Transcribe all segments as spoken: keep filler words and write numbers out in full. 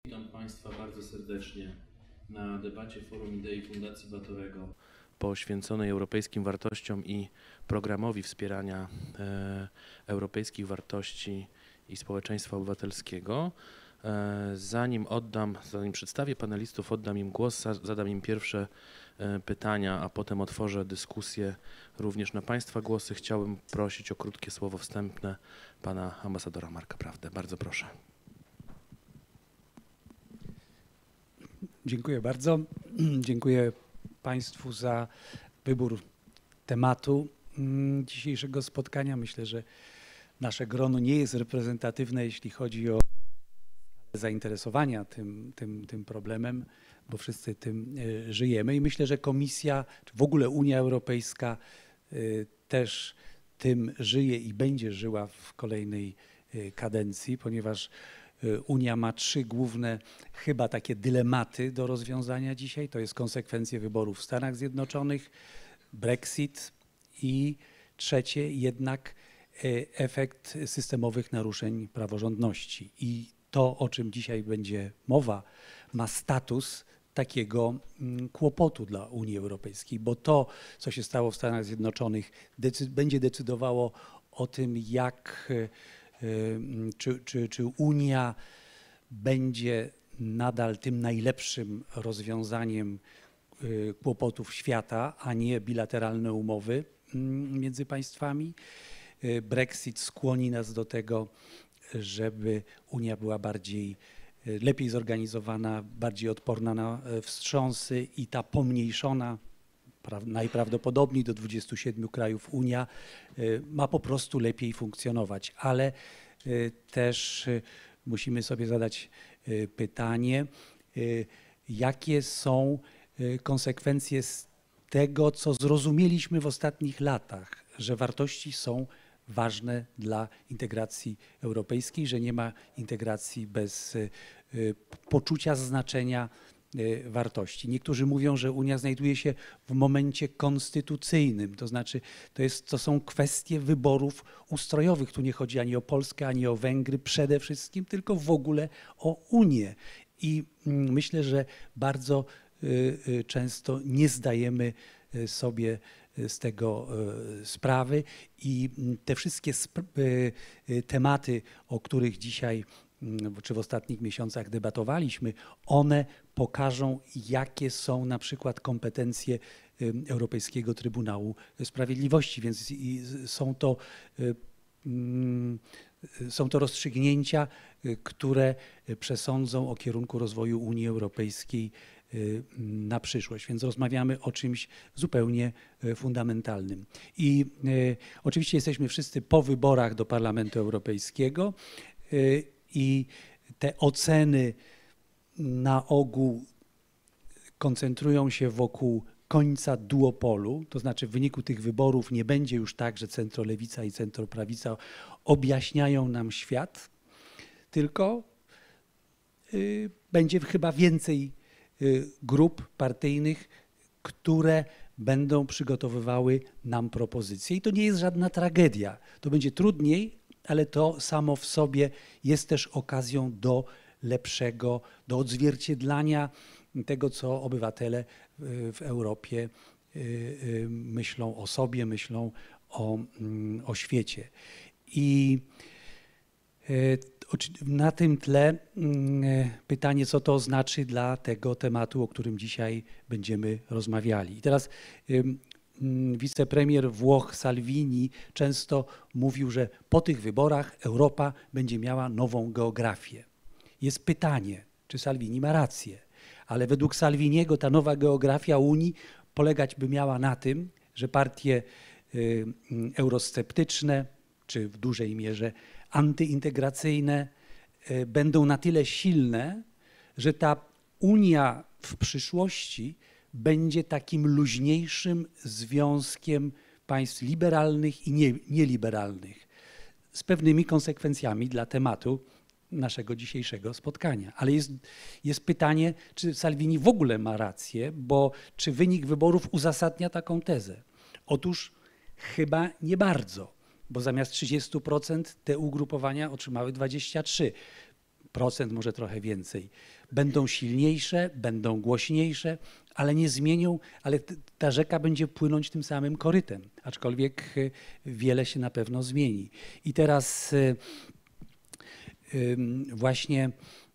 Witam Państwa bardzo serdecznie na debacie Forum Idei Fundacji Batorego poświęconej europejskim wartościom i programowi wspierania e, europejskich wartości i społeczeństwa obywatelskiego. E, zanim oddam, zanim przedstawię panelistów, oddam im głos, zadam im pierwsze e, pytania, a potem otworzę dyskusję również na Państwa głosy. Chciałbym prosić o krótkie słowo wstępne pana ambasadora Marka Prawdę. Bardzo proszę. Dziękuję bardzo. Dziękuję Państwu za wybór tematu dzisiejszego spotkania. Myślę, że nasze grono nie jest reprezentatywne, jeśli chodzi o zainteresowania tym, tym, tym problemem, bo wszyscy tym żyjemy i myślę, że Komisja, czy w ogóle Unia Europejska też tym żyje i będzie żyła w kolejnej kadencji, ponieważ Unia ma trzy główne chyba takie dylematy do rozwiązania dzisiaj. To jest konsekwencje wyborów w Stanach Zjednoczonych, Brexit i trzecie jednak efekt systemowych naruszeń praworządności. I to, o czym dzisiaj będzie mowa, ma status takiego kłopotu dla Unii Europejskiej, bo to, co się stało w Stanach Zjednoczonych, decy- będzie decydowało o tym, jak Czy, czy, czy Unia będzie nadal tym najlepszym rozwiązaniem kłopotów świata, a nie bilateralne umowy między państwami. Brexit skłoni nas do tego, żeby Unia była bardziej, lepiej zorganizowana, bardziej odporna na wstrząsy i ta pomniejszona, najprawdopodobniej do dwudziestu siedmiu krajów Unia ma po prostu lepiej funkcjonować, ale też musimy sobie zadać pytanie, jakie są konsekwencje z tego, co zrozumieliśmy w ostatnich latach, że wartości są ważne dla integracji europejskiej, że nie ma integracji bez poczucia znaczenia wartości. Niektórzy mówią, że Unia znajduje się w momencie konstytucyjnym, to znaczy to, jest, to są kwestie wyborów ustrojowych. Tu nie chodzi ani o Polskę, ani o Węgry przede wszystkim, tylko w ogóle o Unię. I myślę, że bardzo często nie zdajemy sobie z tego sprawy i te wszystkie sp- tematy, o których dzisiaj czy w ostatnich miesiącach debatowaliśmy, one pokażą, jakie są na przykład kompetencje Europejskiego Trybunału Sprawiedliwości, więc są to, są to rozstrzygnięcia, które przesądzą o kierunku rozwoju Unii Europejskiej na przyszłość, więc rozmawiamy o czymś zupełnie fundamentalnym. I oczywiście jesteśmy wszyscy po wyborach do Parlamentu Europejskiego, i te oceny na ogół koncentrują się wokół końca duopolu, to znaczy w wyniku tych wyborów nie będzie już tak, że centrolewica i centroprawica objaśniają nam świat, tylko y, będzie chyba więcej y, grup partyjnych, które będą przygotowywały nam propozycje. I to nie jest żadna tragedia. To będzie trudniej, ale to samo w sobie jest też okazją do lepszego, do odzwierciedlania tego, co obywatele w Europie myślą o sobie, myślą o, o świecie. I na tym tle pytanie, co to znaczy dla tego tematu, o którym dzisiaj będziemy rozmawiali. I teraz wicepremier Włoch Salvini często mówił, że po tych wyborach Europa będzie miała nową geografię. Jest pytanie, czy Salvini ma rację, ale według Salviniego ta nowa geografia Unii polegać by miała na tym, że partie eurosceptyczne, czy w dużej mierze antyintegracyjne będą na tyle silne, że ta Unia w przyszłości będzie takim luźniejszym związkiem państw liberalnych i nie, nieliberalnych, z pewnymi konsekwencjami dla tematu naszego dzisiejszego spotkania. Ale jest, jest pytanie, czy Salvini w ogóle ma rację, bo czy wynik wyborów uzasadnia taką tezę? Otóż chyba nie bardzo, bo zamiast trzydziestu procent te ugrupowania otrzymały dwadzieścia trzy procent. procent, może trochę więcej. Będą silniejsze, będą głośniejsze, ale nie zmienią, ale ta rzeka będzie płynąć tym samym korytem, aczkolwiek wiele się na pewno zmieni. I teraz właśnie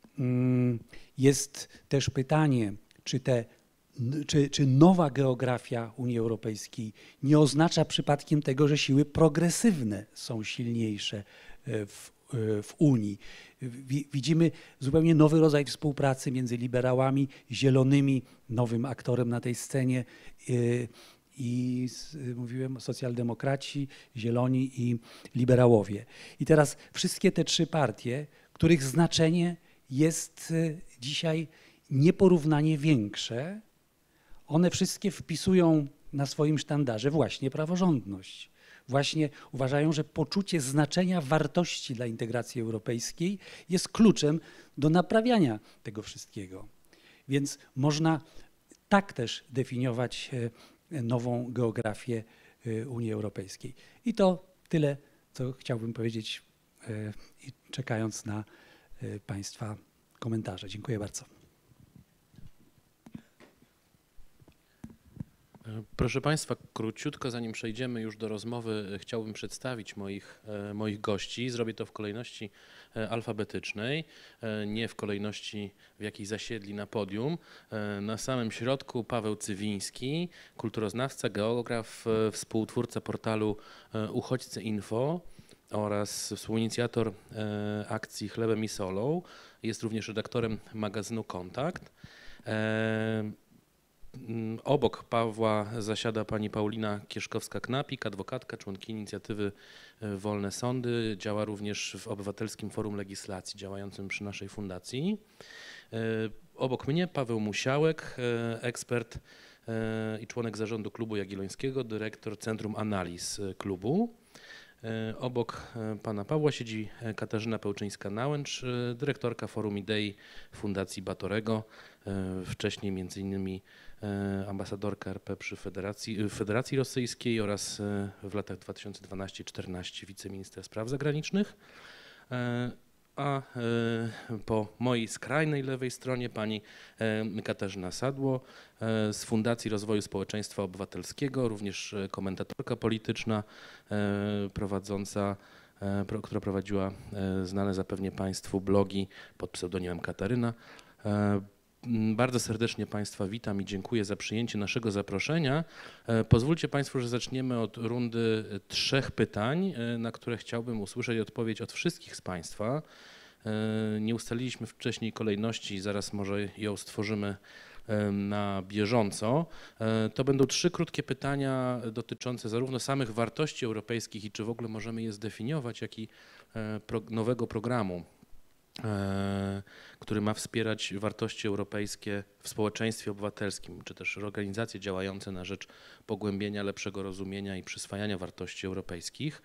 jest też pytanie, czy, te, czy, czy nowa geografia Unii Europejskiej nie oznacza przypadkiem tego, że siły progresywne są silniejsze w, w Unii. Widzimy zupełnie nowy rodzaj współpracy między liberałami, zielonymi, nowym aktorem na tej scenie i mówiłem socjaldemokraci, zieloni i liberałowie. I teraz wszystkie te trzy partie, których znaczenie jest dzisiaj nieporównanie większe, one wszystkie wpisują na swoim sztandarze właśnie praworządność. Właśnie uważają, że poczucie znaczenia wartości dla integracji europejskiej jest kluczem do naprawiania tego wszystkiego. Więc można tak też definiować nową geografię Unii Europejskiej. I to tyle, co chciałbym powiedzieć, czekając na Państwa komentarze. Dziękuję bardzo. Proszę Państwa, króciutko zanim przejdziemy już do rozmowy, chciałbym przedstawić moich, moich gości. Zrobię to w kolejności alfabetycznej, nie w kolejności, w jakiej zasiedli na podium. Na samym środku Paweł Cywiński, kulturoznawca, geograf, współtwórca portalu Uchodźcy Info oraz współinicjator akcji Chlebem i Solą. Jest również redaktorem magazynu Kontakt. Obok Pawła zasiada pani Paulina Kieszkowska-Knapik, adwokatka, członkini inicjatywy Wolne Sądy. Działa również w Obywatelskim Forum Legislacji działającym przy naszej fundacji. Obok mnie Paweł Musiałek, ekspert i członek zarządu Klubu Jagiellońskiego, dyrektor Centrum Analiz Klubu. Obok pana Pawła siedzi Katarzyna Pełczyńska-Nałęcz, dyrektorka Forum Idei Fundacji Batorego, wcześniej między innymi ambasadorka R P przy Federacji, Federacji Rosyjskiej oraz w latach dwa tysiące dwunastym do dwa tysiące czternastym wiceminister spraw zagranicznych. A po mojej skrajnej lewej stronie pani Katarzyna Sadło z Fundacji Rozwoju Społeczeństwa Obywatelskiego, również komentatorka polityczna, prowadząca, która prowadziła znane zapewne Państwu blogi pod pseudonimem Kataryna. Bardzo serdecznie Państwa witam i dziękuję za przyjęcie naszego zaproszenia. Pozwólcie Państwo, że zaczniemy od rundy trzech pytań, na które chciałbym usłyszeć odpowiedź od wszystkich z Państwa. Nie ustaliliśmy wcześniej kolejności, zaraz może ją stworzymy na bieżąco. To będą trzy krótkie pytania dotyczące zarówno samych wartości europejskich i czy w ogóle możemy je zdefiniować, jak i nowego programu, który ma wspierać wartości europejskie w społeczeństwie obywatelskim, czy też organizacje działające na rzecz pogłębienia lepszego rozumienia i przyswajania wartości europejskich.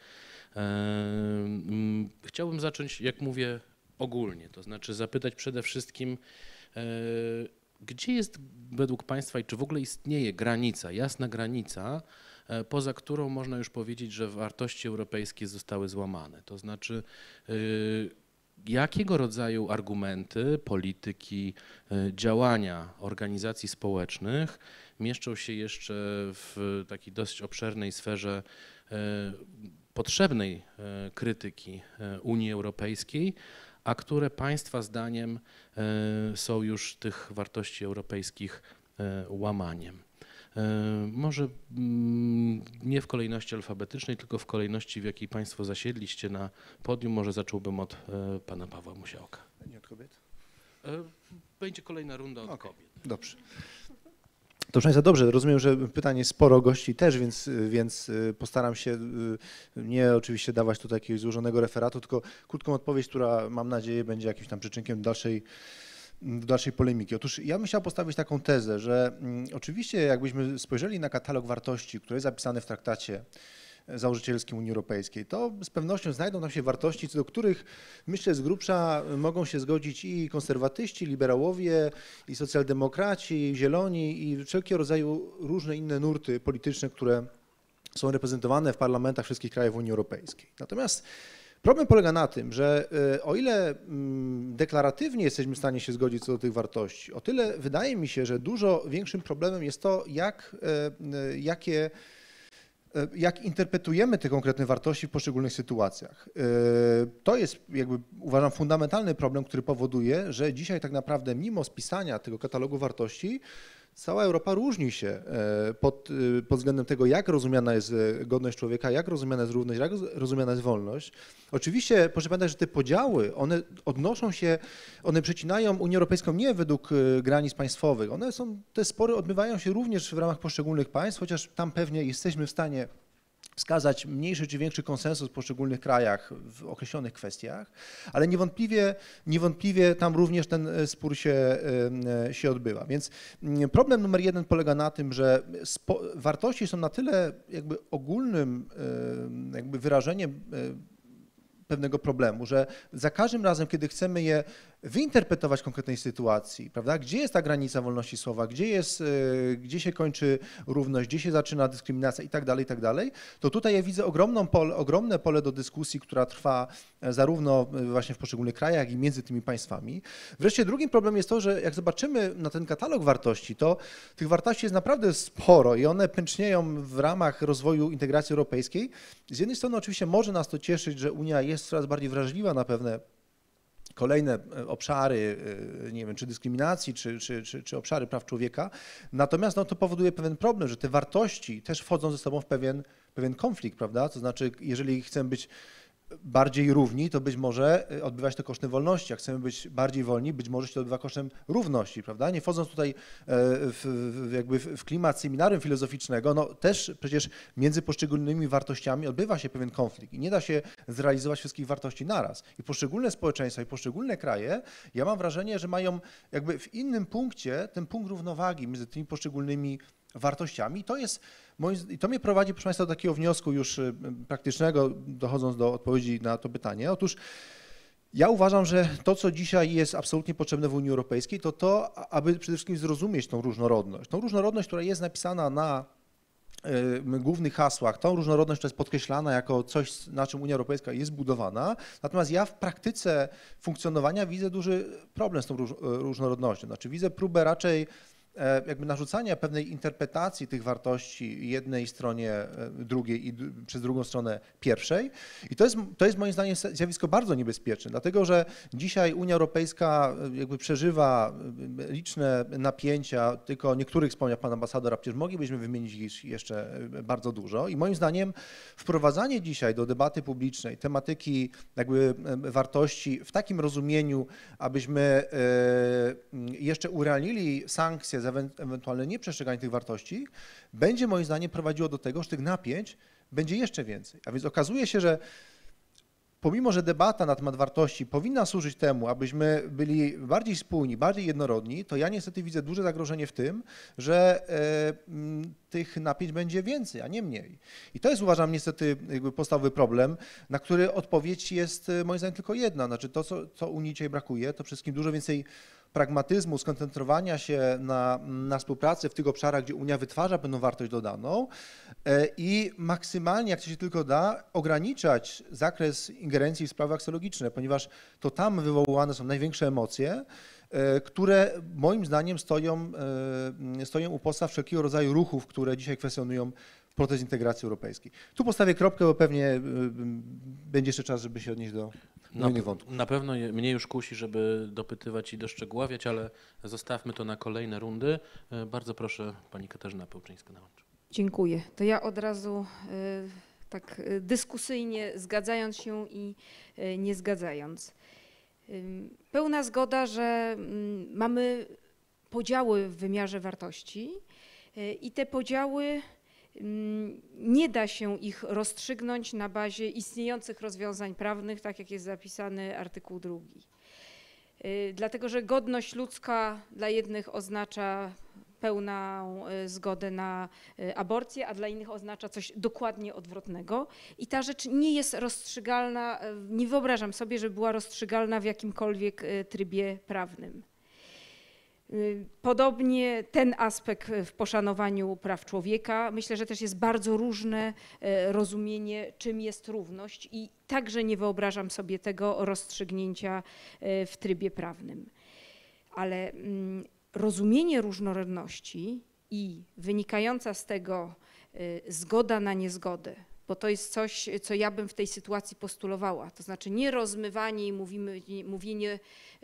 Chciałbym zacząć, jak mówię, ogólnie, to znaczy zapytać przede wszystkim, gdzie jest według Państwa i czy w ogóle istnieje granica, jasna granica, poza którą można już powiedzieć, że wartości europejskie zostały złamane, to znaczy jakiego rodzaju argumenty, polityki, działania organizacji społecznych mieszczą się jeszcze w takiej dość obszernej sferze potrzebnej krytyki Unii Europejskiej, a które Państwa zdaniem są już tych wartości europejskich łamaniem. Może nie w kolejności alfabetycznej, tylko w kolejności, w jakiej Państwo zasiedliście na podium. Może zacząłbym od pana Pawła Musiałka. Nie od kobiet? Będzie kolejna runda od okay. kobiet. Dobrze. To proszę Państwa, dobrze, rozumiem, że pytań jest sporo, gości też, więc, więc postaram się nie oczywiście dawać tu jakiegoś złożonego referatu, tylko krótką odpowiedź, która mam nadzieję będzie jakimś tam przyczynkiem do dalszej do dalszej polemiki. Otóż ja bym chciał postawić taką tezę, że mm, oczywiście jakbyśmy spojrzeli na katalog wartości, który jest zapisany w traktacie założycielskim Unii Europejskiej, to z pewnością znajdą tam się wartości, co do których myślę z grubsza mogą się zgodzić i konserwatyści, liberałowie, i socjaldemokraci, i zieloni, i wszelkiego rodzaju różne inne nurty polityczne, które są reprezentowane w parlamentach wszystkich krajów Unii Europejskiej. Natomiast Problem polega na tym, że o ile deklaratywnie jesteśmy w stanie się zgodzić co do tych wartości, o tyle wydaje mi się, że dużo większym problemem jest to, jak, jakie jak interpretujemy te konkretne wartości w poszczególnych sytuacjach. To jest, jakby uważam, fundamentalny problem, który powoduje, że dzisiaj tak naprawdę mimo spisania tego katalogu wartości cała Europa różni się pod, pod względem tego, jak rozumiana jest godność człowieka, jak rozumiana jest równość, jak rozumiana jest wolność. Oczywiście proszę pamiętać, że te podziały, one odnoszą się, one przecinają Unię Europejską nie według granic państwowych. One są, te spory odbywają się również w ramach poszczególnych państw, chociaż tam pewnie jesteśmy w stanie wskazać mniejszy czy większy konsensus w poszczególnych krajach w określonych kwestiach, ale niewątpliwie, niewątpliwie tam również ten spór się, się odbywa. Więc problem numer jeden polega na tym, że wartości są na tyle jakby ogólnym jakby wyrażeniem pewnego problemu, że za każdym razem, kiedy chcemy je wyinterpretować w konkretnej sytuacji, prawda, gdzie jest ta granica wolności słowa, gdzie jest, gdzie się kończy równość, gdzie się zaczyna dyskryminacja i tak dalej, i tak dalej, to tutaj ja widzę ogromną pole, ogromne pole do dyskusji, która trwa zarówno właśnie w poszczególnych krajach i między tymi państwami. Wreszcie drugim problemem jest to, że jak zobaczymy na ten katalog wartości, to tych wartości jest naprawdę sporo i one pęcznieją w ramach rozwoju integracji europejskiej. Z jednej strony oczywiście może nas to cieszyć, że Unia jest coraz bardziej wrażliwa na pewne kolejne obszary, nie wiem, czy dyskryminacji, czy, czy, czy, czy obszary praw człowieka. Natomiast no, to powoduje pewien problem, że te wartości też wchodzą ze sobą w pewien, pewien konflikt, prawda? To znaczy, jeżeli chcemy być bardziej równi, to być może odbywa się to kosztem wolności. Jak chcemy być bardziej wolni, być może się to odbywa kosztem równości, prawda? Nie wchodząc tutaj w, jakby w klimat seminarium filozoficznego, no też przecież między poszczególnymi wartościami odbywa się pewien konflikt i nie da się zrealizować wszystkich wartości naraz. I poszczególne społeczeństwa i poszczególne kraje, ja mam wrażenie, że mają jakby w innym punkcie ten punkt równowagi między tymi poszczególnymi wartościami. To jest, I to mnie prowadzi, proszę Państwa, do takiego wniosku już praktycznego, dochodząc do odpowiedzi na to pytanie. Otóż ja uważam, że to, co dzisiaj jest absolutnie potrzebne w Unii Europejskiej, to to, aby przede wszystkim zrozumieć tą różnorodność. Tą różnorodność, która jest napisana na y, głównych hasłach, tą różnorodność, która jest podkreślana jako coś, na czym Unia Europejska jest budowana. Natomiast ja w praktyce funkcjonowania widzę duży problem z tą róż, różnorodnością. Znaczy widzę próbę raczej jakby narzucania pewnej interpretacji tych wartości jednej stronie drugiej i przez drugą stronę pierwszej. I to jest, to jest moim zdaniem zjawisko bardzo niebezpieczne, dlatego że dzisiaj Unia Europejska jakby przeżywa liczne napięcia, tylko niektórych wspomniał pan ambasador, a przecież moglibyśmy wymienić ich jeszcze bardzo dużo. I moim zdaniem wprowadzanie dzisiaj do debaty publicznej tematyki jakby wartości w takim rozumieniu, abyśmy jeszcze urealnili sankcje za ewentualne nieprzestrzeganie tych wartości, będzie moim zdaniem prowadziło do tego, że tych napięć będzie jeszcze więcej. A więc okazuje się, że pomimo, że debata na temat wartości powinna służyć temu, abyśmy byli bardziej spójni, bardziej jednorodni, to ja niestety widzę duże zagrożenie w tym, że e, tych napięć będzie więcej, a nie mniej. I to jest, uważam, niestety jakby podstawowy problem, na który odpowiedź jest moim zdaniem tylko jedna. Znaczy to, co, co Unii dzisiaj brakuje, to przede wszystkim dużo więcej pragmatyzmu, skoncentrowania się na, na współpracy w tych obszarach, gdzie Unia wytwarza pewną wartość dodaną i maksymalnie, jak to się tylko da, ograniczać zakres ingerencji w sprawy aksjologiczne, ponieważ to tam wywoływane są największe emocje, które moim zdaniem stoją, stoją u podstaw wszelkiego rodzaju ruchów, które dzisiaj kwestionują proces integracji europejskiej. Tu postawię kropkę, bo pewnie będzie jeszcze czas, żeby się odnieść do Na, innych wątków. Na pewno mnie już kusi, żeby dopytywać i doszczegóławiać, ale zostawmy to na kolejne rundy. Bardzo proszę, pani Katarzyna Pełczyńska-Nałęcz. Dziękuję. To ja od razu y, tak y, dyskusyjnie, zgadzając się i y, nie zgadzając. Y, pełna zgoda, że y, mamy podziały w wymiarze wartości y, i te podziały nie da się ich rozstrzygnąć na bazie istniejących rozwiązań prawnych, tak jak jest zapisany artykuł drugi. Dlatego, że godność ludzka dla jednych oznacza pełną zgodę na aborcję, a dla innych oznacza coś dokładnie odwrotnego. I ta rzecz nie jest rozstrzygalna, nie wyobrażam sobie, żeby była rozstrzygalna w jakimkolwiek trybie prawnym. Podobnie ten aspekt w poszanowaniu praw człowieka. Myślę, że też jest bardzo różne rozumienie, czym jest równość i także nie wyobrażam sobie tego rozstrzygnięcia w trybie prawnym. Ale rozumienie różnorodności i wynikająca z tego zgoda na niezgodę, bo to jest coś, co ja bym w tej sytuacji postulowała. To znaczy nie rozmywanie i mówimy, mówienie,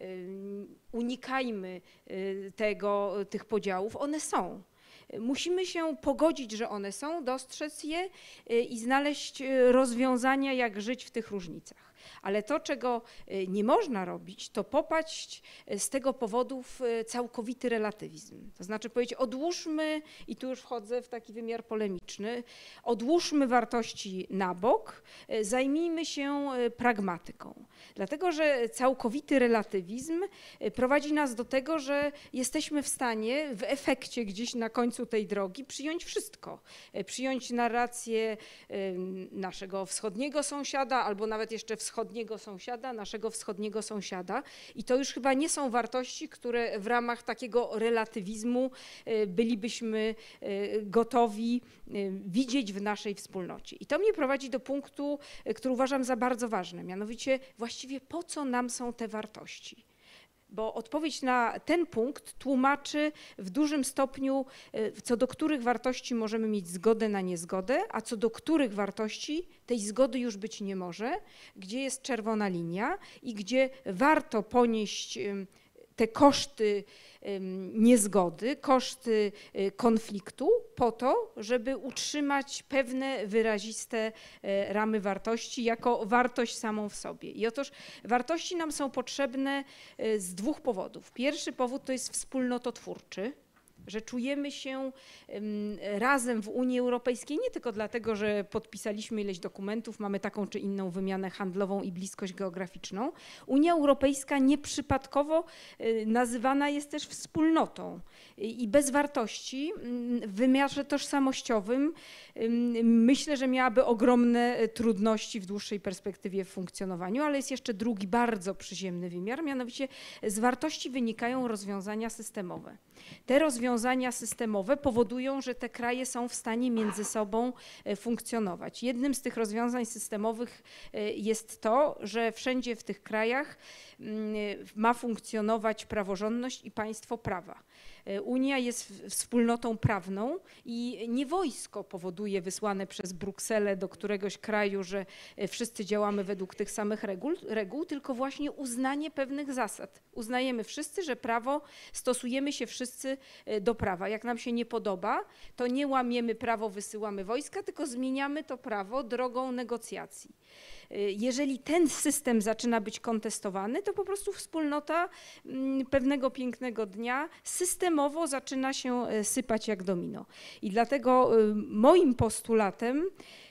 unikajmy tego, tych podziałów, one są. Musimy się pogodzić, że one są, dostrzec je i znaleźć rozwiązania, jak żyć w tych różnicach. Ale to, czego nie można robić, to popaść z tego powodu w całkowity relatywizm. To znaczy powiedzieć, odłóżmy, i tu już wchodzę w taki wymiar polemiczny, odłóżmy wartości na bok, zajmijmy się pragmatyką. Dlatego, że całkowity relatywizm prowadzi nas do tego, że jesteśmy w stanie w efekcie gdzieś na końcu tej drogi przyjąć wszystko. Przyjąć narrację naszego wschodniego sąsiada, albo nawet jeszcze wschodniego sąsiada, naszego wschodniego sąsiada. I to już chyba nie są wartości, które w ramach takiego relatywizmu bylibyśmy gotowi widzieć w naszej wspólnocie. I to mnie prowadzi do punktu, który uważam za bardzo ważny, mianowicie właściwie po co nam są te wartości? Bo odpowiedź na ten punkt tłumaczy w dużym stopniu, co do których wartości możemy mieć zgodę na niezgodę, a co do których wartości tej zgody już być nie może, gdzie jest czerwona linia i gdzie warto ponieść te koszty niezgody, koszty konfliktu po to, żeby utrzymać pewne wyraziste ramy wartości jako wartość samą w sobie. I otóż wartości nam są potrzebne z dwóch powodów. Pierwszy powód to jest wspólnototwórczy, że czujemy się razem w Unii Europejskiej nie tylko dlatego, że podpisaliśmy ileś dokumentów, mamy taką czy inną wymianę handlową i bliskość geograficzną. Unia Europejska nieprzypadkowo nazywana jest też wspólnotą i bez wartości w wymiarze tożsamościowym myślę, że miałaby ogromne trudności w dłuższej perspektywie w funkcjonowaniu, ale jest jeszcze drugi bardzo przyziemny wymiar, mianowicie z wartości wynikają rozwiązania systemowe. Te rozwiązania systemowe powodują, że te kraje są w stanie między sobą funkcjonować. Jednym z tych rozwiązań systemowych jest to, że wszędzie w tych krajach ma funkcjonować praworządność i państwo prawa. Unia jest wspólnotą prawną i nie wojsko powoduje wysłane przez Brukselę do któregoś kraju, że wszyscy działamy według tych samych reguł, reguł, tylko właśnie uznanie pewnych zasad. Uznajemy wszyscy, że prawo, stosujemy się wszyscy do prawa. Jak nam się nie podoba, to nie łamiemy prawo, wysyłamy wojska, tylko zmieniamy to prawo drogą negocjacji. Jeżeli ten system zaczyna być kontestowany, to po prostu wspólnota pewnego pięknego dnia systemowo zaczyna się sypać jak domino. I dlatego moim postulatem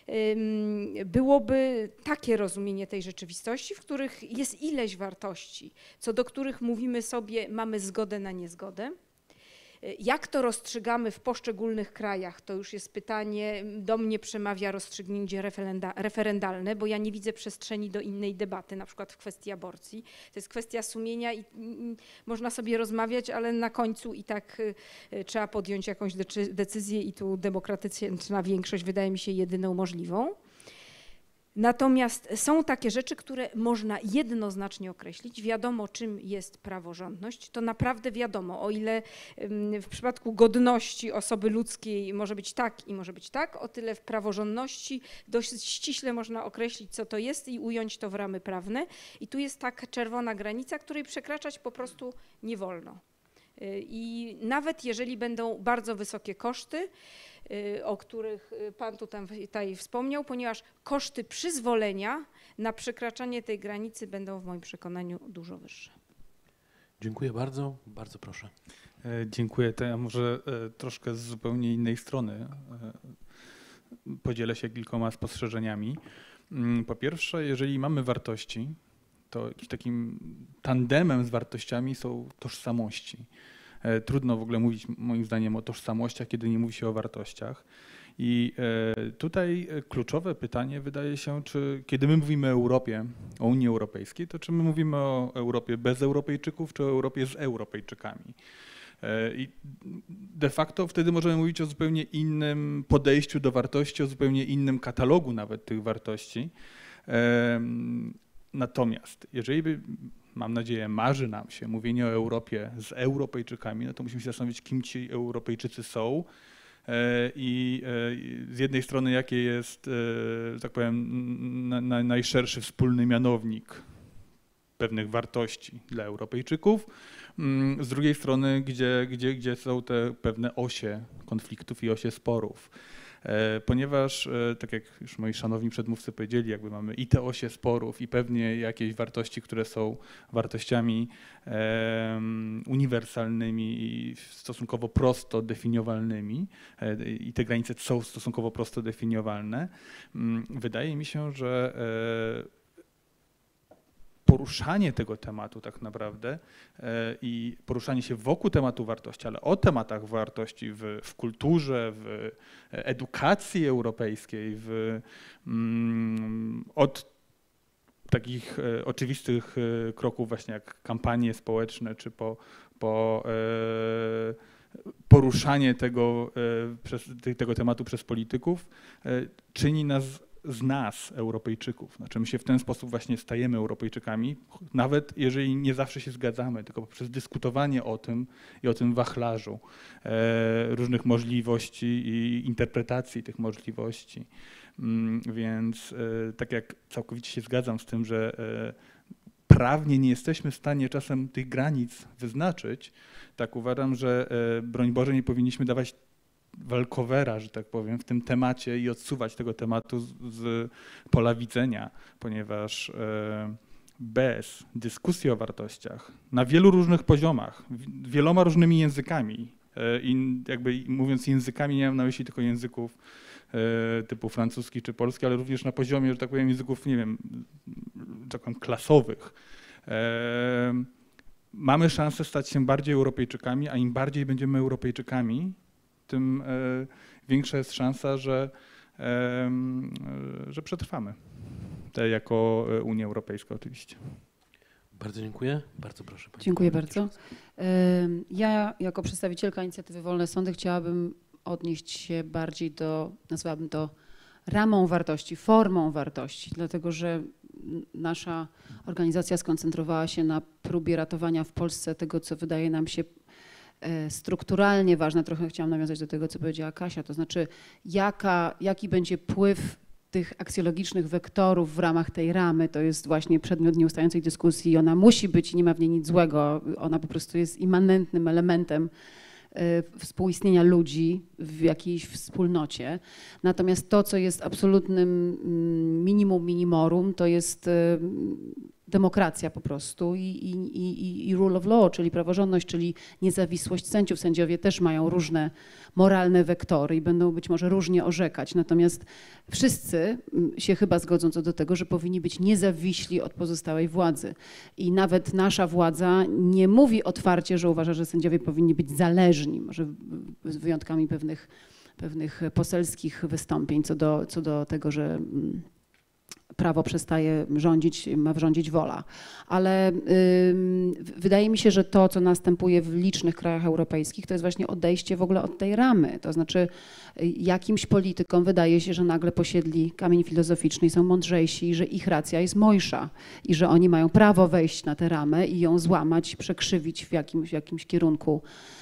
byłoby takie rozumienie tej rzeczywistości, w których jest ileś wartości, co do których mówimy sobie, mamy zgodę na niezgodę. Jak to rozstrzygamy w poszczególnych krajach, to już jest pytanie, do mnie przemawia rozstrzygnięcie referenda, referendalne, bo ja nie widzę przestrzeni do innej debaty, na przykład w kwestii aborcji. To jest kwestia sumienia i, i można sobie rozmawiać, ale na końcu i tak y, trzeba podjąć jakąś decyzję i tu demokratyczna większość wydaje mi się jedyną możliwą. Natomiast są takie rzeczy, które można jednoznacznie określić. Wiadomo, czym jest praworządność. To naprawdę wiadomo. O ile w przypadku godności osoby ludzkiej może być tak i może być tak, o tyle w praworządności dość ściśle można określić, co to jest i ująć to w ramy prawne. I tu jest taka czerwona granica, której przekraczać po prostu nie wolno. I nawet jeżeli będą bardzo wysokie koszty, o których Pan tutaj wspomniał, ponieważ koszty przyzwolenia na przekraczanie tej granicy będą w moim przekonaniu dużo wyższe. Dziękuję bardzo. Bardzo proszę. Dziękuję. To ja może troszkę z zupełnie innej strony podzielę się kilkoma spostrzeżeniami. Po pierwsze, jeżeli mamy wartości, to jakimś takim tandemem z wartościami są tożsamości. Trudno w ogóle mówić moim zdaniem o tożsamościach, kiedy nie mówi się o wartościach. I tutaj kluczowe pytanie wydaje się, czy kiedy my mówimy o Europie, o Unii Europejskiej, to czy my mówimy o Europie bez Europejczyków, czy o Europie z Europejczykami? I de facto wtedy możemy mówić o zupełnie innym podejściu do wartości, o zupełnie innym katalogu nawet tych wartości. Natomiast jeżeli by, mam nadzieję, marzy nam się mówienie o Europie z Europejczykami, no to musimy się zastanowić, kim ci Europejczycy są i z jednej strony jakie jest, że tak powiem, na, na najszerszy wspólny mianownik pewnych wartości dla Europejczyków, z drugiej strony gdzie, gdzie, gdzie są te pewne osie konfliktów i osie sporów. Ponieważ, tak jak już moi szanowni przedmówcy powiedzieli, jakby mamy i te osie sporów, i pewnie jakieś wartości, które są wartościami um, uniwersalnymi i stosunkowo prosto definiowalnymi, i te granice są stosunkowo prosto definiowalne, wydaje mi się, że poruszanie tego tematu tak naprawdę i poruszanie się wokół tematu wartości, ale o tematach wartości w, w kulturze, w edukacji europejskiej, w, mm, od takich oczywistych kroków właśnie jak kampanie społeczne, czy po, po e, poruszanie tego, e, przez, tego tematu przez polityków, e, czyni nas z nas, Europejczyków. Znaczy my się w ten sposób właśnie stajemy Europejczykami, nawet jeżeli nie zawsze się zgadzamy, tylko poprzez dyskutowanie o tym i o tym wachlarzu e, różnych możliwości i interpretacji tych możliwości. Mm, więc e, tak jak całkowicie się zgadzam z tym, że e, prawnie nie jesteśmy w stanie czasem tych granic wyznaczyć, tak uważam, że e, broń Boże nie powinniśmy dawać walkowera, że tak powiem, w tym temacie i odsuwać tego tematu z, z pola widzenia, ponieważ e, bez dyskusji o wartościach na wielu różnych poziomach, wieloma różnymi językami, e, i jakby mówiąc językami, nie mam na myśli tylko języków e, typu francuski czy polski, ale również na poziomie, że tak powiem, języków, nie wiem, tak powiem, klasowych. E, mamy szansę stać się bardziej Europejczykami, a im bardziej będziemy Europejczykami, tym większa jest szansa, że, że przetrwamy. Te jako Unia Europejska oczywiście. Bardzo dziękuję. Bardzo proszę. Dziękuję bardzo. Ja jako przedstawicielka inicjatywy Wolne Sądy chciałabym odnieść się bardziej do, nazwałabym to ramą wartości, formą wartości, dlatego że nasza organizacja skoncentrowała się na próbie ratowania w Polsce tego, co wydaje nam się strukturalnie ważne. Trochę chciałam nawiązać do tego, co powiedziała Kasia, to znaczy jaka, jaki będzie wpływ tych aksjologicznych wektorów w ramach tej ramy, to jest właśnie przedmiot nieustającej dyskusji i ona musi być i nie ma w niej nic złego, ona po prostu jest immanentnym elementem współistnienia ludzi w jakiejś wspólnocie. Natomiast to, co jest absolutnym minimum minimorum, to jest demokracja po prostu i, i, i, i rule of law, czyli praworządność, czyli niezawisłość sędziów. Sędziowie też mają różne moralne wektory i będą być może różnie orzekać. Natomiast wszyscy się chyba zgodzą co do tego, że powinni być niezawiśli od pozostałej władzy. I nawet nasza władza nie mówi otwarcie, że uważa, że sędziowie powinni być zależni, może z wyjątkami pewnych, pewnych poselskich wystąpień co do, co do tego, że prawo przestaje rządzić, ma rządzić wola. Ale y, wydaje mi się, że to, co następuje w licznych krajach europejskich, to jest właśnie odejście w ogóle od tej ramy. To znaczy jakimś politykom wydaje się, że nagle posiedli kamień filozoficzny i są mądrzejsi i że ich racja jest mojsza i że oni mają prawo wejść na tę ramę i ją złamać, przekrzywić w jakimś, w jakimś kierunku.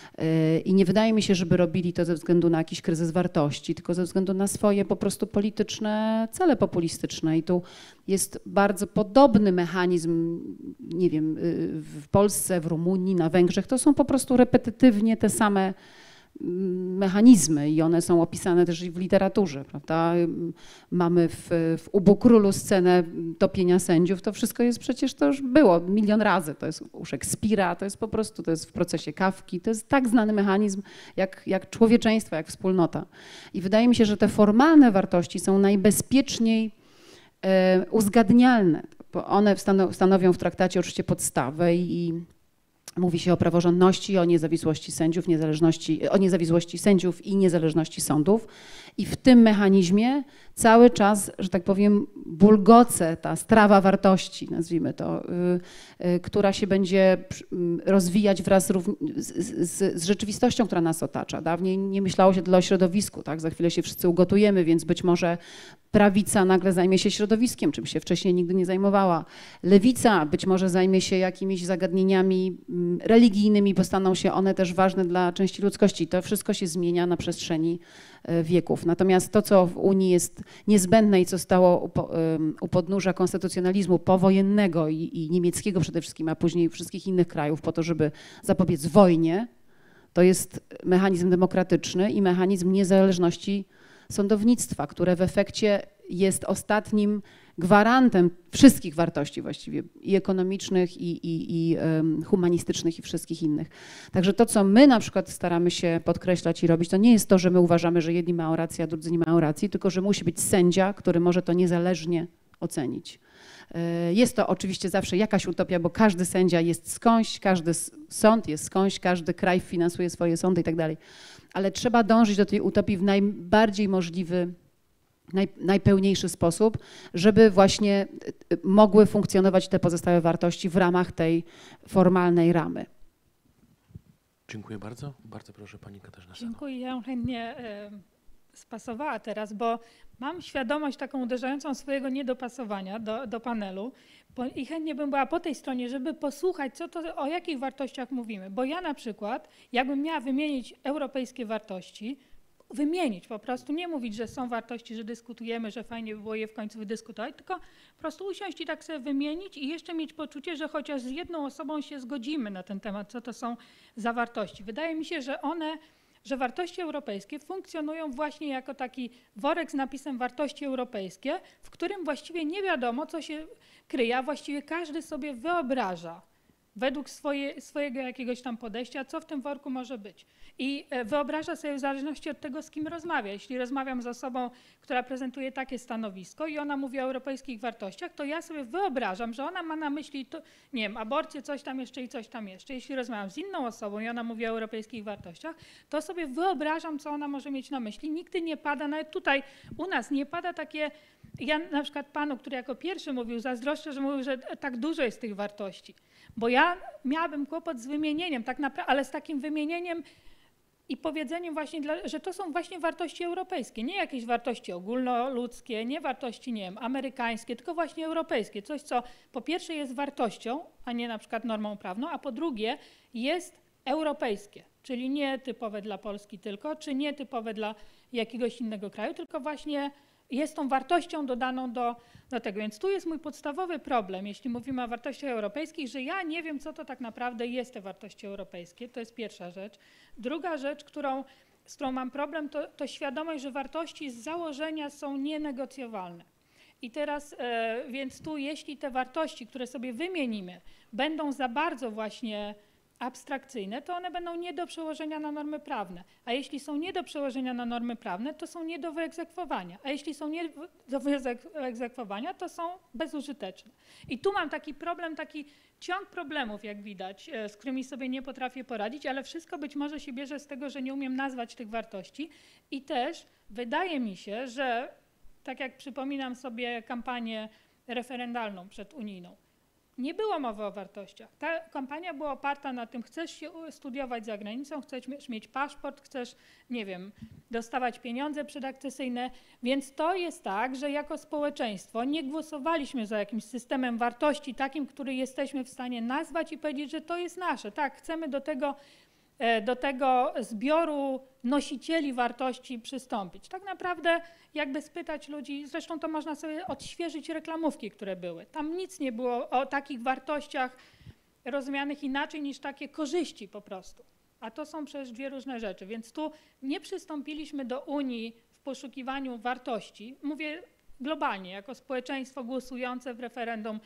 I nie wydaje mi się, żeby robili to ze względu na jakiś kryzys wartości, tylko ze względu na swoje po prostu polityczne cele populistyczne. I tu jest bardzo podobny mechanizm, nie wiem, w Polsce, w Rumunii, na Węgrzech. To są po prostu repetytywnie te same mechanizmy i one są opisane też i w literaturze, prawda? Mamy w, w Ubu Królu scenę topienia sędziów, to wszystko jest przecież, to już było milion razy, to jest u Szekspira, to jest po prostu, to jest w procesie Kafki, to jest tak znany mechanizm jak, jak człowieczeństwo, jak wspólnota. I wydaje mi się, że te formalne wartości są najbezpieczniej e, uzgadnialne, bo one stanowią w traktacie oczywiście podstawę i Mówi się o praworządności, o niezawisłości sędziów, niezależności, o niezawisłości sędziów i niezależności sądów. I w tym mechanizmie cały czas, że tak powiem, bulgoce, ta strawa wartości, nazwijmy to, y, y, która się będzie rozwijać wraz z, z, z rzeczywistością, która nas otacza. Dawniej nie myślało się tyle o środowisku, tak? Za chwilę się wszyscy ugotujemy, więc być może prawica nagle zajmie się środowiskiem, czym się wcześniej nigdy nie zajmowała. Lewica być może zajmie się jakimiś zagadnieniami religijnymi, bo staną się one też ważne dla części ludzkości. To wszystko się zmienia na przestrzeni wieków. Natomiast to, co w Unii jest niezbędne i co stało u, u podnóża konstytucjonalizmu powojennego i, i niemieckiego przede wszystkim, a później wszystkich innych krajów po to, żeby zapobiec wojnie, to jest mechanizm demokratyczny i mechanizm niezależności sądownictwa, które w efekcie jest ostatnim gwarantem wszystkich wartości właściwie, i ekonomicznych, i, i, i um, humanistycznych, i wszystkich innych. Także to, co my na przykład staramy się podkreślać i robić, to nie jest to, że my uważamy, że jedni mają rację, a drudzy nie mają racji, tylko że musi być sędzia, który może to niezależnie ocenić. Jest to oczywiście zawsze jakaś utopia, bo każdy sędzia jest skądś, każdy sąd jest skądś, każdy kraj finansuje swoje sądy i tak dalej. Ale trzeba dążyć do tej utopii w najbardziej możliwy, naj, najpełniejszy sposób, żeby właśnie mogły funkcjonować te pozostałe wartości w ramach tej formalnej ramy. Dziękuję bardzo. Bardzo proszę pani Katarzyna. Dziękuję. Ja chętnie y, spasowała teraz, bo mam świadomość taką uderzającą swojego niedopasowania do, do panelu bo, i chętnie bym była po tej stronie, żeby posłuchać, co to, o jakich wartościach mówimy. Bo ja na przykład, jakbym miała wymienić europejskie wartości, wymienić po prostu, nie mówić, że są wartości, że dyskutujemy, że fajnie by było je w końcu wydyskutować, tylko po prostu usiąść i tak sobie wymienić i jeszcze mieć poczucie, że chociaż z jedną osobą się zgodzimy na ten temat, co to są za wartości. Wydaje mi się, że one, że wartości europejskie funkcjonują właśnie jako taki worek z napisem wartości europejskie, w którym właściwie nie wiadomo, co się kryje, a właściwie każdy sobie wyobraża według swoje, swojego jakiegoś tam podejścia, co w tym worku może być. I wyobraża sobie w zależności od tego, z kim rozmawia. Jeśli rozmawiam z osobą, która prezentuje takie stanowisko i ona mówi o europejskich wartościach, to ja sobie wyobrażam, że ona ma na myśli, to, nie wiem, aborcję, coś tam jeszcze i coś tam jeszcze. Jeśli rozmawiam z inną osobą i ona mówi o europejskich wartościach, to sobie wyobrażam, co ona może mieć na myśli. Nigdy nie pada, nawet tutaj u nas nie pada takie, ja na przykład panu, który jako pierwszy mówił, zazdroszczę, że mówił, że tak dużo jest tych wartości. Bo ja miałabym kłopot z wymienieniem, tak naprawdę, ale z takim wymienieniem i powiedzeniem właśnie, że to są właśnie wartości europejskie, nie jakieś wartości ogólnoludzkie, nie wartości, nie wiem, amerykańskie, tylko właśnie europejskie. Coś, co po pierwsze jest wartością, a nie na przykład normą prawną, a po drugie jest europejskie, czyli nie typowe dla Polski tylko, czy nie typowe dla jakiegoś innego kraju, tylko właśnie jest tą wartością dodaną do, do tego. Więc tu jest mój podstawowy problem, jeśli mówimy o wartościach europejskich, że ja nie wiem, co to tak naprawdę jest te wartości europejskie. To jest pierwsza rzecz. Druga rzecz, którą, z którą mam problem, to, to świadomość, że wartości z założenia są nienegocjowalne. I teraz, e, więc tu jeśli te wartości, które sobie wymienimy, będą za bardzo właśnie abstrakcyjne, to one będą nie do przełożenia na normy prawne. A jeśli są nie do przełożenia na normy prawne, to są nie do wyegzekwowania. A jeśli są nie do wyegzekwowania, to są bezużyteczne. I tu mam taki problem, taki ciąg problemów, jak widać, z którymi sobie nie potrafię poradzić, ale wszystko być może się bierze z tego, że nie umiem nazwać tych wartości. I też wydaje mi się, że tak jak przypominam sobie kampanię referendalną przedunijną, nie było mowy o wartościach. Ta kampania była oparta na tym, chcesz się studiować za granicą, chcesz mieć paszport, chcesz, nie wiem, dostawać pieniądze przedakcesyjne, więc to jest tak, że jako społeczeństwo nie głosowaliśmy za jakimś systemem wartości takim, który jesteśmy w stanie nazwać i powiedzieć, że to jest nasze. Tak, chcemy do tego, do tego zbioru nosicieli wartości przystąpić. Tak naprawdę jakby spytać ludzi, zresztą to można sobie odświeżyć reklamówki, które były. Tam nic nie było o takich wartościach rozumianych inaczej niż takie korzyści po prostu. A to są przecież dwie różne rzeczy. Więc tu nie przystąpiliśmy do Unii w poszukiwaniu wartości. Mówię globalnie, jako społeczeństwo głosujące w referendum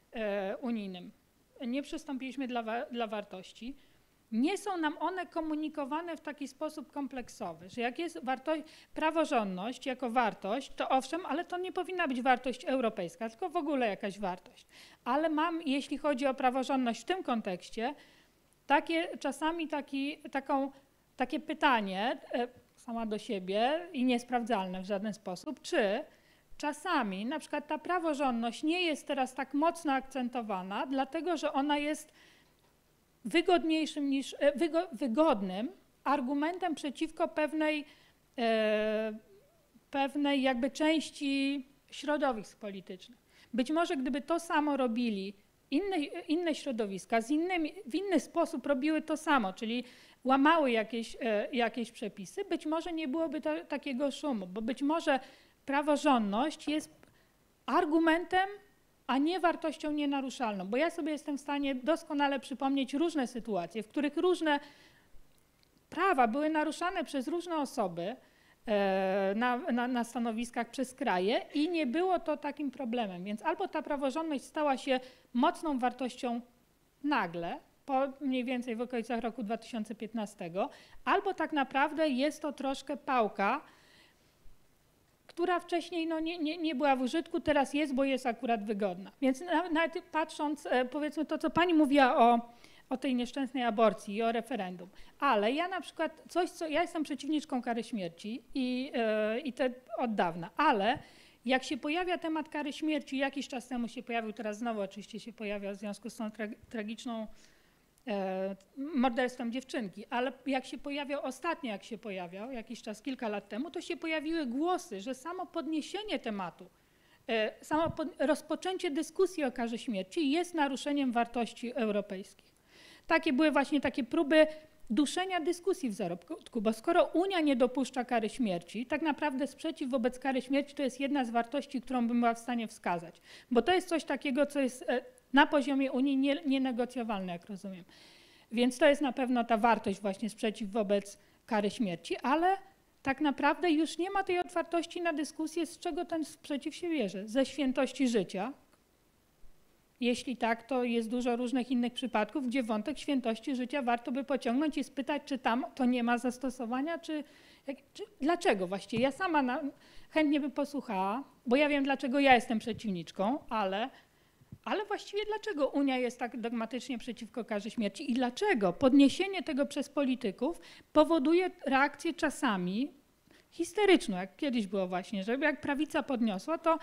e, unijnym. Nie przystąpiliśmy dla, dla wartości. Nie są nam one komunikowane w taki sposób kompleksowy, że jak jest wartość, praworządność jako wartość, to owszem, ale to nie powinna być wartość europejska, tylko w ogóle jakaś wartość. Ale mam, jeśli chodzi o praworządność w tym kontekście, takie, czasami taki, taką, takie pytanie e, sama do siebie i niesprawdzalne w żaden sposób, czy czasami na przykład ta praworządność nie jest teraz tak mocno akcentowana, dlatego że ona jest wygodniejszym niż, e, wygo, wygodnym argumentem przeciwko pewnej, e, pewnej jakby części środowisk politycznych. Być może gdyby to samo robili inne, inne środowiska, z innymi, w inny sposób robiły to samo, czyli łamały jakieś, e, jakieś przepisy, być może nie byłoby to, takiego szumu, bo być może praworządność jest argumentem, a nie wartością nienaruszalną. Bo ja sobie jestem w stanie doskonale przypomnieć różne sytuacje, w których różne prawa były naruszane przez różne osoby e, na, na, na stanowiskach przez kraje i nie było to takim problemem. Więc albo ta praworządność stała się mocną wartością nagle, po mniej więcej w okolicach roku dwa tysiące piętnastego, albo tak naprawdę jest to troszkę pałka, która wcześniej no, nie, nie, nie była w użytku, teraz jest, bo jest akurat wygodna. Więc nawet patrząc, powiedzmy to, co pani mówiła o, o tej nieszczęsnej aborcji i o referendum, ale ja na przykład coś, co, ja jestem przeciwniczką kary śmierci i, yy, i to od dawna, ale jak się pojawia temat kary śmierci, jakiś czas temu się pojawił, teraz znowu oczywiście się pojawia w związku z tą tra tragiczną e, morderstwem dziewczynki, ale jak się pojawiał ostatnio, jak się pojawiał jakiś czas, kilka lat temu, to się pojawiły głosy, że samo podniesienie tematu, e, samo pod, rozpoczęcie dyskusji o karze śmierci jest naruszeniem wartości europejskich. Takie były właśnie takie próby duszenia dyskusji w zarodku, bo skoro Unia nie dopuszcza kary śmierci, tak naprawdę sprzeciw wobec kary śmierci to jest jedna z wartości, którą bym była w stanie wskazać, bo to jest coś takiego, co jest na poziomie Unii nienegocjowalne, jak rozumiem. Więc to jest na pewno ta wartość właśnie sprzeciw wobec kary śmierci, ale tak naprawdę już nie ma tej otwartości na dyskusję, z czego ten sprzeciw się bierze. Ze świętości życia. Jeśli tak, to jest dużo różnych innych przypadków, gdzie wątek świętości życia warto by pociągnąć i spytać, czy tam to nie ma zastosowania, czy, jak, czy dlaczego właściwie. Ja sama na, chętnie by posłuchała, bo ja wiem, dlaczego ja jestem przeciwniczką, ale, ale właściwie dlaczego Unia jest tak dogmatycznie przeciwko karze śmierci i dlaczego podniesienie tego przez polityków powoduje reakcję czasami histeryczną, jak kiedyś było właśnie, że jak prawica podniosła, to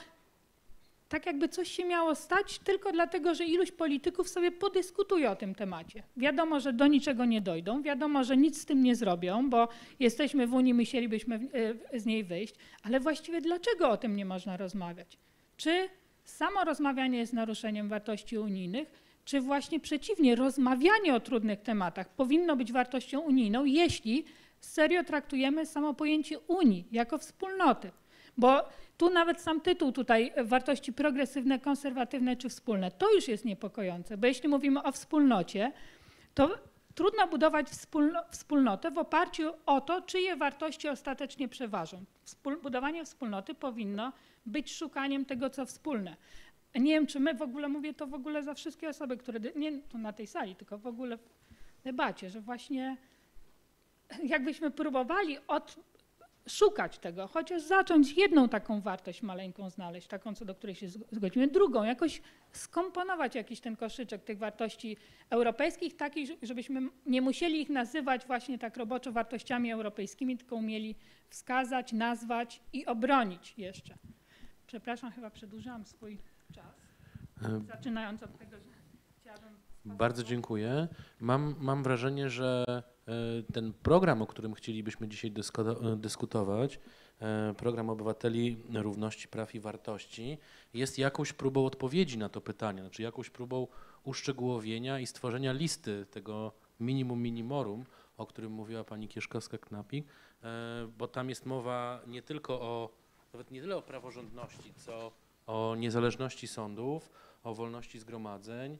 tak jakby coś się miało stać tylko dlatego, że iluś polityków sobie podyskutuje o tym temacie. Wiadomo, że do niczego nie dojdą, wiadomo, że nic z tym nie zrobią, bo jesteśmy w Unii, musielibyśmy z niej wyjść, ale właściwie dlaczego o tym nie można rozmawiać? Czy samo rozmawianie jest naruszeniem wartości unijnych, czy właśnie przeciwnie, rozmawianie o trudnych tematach powinno być wartością unijną, jeśli serio traktujemy samo pojęcie Unii jako wspólnoty? Bo tu nawet sam tytuł tutaj, wartości progresywne, konserwatywne czy wspólne, to już jest niepokojące, bo jeśli mówimy o wspólnocie, to trudno budować wspólno, wspólnotę w oparciu o to, czyje wartości ostatecznie przeważą. Wspól, budowanie wspólnoty powinno być szukaniem tego, co wspólne. Nie wiem, czy my w ogóle, mówię to w ogóle za wszystkie osoby, które, nie tu na tej sali, tylko w ogóle w debacie, że właśnie jakbyśmy próbowali od szukać tego, chociaż zacząć jedną taką wartość maleńką znaleźć, taką, co do której się zgodzimy, drugą, jakoś skomponować jakiś ten koszyczek tych wartości europejskich, takich, żebyśmy nie musieli ich nazywać właśnie tak roboczo wartościami europejskimi, tylko umieli wskazać, nazwać i obronić jeszcze. Przepraszam, chyba przedłużyłam swój czas, zaczynając od tego, że chciałabym... Bardzo dziękuję. Mam, mam wrażenie, że ten program, o którym chcielibyśmy dzisiaj dyskutować, program Obywateli Równości Praw i Wartości, jest jakąś próbą odpowiedzi na to pytanie, znaczy jakąś próbą uszczegółowienia i stworzenia listy tego minimum minimorum, o którym mówiła pani Kieszkowska-Knapik, bo tam jest mowa nie tylko o, nawet nie tyle o praworządności, co o niezależności sądów, o wolności zgromadzeń.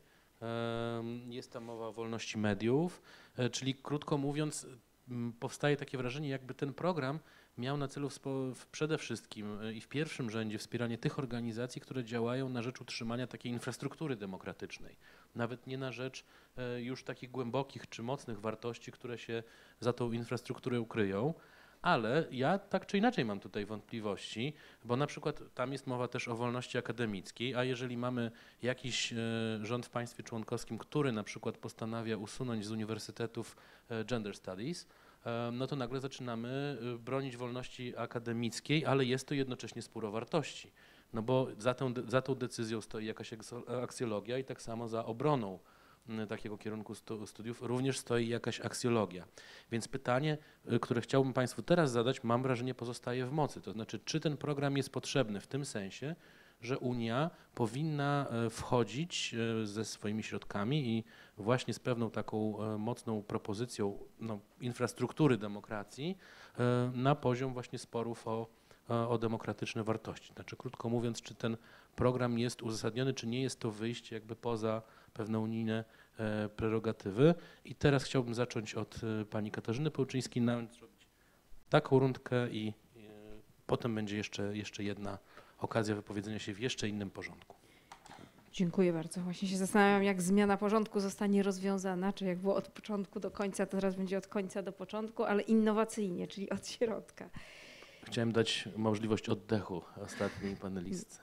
Jest tam mowa o wolności mediów, czyli krótko mówiąc powstaje takie wrażenie, jakby ten program miał na celu przede wszystkim i w pierwszym rzędzie wspieranie tych organizacji, które działają na rzecz utrzymania takiej infrastruktury demokratycznej, nawet nie na rzecz już takich głębokich czy mocnych wartości, które się za tą infrastrukturę ukryją, Ale ja tak czy inaczej mam tutaj wątpliwości, bo na przykład tam jest mowa też o wolności akademickiej, a jeżeli mamy jakiś rząd w państwie członkowskim, który na przykład postanawia usunąć z uniwersytetów gender studies, no to nagle zaczynamy bronić wolności akademickiej, ale jest to jednocześnie spór o wartości. No bo za tą, za tą decyzją stoi jakaś aksjologia i tak samo za obroną takiego kierunku studiów również stoi jakaś aksjologia. Więc pytanie, które chciałbym Państwu teraz zadać, mam wrażenie pozostaje w mocy. To znaczy, czy ten program jest potrzebny w tym sensie, że Unia powinna wchodzić ze swoimi środkami i właśnie z pewną taką mocną propozycją no, infrastruktury demokracji na poziom właśnie sporów o, o demokratyczne wartości. Znaczy, krótko mówiąc, czy ten program jest uzasadniony, czy nie jest to wyjście jakby poza pewne unijne prerogatywy. I teraz chciałbym zacząć od pani Katarzyny Pełczyńskiej, zrobić taką rundkę i, i potem będzie jeszcze, jeszcze jedna okazja wypowiedzenia się w jeszcze innym porządku. Dziękuję bardzo. Właśnie się zastanawiam, jak zmiana porządku zostanie rozwiązana, czy jak było od początku do końca, to teraz będzie od końca do początku, ale innowacyjnie, czyli od środka. Chciałem dać możliwość oddechu ostatniej panelistce.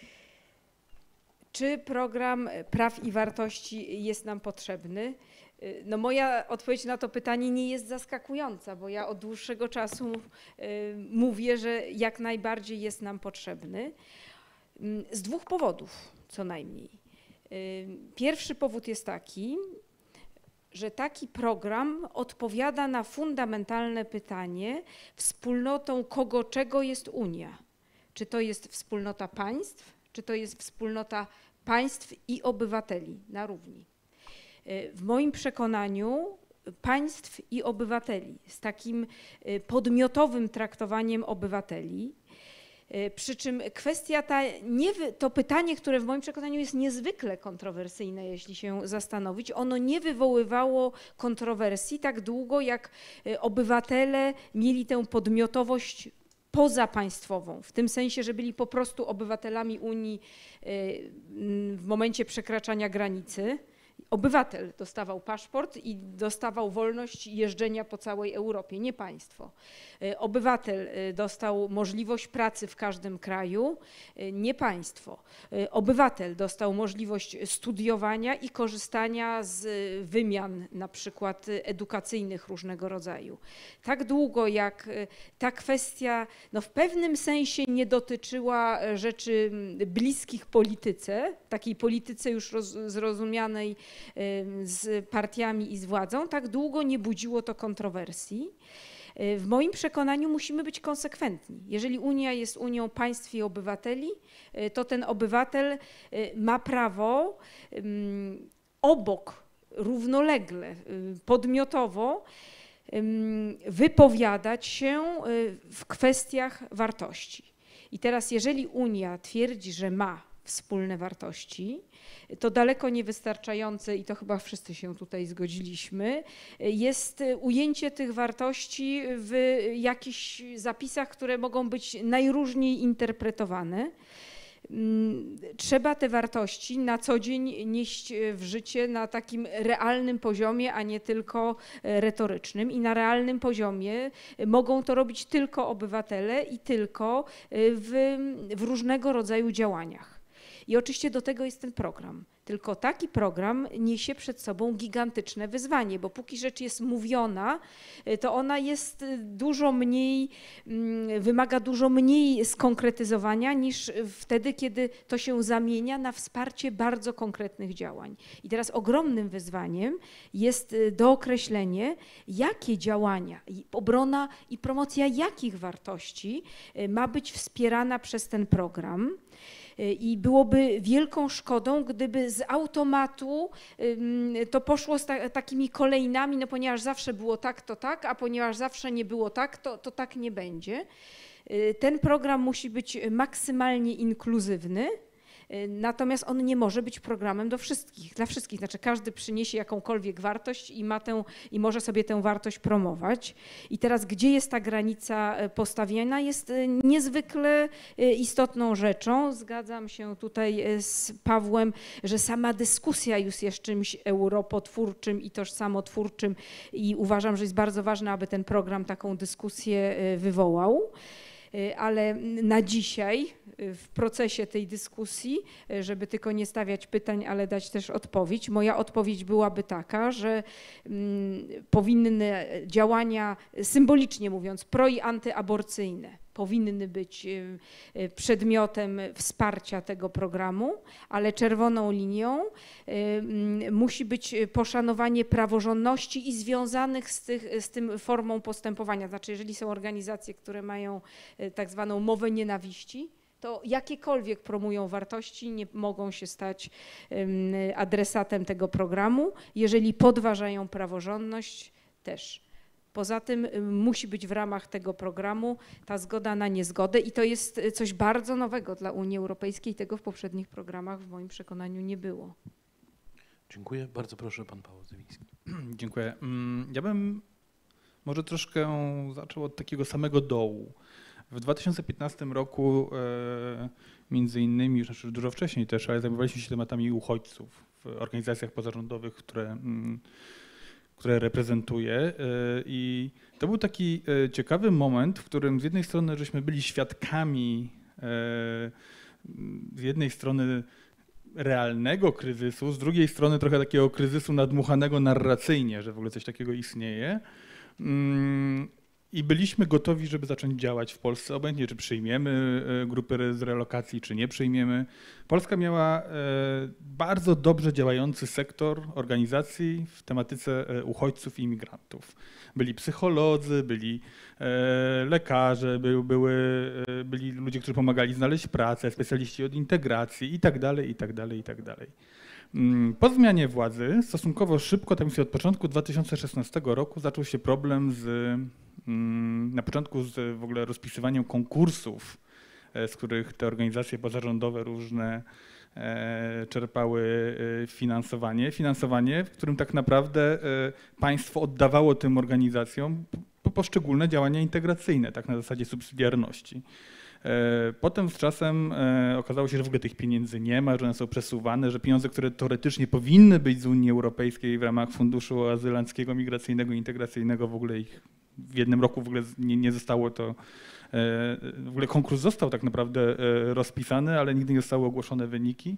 Czy program praw i wartości jest nam potrzebny? No moja odpowiedź na to pytanie nie jest zaskakująca, bo ja od dłuższego czasu mówię, że jak najbardziej jest nam potrzebny. Z dwóch powodów co najmniej. Pierwszy powód jest taki, że taki program odpowiada na fundamentalne pytanie wspólnotą kogo czego jest Unia. Czy to jest wspólnota państw, czy to jest wspólnota państw i obywateli na równi. W moim przekonaniu państw i obywateli z takim podmiotowym traktowaniem obywateli, przy czym kwestia ta, nie, to pytanie, które w moim przekonaniu jest niezwykle kontrowersyjne, jeśli się zastanowić, ono nie wywoływało kontrowersji tak długo, jak obywatele mieli tę podmiotowość pozapaństwową, w tym sensie, że byli po prostu obywatelami Unii w momencie przekraczania granicy. Obywatel dostawał paszport i dostawał wolność jeżdżenia po całej Europie, nie państwo. Obywatel dostał możliwość pracy w każdym kraju, nie państwo. Obywatel dostał możliwość studiowania i korzystania z wymian na przykład edukacyjnych różnego rodzaju. Tak długo jak ta kwestia no w pewnym sensie nie dotyczyła rzeczy bliskich polityce, takiej polityce już roz, zrozumianej z partiami i z władzą, tak długo nie budziło to kontrowersji. W moim przekonaniu musimy być konsekwentni. Jeżeli Unia jest Unią państw i obywateli, to ten obywatel ma prawo obok, równolegle, podmiotowo wypowiadać się w kwestiach wartości. I teraz jeżeli Unia twierdzi, że ma wspólne wartości, to daleko niewystarczające, i to chyba wszyscy się tutaj zgodziliśmy, jest ujęcie tych wartości w jakichś zapisach, które mogą być najróżniej interpretowane. Trzeba te wartości na co dzień nieść w życie na takim realnym poziomie, a nie tylko retorycznym. I na realnym poziomie mogą to robić tylko obywatele i tylko w, w różnego rodzaju działaniach. I oczywiście do tego jest ten program. Tylko taki program niesie przed sobą gigantyczne wyzwanie, bo póki rzecz jest mówiona, to ona jest dużo mniej, wymaga dużo mniej skonkretyzowania niż wtedy, kiedy to się zamienia na wsparcie bardzo konkretnych działań. I teraz ogromnym wyzwaniem jest dookreślenie, jakie działania, obrona i promocja jakich wartości ma być wspierana przez ten program. I byłoby wielką szkodą, gdyby z automatu to poszło z ta, takimi kolejnami, no ponieważ zawsze było tak, to tak, a ponieważ zawsze nie było tak, to, to tak nie będzie. Ten program musi być maksymalnie inkluzywny, Natomiast on nie może być programem do wszystkich, dla wszystkich. Znaczy każdy przyniesie jakąkolwiek wartość i, ma tę, i może sobie tę wartość promować. I teraz gdzie jest ta granica postawiona, jest niezwykle istotną rzeczą. Zgadzam się tutaj z Pawłem, że sama dyskusja już jest czymś europotwórczym i tożsamotwórczym i uważam, że jest bardzo ważne, aby ten program taką dyskusję wywołał. Ale na dzisiaj w procesie tej dyskusji, żeby tylko nie stawiać pytań, ale dać też odpowiedź, moja odpowiedź byłaby taka, że powinny działania, symbolicznie mówiąc, pro- i antyaborcyjne powinny być przedmiotem wsparcia tego programu, ale czerwoną linią musi być poszanowanie praworządności i związanych z, tych, z tym formą postępowania. Znaczy, jeżeli są organizacje, które mają tak zwaną mowę nienawiści, to jakiekolwiek promują wartości, nie mogą się stać adresatem tego programu. Jeżeli podważają praworządność, też. Poza tym musi być w ramach tego programu ta zgoda na niezgodę i to jest coś bardzo nowego dla Unii Europejskiej. Tego w poprzednich programach w moim przekonaniu nie było. Dziękuję. Bardzo proszę, pan Paweł Zywiński. Dziękuję. Ja bym może troszkę zaczął od takiego samego dołu. W dwa tysiące piętnastym roku e, między innymi, już znaczy dużo wcześniej też, ale zajmowaliśmy się tematami uchodźców w organizacjach pozarządowych, które, m, które reprezentuję e, i to był taki e, ciekawy moment, w którym z jednej strony żeśmy byli świadkami e, z jednej strony realnego kryzysu, z drugiej strony trochę takiego kryzysu nadmuchanego narracyjnie, że w ogóle coś takiego istnieje. Mm, I byliśmy gotowi, żeby zacząć działać w Polsce, obojętnie czy przyjmiemy grupy z relokacji, czy nie przyjmiemy. Polska miała bardzo dobrze działający sektor organizacji w tematyce uchodźców i imigrantów. Byli psycholodzy, byli lekarze, były, były, byli ludzie, którzy pomagali znaleźć pracę, specjaliści od integracji i tak dalej, i tak dalej, i tak dalej. Po zmianie władzy stosunkowo szybko, tak myślę od początku dwa tysiące szesnastego roku zaczął się problem z, na początku z w ogóle rozpisywaniem konkursów, z których te organizacje pozarządowe różne czerpały finansowanie. Finansowanie, w którym tak naprawdę państwo oddawało tym organizacjom poszczególne działania integracyjne, tak na zasadzie subsydiarności. Potem z czasem okazało się, że w ogóle tych pieniędzy nie ma, że one są przesuwane, że pieniądze, które teoretycznie powinny być z Unii Europejskiej w ramach Funduszu Azylanckiego, Migracyjnego i Integracyjnego, w ogóle ich w jednym roku w ogóle nie, nie zostało to, w ogóle konkurs został tak naprawdę rozpisany, ale nigdy nie zostały ogłoszone wyniki.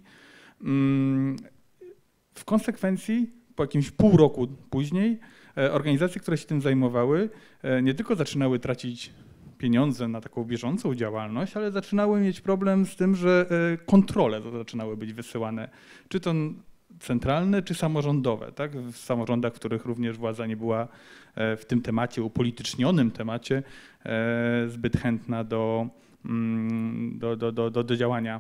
W konsekwencji po jakimś pół roku później organizacje, które się tym zajmowały, nie tylko zaczynały tracić pieniądze na taką bieżącą działalność, ale zaczynały mieć problem z tym, że kontrole zaczynały być wysyłane, czy to centralne, czy samorządowe. Tak? W samorządach, w których również władza nie była w tym temacie, upolitycznionym temacie, zbyt chętna do, do, do, do, do, do działania.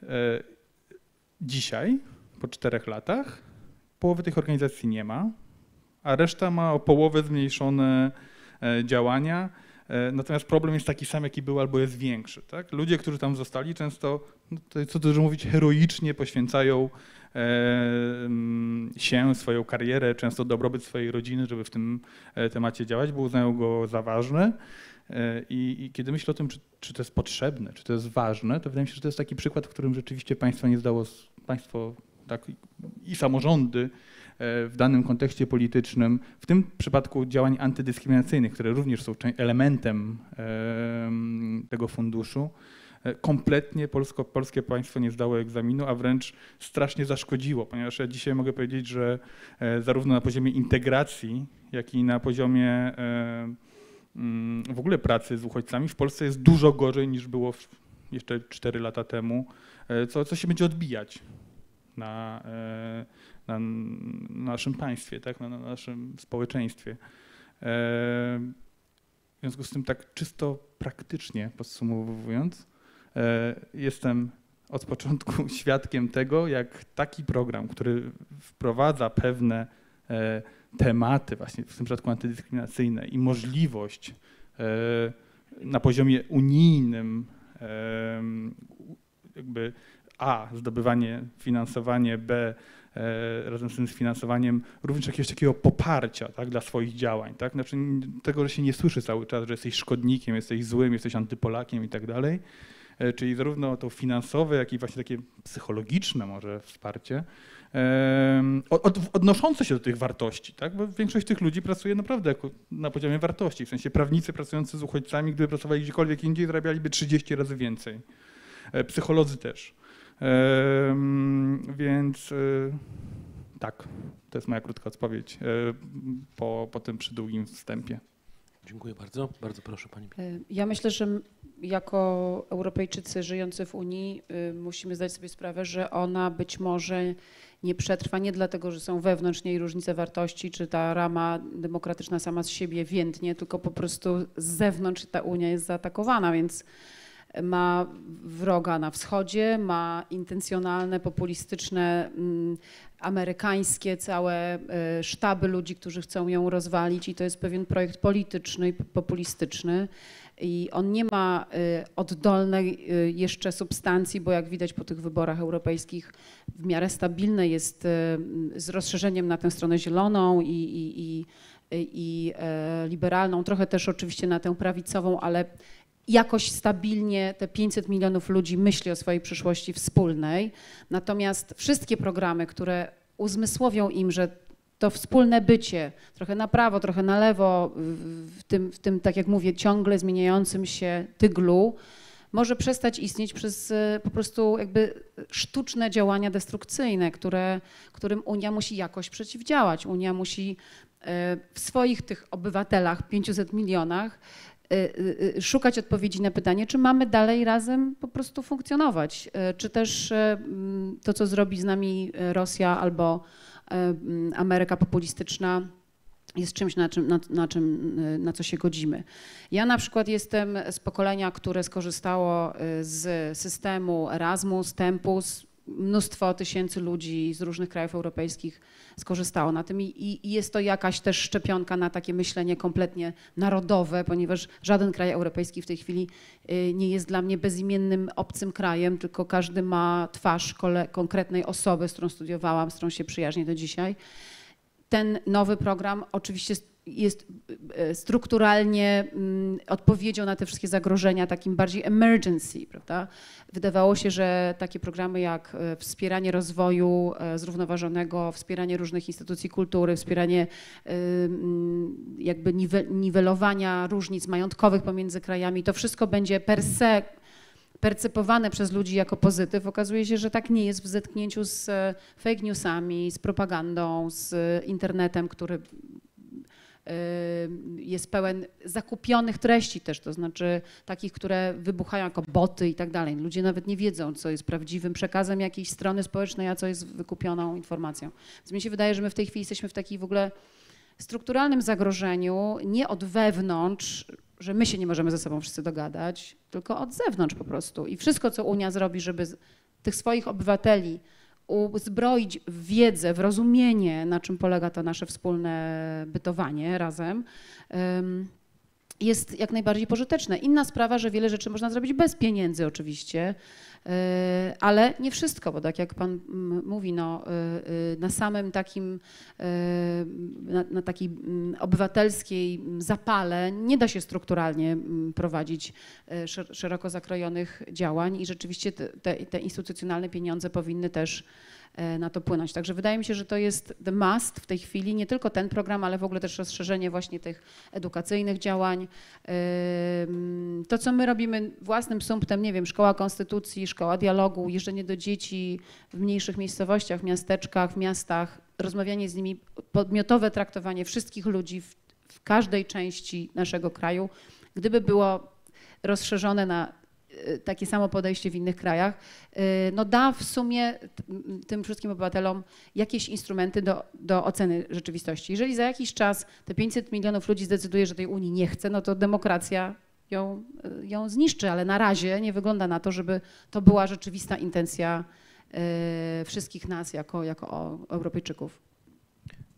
Dzisiaj, po czterech latach, połowy tych organizacji nie ma, a reszta ma o połowę zmniejszone działania. Natomiast problem jest taki sam, jaki był, albo jest większy. Tak? Ludzie, którzy tam zostali, często, no to, co dużo mówić, heroicznie poświęcają e, się, swoją karierę, często dobrobyt swojej rodziny, żeby w tym temacie działać, bo uznają go za ważny. E, i, I kiedy myślę o tym, czy, czy to jest potrzebne, czy to jest ważne, to wydaje mi się, że to jest taki przykład, w którym rzeczywiście państwo nie zdało, państwo tak, i samorządy w danym kontekście politycznym, w tym przypadku działań antydyskryminacyjnych, które również są elementem tego funduszu, kompletnie polsko, polskie państwo nie zdało egzaminu, a wręcz strasznie zaszkodziło, ponieważ ja dzisiaj mogę powiedzieć, że zarówno na poziomie integracji, jak i na poziomie w ogóle pracy z uchodźcami w Polsce jest dużo gorzej niż było jeszcze cztery lata temu, co, co się będzie odbijać na, na naszym państwie, tak? na, na naszym społeczeństwie. W związku z tym tak czysto praktycznie podsumowując, jestem od początku świadkiem tego, jak taki program, który wprowadza pewne tematy, właśnie w tym przypadku antydyskryminacyjne i możliwość na poziomie unijnym jakby A, zdobywanie, finansowanie, B, razem z tym sfinansowaniem również jakiegoś takiego poparcia, tak, dla swoich działań. Tak? Znaczy tego, że się nie słyszy cały czas, że jesteś szkodnikiem, jesteś złym, jesteś antypolakiem i tak dalej. Czyli zarówno to finansowe, jak i właśnie takie psychologiczne może wsparcie, od, odnoszące się do tych wartości, tak? Bo większość tych ludzi pracuje naprawdę na poziomie wartości, w sensie prawnicy pracujący z uchodźcami, gdyby pracowali gdziekolwiek indziej, zarabialiby trzydzieści razy więcej. Psycholodzy też. Więc tak, to jest moja krótka odpowiedź po, po tym przydługim wstępie. Dziękuję bardzo. Bardzo proszę Pani. Ja myślę, że jako Europejczycy żyjący w Unii musimy zdać sobie sprawę, że ona być może nie przetrwa nie dlatego, że są wewnątrz niej różnice wartości, czy ta rama demokratyczna sama z siebie więdnie, tylko po prostu z zewnątrz ta Unia jest zaatakowana, więc ma wroga na wschodzie, ma intencjonalne, populistyczne, mm, amerykańskie całe y, sztaby ludzi, którzy chcą ją rozwalić i to jest pewien projekt polityczny i populistyczny i on nie ma y, oddolnej y, jeszcze substancji, bo jak widać po tych wyborach europejskich w miarę stabilne jest y, z rozszerzeniem na tę stronę zieloną i, i, i, i y, liberalną, trochę też oczywiście na tę prawicową, ale jakoś stabilnie te pięćset milionów ludzi myśli o swojej przyszłości wspólnej. Natomiast wszystkie programy, które uzmysłowią im, że to wspólne bycie, trochę na prawo, trochę na lewo, w tym, w tym tak jak mówię, ciągle zmieniającym się tyglu, może przestać istnieć przez po prostu jakby sztuczne działania destrukcyjne, które, którym Unia musi jakoś przeciwdziałać. Unia musi w swoich tych obywatelach, pięciuset milionach, szukać odpowiedzi na pytanie, czy mamy dalej razem po prostu funkcjonować, czy też to, co zrobi z nami Rosja albo Ameryka populistyczna, jest czymś, na, czym, na, na, czym, na co się godzimy. Ja na przykład jestem z pokolenia, które skorzystało z systemu Erasmus, Tempus. Mnóstwo tysięcy ludzi z różnych krajów europejskich skorzystało na tym i, i jest to jakaś też szczepionka na takie myślenie kompletnie narodowe, ponieważ żaden kraj europejski w tej chwili nie jest dla mnie bezimiennym, obcym krajem, tylko każdy ma twarz kole, konkretnej osoby, z którą studiowałam, z którą się przyjaźnię do dzisiaj. Ten nowy program oczywiście jest strukturalnie odpowiedzią na te wszystkie zagrożenia, takim bardziej emergency, prawda? Wydawało się, że takie programy jak wspieranie rozwoju zrównoważonego, wspieranie różnych instytucji kultury, wspieranie jakby niwelowania różnic majątkowych pomiędzy krajami, to wszystko będzie per se percepowane przez ludzi jako pozytyw. Okazuje się, że tak nie jest w zetknięciu z fake newsami, z propagandą, z internetem, który jest pełen zakupionych treści też, to znaczy takich, które wybuchają jako boty i tak dalej. Ludzie nawet nie wiedzą, co jest prawdziwym przekazem jakiejś strony społecznej, a co jest wykupioną informacją. Więc mi się wydaje, że my w tej chwili jesteśmy w takiej w ogóle strukturalnym zagrożeniu, nie od wewnątrz, że my się nie możemy ze sobą wszyscy dogadać, tylko od zewnątrz po prostu. I wszystko, co Unia zrobi, żeby tych swoich obywateli uzbroić w wiedzę, w rozumienie, na czym polega to nasze wspólne bytowanie razem, jest jak najbardziej pożyteczne. Inna sprawa, że wiele rzeczy można zrobić bez pieniędzy oczywiście, ale nie wszystko, bo tak jak pan mówi, no, na samym takim, na, na takiej obywatelskiej zapale nie da się strukturalnie prowadzić szeroko zakrojonych działań i rzeczywiście te, te instytucjonalne pieniądze powinny też na to płynąć. Także wydaje mi się, że to jest the must w tej chwili, nie tylko ten program, ale w ogóle też rozszerzenie właśnie tych edukacyjnych działań. To, co my robimy własnym sumptem, nie wiem, szkoła konstytucji, szkoła dialogu, jeżdżenie do dzieci w mniejszych miejscowościach, w miasteczkach, w miastach, rozmawianie z nimi, podmiotowe traktowanie wszystkich ludzi w, w każdej części naszego kraju, gdyby było rozszerzone na takie samo podejście w innych krajach, no da w sumie tym wszystkim obywatelom jakieś instrumenty do, do oceny rzeczywistości. Jeżeli za jakiś czas te pięćset milionów ludzi zdecyduje, że tej Unii nie chce, no to demokracja ją, ją zniszczy, ale na razie nie wygląda na to, żeby to była rzeczywista intencja wszystkich nas jako, jako Europejczyków.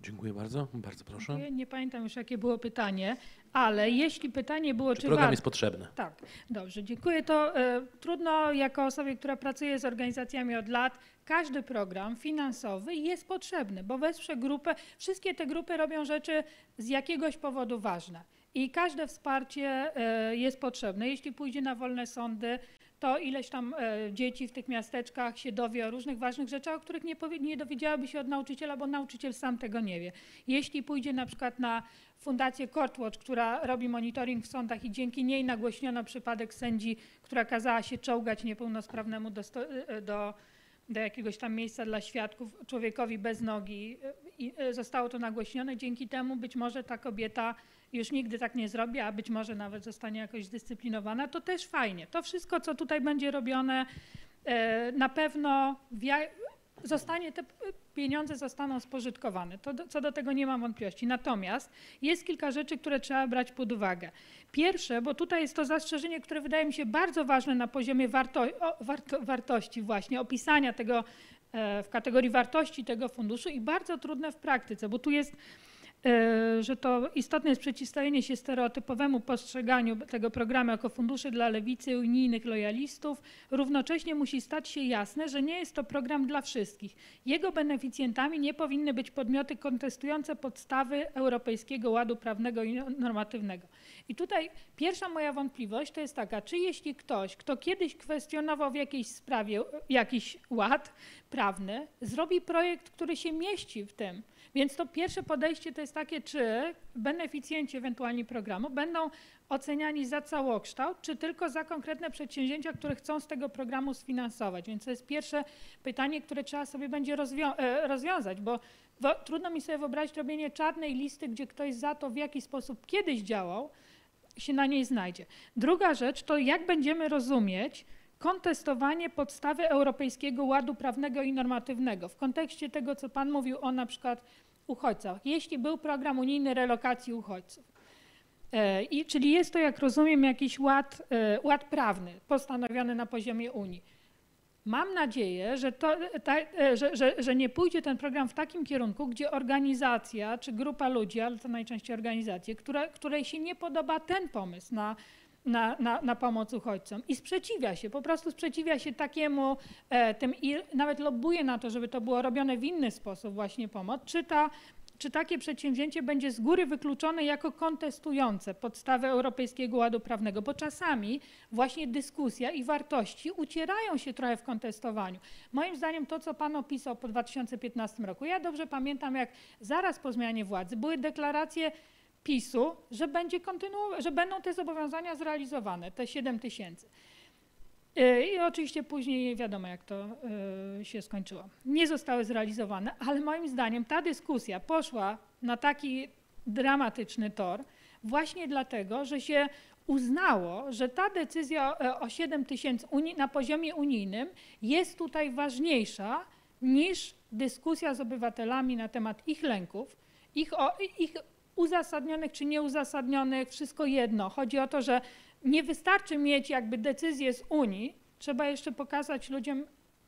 Dziękuję bardzo. Bardzo proszę. Dziękuję. Nie pamiętam już, jakie było pytanie, ale jeśli pytanie było, Czy czy program war- jest potrzebny? Tak, dobrze, dziękuję. To e, trudno jako osobie, która pracuje z organizacjami od lat, każdy program finansowy jest potrzebny, bo wesprze grupę, wszystkie te grupy robią rzeczy z jakiegoś powodu ważne i każde wsparcie e, jest potrzebne. Jeśli pójdzie na wolne sądy, to ileś tam e, dzieci w tych miasteczkach się dowie o różnych ważnych rzeczach, o których nie, powie, nie dowiedziałaby się od nauczyciela, bo nauczyciel sam tego nie wie. Jeśli pójdzie na przykład na Fundację Courtwatch, która robi monitoring w sądach i dzięki niej nagłośniono przypadek sędzi, która kazała się czołgać niepełnosprawnemu do, sto, do, do jakiegoś tam miejsca dla świadków, człowiekowi bez nogi i zostało to nagłośnione. Dzięki temu być może ta kobieta już nigdy tak nie zrobi, a być może nawet zostanie jakoś zdyscyplinowana, to też fajnie. To wszystko, co tutaj będzie robione, na pewno zostanie, te pieniądze zostaną spożytkowane. To, co do tego nie mam wątpliwości. Natomiast jest kilka rzeczy, które trzeba brać pod uwagę. Pierwsze, bo tutaj jest to zastrzeżenie, które wydaje mi się bardzo ważne na poziomie warto, warto, wartości właśnie, opisania tego w kategorii wartości tego funduszu i bardzo trudne w praktyce, bo tu jest że to istotne jest przeciwstawienie się stereotypowemu postrzeganiu tego programu jako funduszy dla lewicy i unijnych lojalistów. Równocześnie musi stać się jasne, że nie jest to program dla wszystkich. Jego beneficjentami nie powinny być podmioty kontestujące podstawy Europejskiego Ładu Prawnego i Normatywnego. I tutaj pierwsza moja wątpliwość to jest taka, czy jeśli ktoś, kto kiedyś kwestionował w jakiejś sprawie jakiś ład prawny, zrobi projekt, który się mieści w tym. Więc to pierwsze podejście to jest takie, czy beneficjenci ewentualnie programu będą oceniani za całokształt, czy tylko za konkretne przedsięwzięcia, które chcą z tego programu sfinansować. Więc to jest pierwsze pytanie, które trzeba sobie będzie rozwią rozwiązać, bo, bo trudno mi sobie wyobrazić robienie czarnej listy, gdzie ktoś za to, w jaki sposób kiedyś działał, się na niej znajdzie. Druga rzecz to jak będziemy rozumieć kontestowanie podstawy Europejskiego Ładu Prawnego i Normatywnego w kontekście tego, co Pan mówił o na przykład uchodźcach. Jeśli był program unijny relokacji uchodźców, e, i, czyli jest to, jak rozumiem, jakiś ład, e, ład prawny postanowiony na poziomie Unii. Mam nadzieję, że, to, ta, e, że, że, że nie pójdzie ten program w takim kierunku, gdzie organizacja czy grupa ludzi, ale to najczęściej organizacje, które, której się nie podoba ten pomysł na Na, na, na pomoc uchodźcom i sprzeciwia się, po prostu sprzeciwia się takiemu, e, tym i nawet lobbuje na to, żeby to było robione w inny sposób właśnie pomoc, czy, ta, czy takie przedsięwzięcie będzie z góry wykluczone jako kontestujące podstawę Europejskiego Ładu Prawnego, bo czasami właśnie dyskusja i wartości ucierają się trochę w kontestowaniu. Moim zdaniem to, co Pan opisał po dwa tysiące piętnastym roku, ja dobrze pamiętam, jak zaraz po zmianie władzy były deklaracje PiSu, że, będzie kontynu- że będą te zobowiązania zrealizowane, te siedem tysięcy. I oczywiście później wiadomo, jak to y, się skończyło. Nie zostały zrealizowane, ale moim zdaniem ta dyskusja poszła na taki dramatyczny tor właśnie dlatego, że się uznało, że ta decyzja o, o siedem tysięcy na poziomie unijnym jest tutaj ważniejsza niż dyskusja z obywatelami na temat ich lęków, ich, o, ich uzasadnionych czy nieuzasadnionych, wszystko jedno. Chodzi o to, że nie wystarczy mieć jakby decyzję z Unii, trzeba jeszcze pokazać ludziom,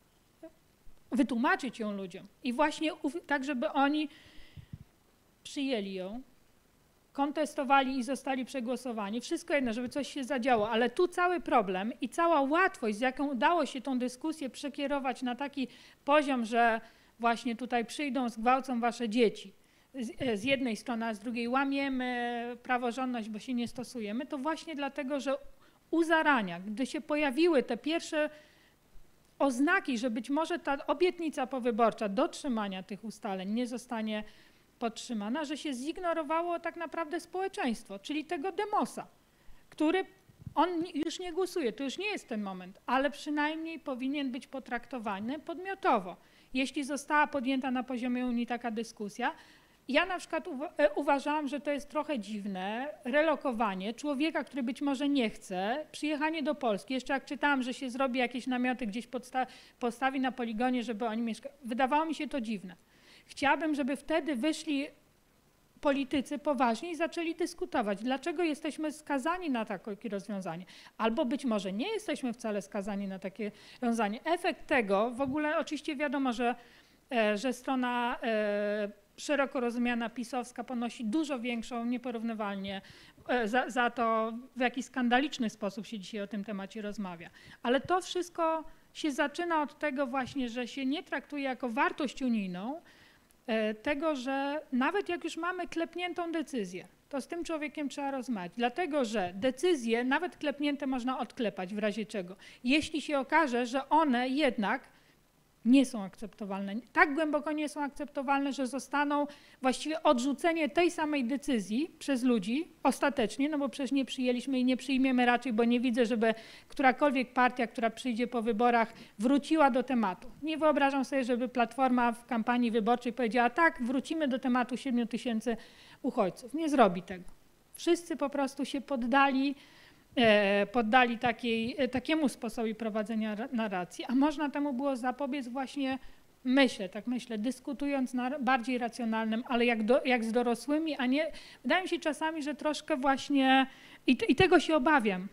wytłumaczyć ją ludziom i właśnie tak, żeby oni przyjęli ją, kontestowali i zostali przegłosowani. Wszystko jedno, żeby coś się zadziało, ale tu cały problem i cała łatwość, z jaką udało się tą dyskusję przekierować na taki poziom, że właśnie tutaj przyjdą, zgwałcą wasze dzieci. Z, z jednej strony, a z drugiej łamiemy praworządność, bo się nie stosujemy, to właśnie dlatego, że u zarania, gdy się pojawiły te pierwsze oznaki, że być może ta obietnica powyborcza dotrzymania tych ustaleń nie zostanie podtrzymana, że się zignorowało tak naprawdę społeczeństwo, czyli tego demosa, który on już nie głosuje, to już nie jest ten moment, ale przynajmniej powinien być potraktowany podmiotowo. Jeśli została podjęta na poziomie Unii taka dyskusja, ja na przykład uważałam, że to jest trochę dziwne, relokowanie człowieka, który być może nie chce, przyjechanie do Polski, jeszcze jak czytałam, że się zrobi jakieś namioty gdzieś podsta postawi na poligonie, żeby oni mieszkali, wydawało mi się to dziwne. Chciałabym, żeby wtedy wyszli politycy poważnie i zaczęli dyskutować, dlaczego jesteśmy skazani na takie rozwiązanie, albo być może nie jesteśmy wcale skazani na takie rozwiązanie. Efekt tego, w ogóle oczywiście wiadomo, że że strona szeroko rozumiana pisowska ponosi dużo większą, nieporównywalnie za, za to, w jaki skandaliczny sposób się dzisiaj o tym temacie rozmawia. Ale to wszystko się zaczyna od tego właśnie, że się nie traktuje jako wartość unijną, tego, że nawet jak już mamy klepniętą decyzję, to z tym człowiekiem trzeba rozmawiać, dlatego że decyzje, nawet klepnięte, można odklepać w razie czego. Jeśli się okaże, że one jednak nie są akceptowalne, tak głęboko nie są akceptowalne, że zostaną właściwie odrzucenie tej samej decyzji przez ludzi ostatecznie, no bo przecież nie przyjęliśmy i nie przyjmiemy raczej, bo nie widzę, żeby którakolwiek partia, która przyjdzie po wyborach, wróciła do tematu. Nie wyobrażam sobie, żeby Platforma w kampanii wyborczej powiedziała tak, wrócimy do tematu siedmiu tysięcy uchodźców. Nie zrobi tego. Wszyscy po prostu się poddali poddali takiej, takiemu sposobowi prowadzenia narracji, a można temu było zapobiec właśnie, myślę, tak myślę, dyskutując na bardziej racjonalnym, ale jak, do, jak z dorosłymi, a nie, wydaje mi się czasami, że troszkę właśnie, i, i tego się obawiam,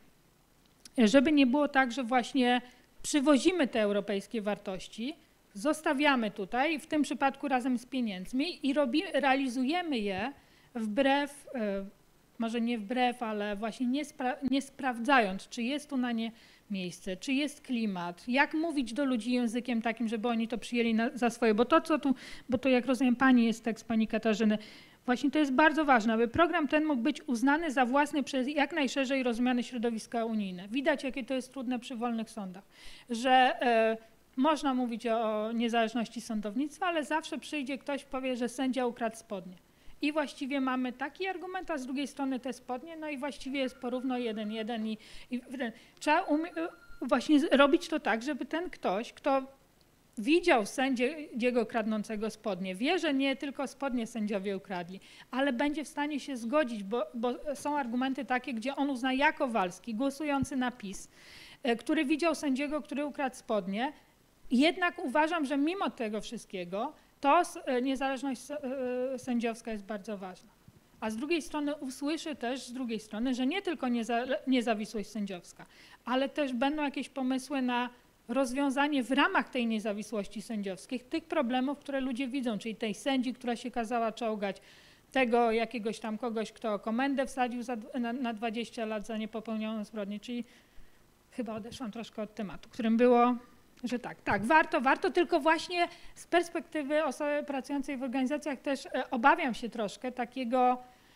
żeby nie było tak, że właśnie przywozimy te europejskie wartości, zostawiamy tutaj, w tym przypadku razem z pieniędzmi i robi, realizujemy je wbrew, może nie wbrew, ale właśnie nie, spra nie sprawdzając, czy jest tu na nie miejsce, czy jest klimat, jak mówić do ludzi językiem takim, żeby oni to przyjęli na, za swoje, bo to, co tu, bo to jak rozumiem pani jest tekst pani Katarzyny, właśnie to jest bardzo ważne, aby program ten mógł być uznany za własny przez jak najszerzej rozumiane środowiska unijne. Widać, jakie to jest trudne przy wolnych sądach, że e, można mówić o niezależności sądownictwa, ale zawsze przyjdzie ktoś, powie, że sędzia ukradł spodnie. I właściwie mamy taki argument, a z drugiej strony te spodnie, no i właściwie jest porówno jeden, jeden i, i trzeba właśnie robić to tak, żeby ten ktoś, kto widział sędziego kradnącego spodnie, wie, że nie tylko spodnie sędziowie ukradli, ale będzie w stanie się zgodzić, bo, bo są argumenty takie, gdzie on uzna jako Kowalski, głosujący na PiS, który widział sędziego, który ukradł spodnie. Jednak uważam, że mimo tego wszystkiego to niezależność sędziowska jest bardzo ważna. A z drugiej strony usłyszy też, z drugiej strony, że nie tylko nieza, niezawisłość sędziowska, ale też będą jakieś pomysły na rozwiązanie w ramach tej niezawisłości sędziowskiej tych problemów, które ludzie widzą, czyli tej sędzi, która się kazała czołgać, tego jakiegoś tam kogoś, kto komendę wsadził za, na, na dwadzieścia lat za niepopełnioną zbrodnię, czyli chyba odeszłam troszkę od tematu, którym było, że tak, tak, warto, warto, tylko właśnie z perspektywy osoby pracującej w organizacjach też e, obawiam się troszkę takiego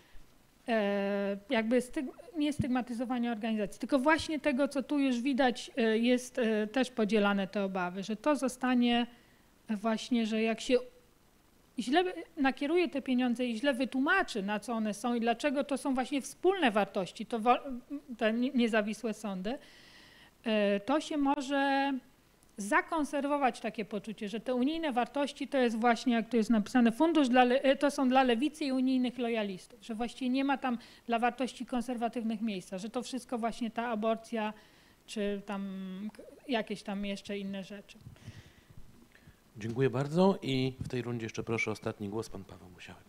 e, jakby styg, nie stygmatyzowania organizacji, tylko właśnie tego, co tu już widać, e, jest e, też podzielane te obawy, że to zostanie właśnie, że jak się źle nakieruje te pieniądze i źle wytłumaczy, na co one są i dlaczego to są właśnie wspólne wartości, to te niezawisłe sądy, e, to się może zakonserwować takie poczucie, że te unijne wartości to jest właśnie, jak tu jest napisane, fundusz dla, to są dla lewicy i unijnych lojalistów, że właściwie nie ma tam dla wartości konserwatywnych miejsca, że to wszystko właśnie ta aborcja, czy tam jakieś tam jeszcze inne rzeczy. Dziękuję bardzo i w tej rundzie jeszcze proszę ostatni głos, pan Paweł Musiałek.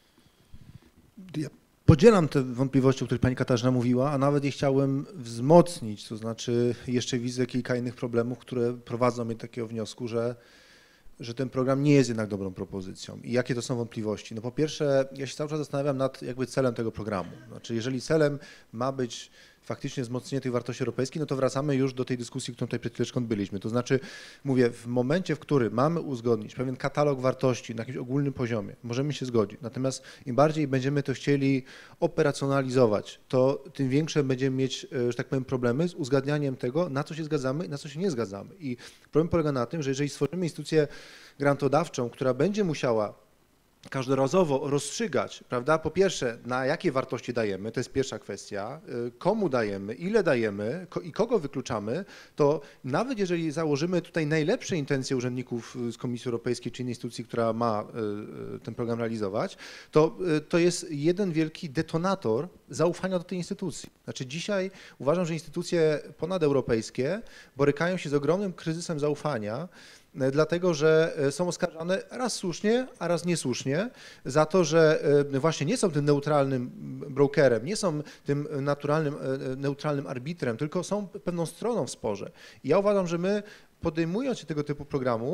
Ja podzielam te wątpliwości, o których pani Katarzyna mówiła, a nawet je chciałem wzmocnić, to znaczy jeszcze widzę kilka innych problemów, które prowadzą mnie do takiego wniosku, że, że ten program nie jest jednak dobrą propozycją. I jakie to są wątpliwości? No po pierwsze, ja się cały czas zastanawiam nad jakby celem tego programu. Znaczy, jeżeli celem ma być faktycznie wzmocnienie tych wartości europejskich, no to wracamy już do tej dyskusji, którą tutaj przed chwileczką odbyliśmy. To znaczy, mówię, w momencie, w którym mamy uzgodnić pewien katalog wartości na jakimś ogólnym poziomie, możemy się zgodzić. Natomiast im bardziej będziemy to chcieli operacjonalizować, to tym większe będziemy mieć, że tak powiem, problemy z uzgadnianiem tego, na co się zgadzamy i na co się nie zgadzamy. I problem polega na tym, że jeżeli stworzymy instytucję grantodawczą, która będzie musiała każdorazowo rozstrzygać, prawda, po pierwsze, na jakie wartości dajemy, to jest pierwsza kwestia, komu dajemy, ile dajemy i kogo wykluczamy, to nawet jeżeli założymy tutaj najlepsze intencje urzędników z Komisji Europejskiej czy innej instytucji, która ma ten program realizować, to, to jest jeden wielki detonator zaufania do tej instytucji. Znaczy dzisiaj uważam, że instytucje ponadeuropejskie borykają się z ogromnym kryzysem zaufania, dlatego że są oskarżane raz słusznie, a raz niesłusznie za to, że właśnie nie są tym neutralnym brokerem, nie są tym naturalnym, neutralnym arbitrem, tylko są pewną stroną w sporze. I ja uważam, że my podejmując się tego typu programu,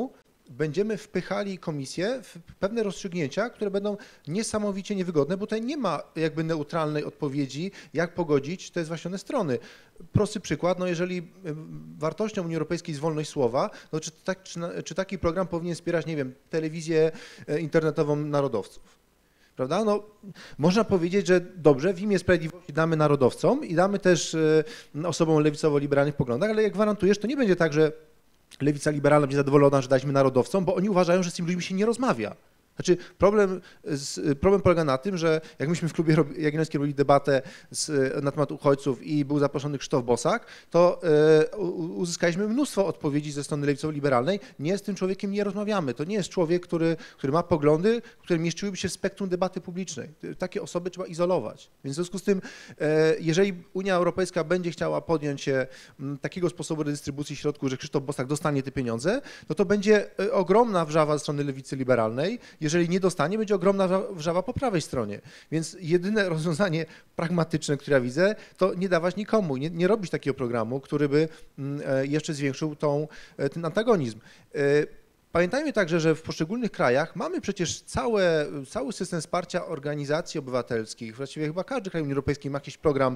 będziemy wpychali komisję w pewne rozstrzygnięcia, które będą niesamowicie niewygodne, bo tutaj nie ma jakby neutralnej odpowiedzi, jak pogodzić te zwłaszczone strony. Prosty przykład, no jeżeli wartością Unii Europejskiej jest wolność słowa, no czy, tak, czy, czy taki program powinien wspierać, nie wiem, telewizję internetową narodowców? Prawda? No, można powiedzieć, że dobrze, w imię sprawiedliwości damy narodowcom i damy też osobom lewicowo-liberalnych poglądach, ale jak gwarantujesz, to nie będzie tak, że lewica liberalna będzie zadowolona, że daliśmy narodowcom, bo oni uważają, że z tymi ludźmi się nie rozmawia. Znaczy problem, problem polega na tym, że jak myśmy w klubie jagiellońskim robili debatę z, na temat uchodźców i był zaproszony Krzysztof Bosak, to y, uzyskaliśmy mnóstwo odpowiedzi ze strony lewicowo-liberalnej. Nie, z tym człowiekiem nie rozmawiamy. To nie jest człowiek, który, który ma poglądy, które mieściłyby się w spektrum debaty publicznej. Takie osoby trzeba izolować. Więc w związku z tym, y, jeżeli Unia Europejska będzie chciała podjąć się m, takiego sposobu redystrybucji środków, że Krzysztof Bosak dostanie te pieniądze, no to będzie y, ogromna wrzawa ze strony lewicy liberalnej. Jeżeli nie dostanie, będzie ogromna wrzawa po prawej stronie. Więc jedyne rozwiązanie pragmatyczne, które ja widzę, to nie dawać nikomu, nie, nie robić takiego programu, który by jeszcze zwiększył tą, ten antagonizm. Pamiętajmy także, że w poszczególnych krajach mamy przecież całe, cały system wsparcia organizacji obywatelskich. Właściwie chyba każdy kraj Unii Europejskiej ma jakiś program,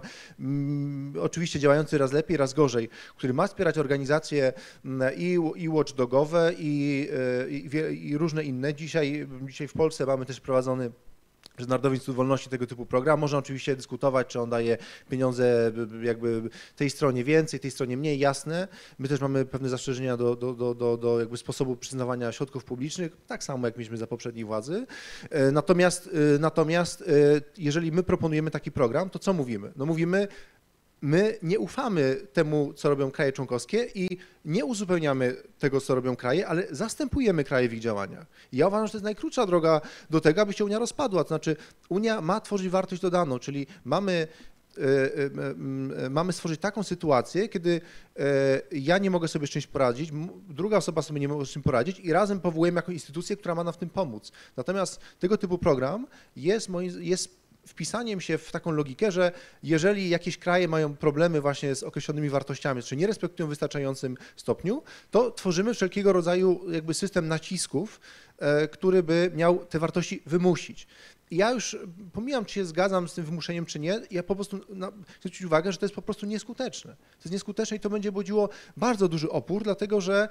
mm, oczywiście działający raz lepiej, raz gorzej, który ma wspierać organizacje i, i watchdogowe, i, i, i różne inne. Dzisiaj, dzisiaj w Polsce mamy też prowadzony przez Narodowy Instytut Wolności tego typu program. Można oczywiście dyskutować, czy on daje pieniądze jakby tej stronie więcej, tej stronie mniej, jasne. My też mamy pewne zastrzeżenia do, do, do, do, do jakby sposobu przyznawania środków publicznych, tak samo jak mieliśmy za poprzedniej władzy. Natomiast, natomiast jeżeli my proponujemy taki program, to co mówimy? No mówimy, my nie ufamy temu, co robią kraje członkowskie i nie uzupełniamy tego, co robią kraje, ale zastępujemy kraje w ich działaniach. I ja uważam, że to jest najkrótsza droga do tego, aby się Unia rozpadła. To znaczy Unia ma tworzyć wartość dodaną, czyli mamy, y, y, y, mamy stworzyć taką sytuację, kiedy y, ja nie mogę sobie z czymś poradzić, druga osoba sobie nie może z czymś poradzić i razem powołujemy jakąś instytucję, która ma nam w tym pomóc. Natomiast tego typu program jest, moim, jest wpisaniem się w taką logikę, że jeżeli jakieś kraje mają problemy właśnie z określonymi wartościami, czy nie respektują w wystarczającym stopniu, to tworzymy wszelkiego rodzaju jakby system nacisków, który by miał te wartości wymusić. I ja już pomijam, czy się zgadzam z tym wymuszeniem, czy nie, ja po prostu no, chcę zwrócić uwagę, że to jest po prostu nieskuteczne. To jest nieskuteczne i to będzie budziło bardzo duży opór, dlatego że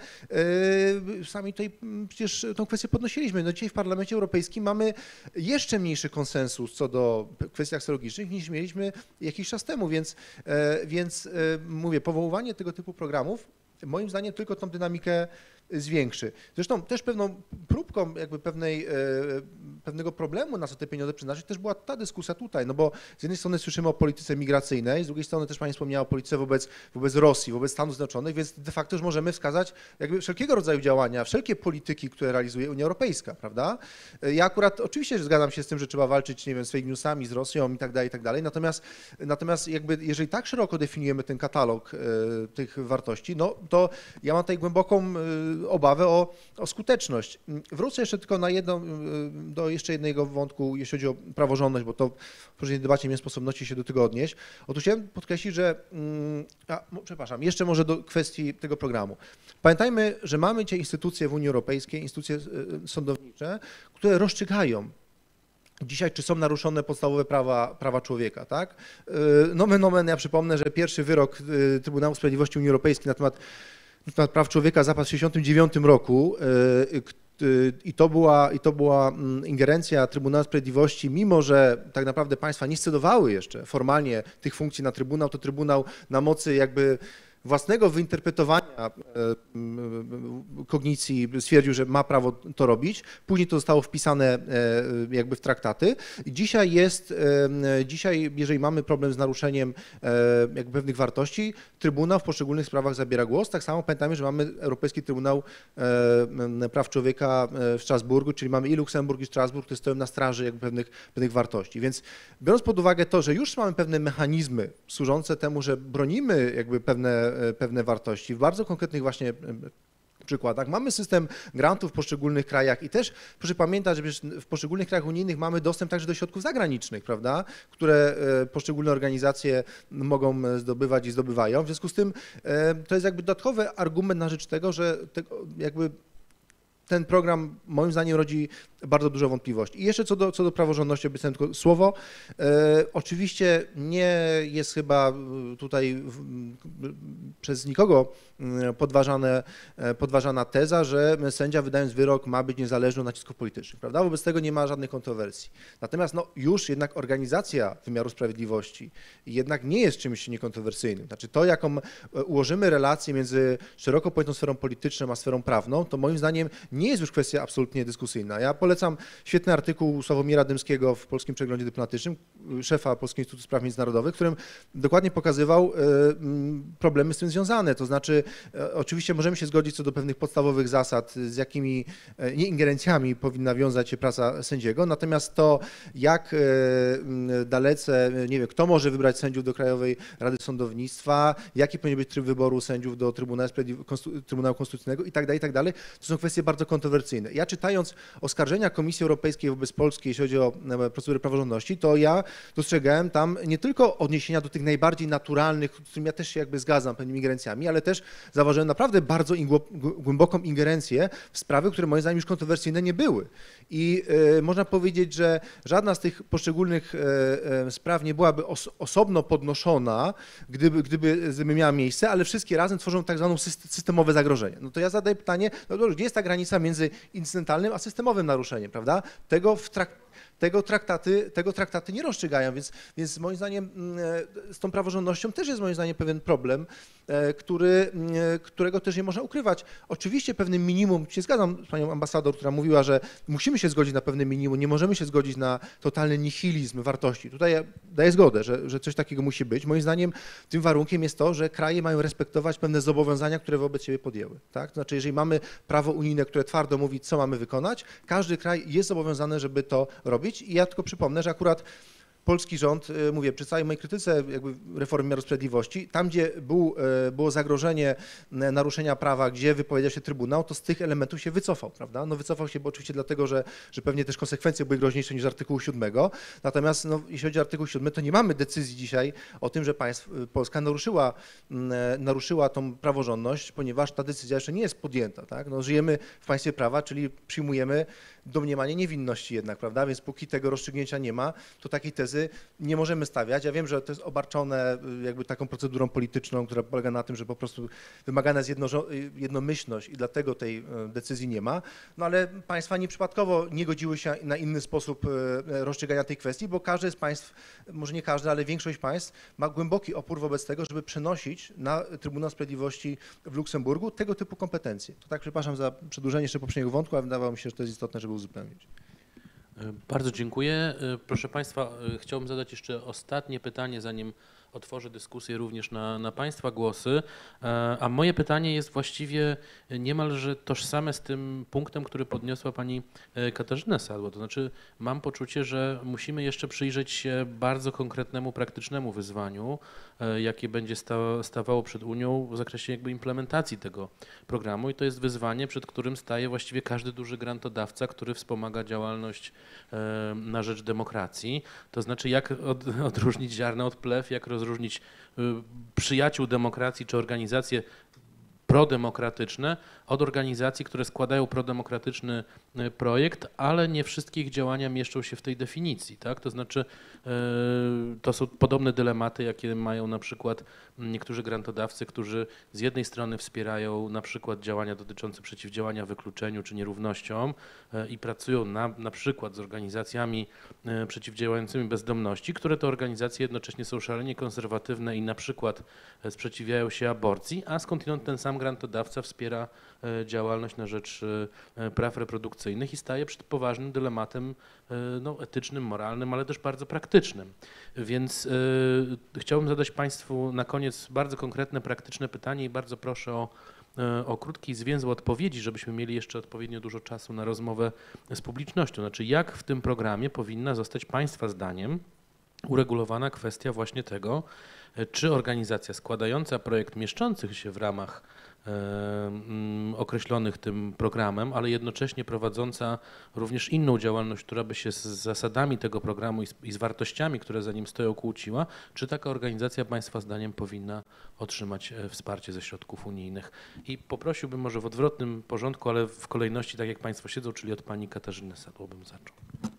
yy, sami tutaj przecież tą kwestię podnosiliśmy. No dzisiaj w Parlamencie Europejskim mamy jeszcze mniejszy konsensus co do kwestii aksjologicznych niż mieliśmy jakiś czas temu, więc, yy, więc yy, mówię, powoływanie tego typu programów moim zdaniem tylko tą dynamikę zwiększy. Zresztą też pewną próbką jakby pewnej, pewnego problemu, na co te pieniądze przeznaczyć, też była ta dyskusja tutaj, no bo z jednej strony słyszymy o polityce migracyjnej, z drugiej strony też Pani wspomniała o polityce wobec, wobec Rosji, wobec Stanów Zjednoczonych, więc de facto już możemy wskazać jakby wszelkiego rodzaju działania, wszelkie polityki, które realizuje Unia Europejska, prawda? Ja akurat oczywiście zgadzam się z tym, że trzeba walczyć, nie wiem, z fake newsami, z Rosją i tak dalej, i tak dalej, natomiast, natomiast jakby jeżeli tak szeroko definiujemy ten katalog tych wartości, no to ja mam tutaj głęboką obawę o, o skuteczność. Wrócę jeszcze tylko na jedno, do jeszcze jednego wątku, jeśli chodzi o praworządność, bo to w poprzedniej debacie miałem sposobności się do tego odnieść. Otóż chciałem podkreślić, że, a, przepraszam, jeszcze może do kwestii tego programu. Pamiętajmy, że mamy dzisiaj instytucje w Unii Europejskiej, instytucje sądownicze, które rozstrzygają dzisiaj, czy są naruszone podstawowe prawa, prawa człowieka, tak? Nomen omen, ja przypomnę, że pierwszy wyrok Trybunału Sprawiedliwości Unii Europejskiej na temat na temat praw człowieka zapadł w tysiąc dziewięćset sześćdziesiątym dziewiątym roku i to była, i to była ingerencja Trybunału Sprawiedliwości, mimo że tak naprawdę państwa nie scedowały jeszcze formalnie tych funkcji na Trybunał, to Trybunał na mocy jakby własnego wyinterpretowania kognicji stwierdził, że ma prawo to robić. Później to zostało wpisane jakby w traktaty. I dzisiaj jest, dzisiaj jeżeli mamy problem z naruszeniem jakby pewnych wartości, Trybunał w poszczególnych sprawach zabiera głos. Tak samo pamiętamy, że mamy Europejski Trybunał Praw Człowieka w Strasburgu, czyli mamy i Luksemburg, i Strasburg, które stoją na straży jakby pewnych, pewnych wartości. Więc biorąc pod uwagę to, że już mamy pewne mechanizmy służące temu, że bronimy jakby pewne pewne wartości w bardzo konkretnych właśnie przykładach. Mamy system grantów w poszczególnych krajach i też proszę pamiętać, że w poszczególnych krajach unijnych mamy dostęp także do środków zagranicznych, prawda, które poszczególne organizacje mogą zdobywać i zdobywają. W związku z tym to jest jakby dodatkowy argument na rzecz tego, że tego jakby ten program moim zdaniem rodzi bardzo dużo wątpliwości. I jeszcze co do, co do praworządności, obiecałem tylko słowo. E, oczywiście nie jest chyba tutaj w, przez nikogo podważane, podważana teza, że sędzia wydając wyrok ma być niezależny od nacisków politycznych, prawda? Wobec tego nie ma żadnych kontrowersji. Natomiast no, już jednak organizacja wymiaru sprawiedliwości jednak nie jest czymś niekontrowersyjnym. Znaczy to, jaką ułożymy relację między szeroko pojętą sferą polityczną a sferą prawną, to moim zdaniem nie jest już kwestia absolutnie dyskusyjna. Ja polecam świetny artykuł Sławomira Dymskiego w Polskim Przeglądzie Dyplomatycznym, szefa Polskiego Instytutu Spraw Międzynarodowych, w którym dokładnie pokazywał problemy z tym związane. To znaczy oczywiście możemy się zgodzić co do pewnych podstawowych zasad, z jakimi nieingerencjami powinna wiązać się praca sędziego, natomiast to, jak dalece, nie wiem, kto może wybrać sędziów do Krajowej Rady Sądownictwa, jaki powinien być tryb wyboru sędziów do Trybunału, Trybunału Konstytucyjnego i tak dalej, i tak dalej, to są kwestie bardzo kontrowersyjne. Ja czytając oskarżenia Komisji Europejskiej wobec Polski, jeśli chodzi o procedurę praworządności, to ja dostrzegałem tam nie tylko odniesienia do tych najbardziej naturalnych, z którymi ja też się jakby zgadzam, pewnymi ingerencjami, ale też zauważyłem naprawdę bardzo głęboką ingerencję w sprawy, które moim zdaniem już kontrowersyjne nie były. I y, można powiedzieć, że żadna z tych poszczególnych y, y, spraw nie byłaby os osobno podnoszona, gdyby, gdyby, gdyby miała miejsce, ale wszystkie razem tworzą tak zwane systemowe zagrożenie. No to ja zadaję pytanie, no dobrze, gdzie jest ta granica między incydentalnym a systemowym naruszeniem, prawda? Tego w trakcie Tego traktaty, tego traktaty nie rozstrzygają, więc, więc moim zdaniem z tą praworządnością też jest moim zdaniem pewien problem, który, którego też nie można ukrywać. Oczywiście pewnym minimum, się zgadzam z panią ambasador, która mówiła, że musimy się zgodzić na pewne minimum, nie możemy się zgodzić na totalny nihilizm wartości. Tutaj ja daję zgodę, że, że coś takiego musi być. Moim zdaniem tym warunkiem jest to, że kraje mają respektować pewne zobowiązania, które wobec siebie podjęły. Tak? To znaczy, jeżeli mamy prawo unijne, które twardo mówi, co mamy wykonać, każdy kraj jest zobowiązany, żeby to robić. I ja tylko przypomnę, że akurat polski rząd, mówię, przy całej mojej krytyce jakby reformy wymiaru sprawiedliwości, tam gdzie był, było zagrożenie naruszenia prawa, gdzie wypowiedział się Trybunał, to z tych elementów się wycofał, prawda? No wycofał się, bo oczywiście dlatego, że, że pewnie też konsekwencje były groźniejsze niż z artykułu siódmego. Natomiast no, jeśli chodzi o artykuł siódmy, to nie mamy decyzji dzisiaj o tym, że państw, Polska naruszyła, naruszyła tą praworządność, ponieważ ta decyzja jeszcze nie jest podjęta, tak? No, żyjemy w państwie prawa, czyli przyjmujemy domniemanie niewinności jednak, prawda? Więc póki tego rozstrzygnięcia nie ma, to takiej tezy nie możemy stawiać. Ja wiem, że to jest obarczone jakby taką procedurą polityczną, która polega na tym, że po prostu wymagana jest jedno, jednomyślność i dlatego tej decyzji nie ma. No ale państwa nieprzypadkowo nie godziły się na inny sposób rozstrzygania tej kwestii, bo każde z państw, może nie każde, ale większość państw ma głęboki opór wobec tego, żeby przenosić na Trybunał Sprawiedliwości w Luksemburgu tego typu kompetencje. To tak, przepraszam za przedłużenie jeszcze poprzedniego wątku, ale wydawało mi się, że to jest istotne, żeby uzupełnić. Bardzo dziękuję. Proszę Państwa, chciałbym zadać jeszcze ostatnie pytanie, zanim otworzę dyskusję również na, na Państwa głosy, a moje pytanie jest właściwie niemalże tożsame z tym punktem, który podniosła Pani Katarzyna Sadło. To znaczy mam poczucie, że musimy jeszcze przyjrzeć się bardzo konkretnemu, praktycznemu wyzwaniu, jakie będzie stawało przed Unią w zakresie jakby implementacji tego programu i to jest wyzwanie, przed którym staje właściwie każdy duży grantodawca, który wspomaga działalność na rzecz demokracji. To znaczy jak od, odróżnić ziarno od plew, jak rozróżnić przyjaciół demokracji czy organizacje prodemokratyczne od organizacji, które składają prodemokratyczny projekt, ale nie wszystkie ich działania mieszczą się w tej definicji. Tak? To znaczy to są podobne dylematy, jakie mają na przykład niektórzy grantodawcy, którzy z jednej strony wspierają na przykład działania dotyczące przeciwdziałania wykluczeniu czy nierównościom i pracują na, na przykład z organizacjami przeciwdziałającymi bezdomności, które to organizacje jednocześnie są szalenie konserwatywne i na przykład sprzeciwiają się aborcji, a skądinąd ten sam grantodawca wspiera działalność na rzecz praw reprodukcyjnych i staje przed poważnym dylematem no, etycznym, moralnym, ale też bardzo praktycznym. Więc y, chciałbym zadać Państwu na koniec bardzo konkretne, praktyczne pytanie i bardzo proszę o, o krótki zwięzły odpowiedzi, żebyśmy mieli jeszcze odpowiednio dużo czasu na rozmowę z publicznością. Znaczy, jak w tym programie powinna zostać Państwa zdaniem uregulowana kwestia właśnie tego, czy organizacja składająca projekt mieszczących się w ramach określonych tym programem, ale jednocześnie prowadząca również inną działalność, która by się z zasadami tego programu i z, i z wartościami, które za nim stoją, kłóciła, czy taka organizacja Państwa zdaniem powinna otrzymać wsparcie ze środków unijnych? I poprosiłbym może w odwrotnym porządku, ale w kolejności, tak jak Państwo siedzą, czyli od Pani Katarzyny Sadło bym zaczął.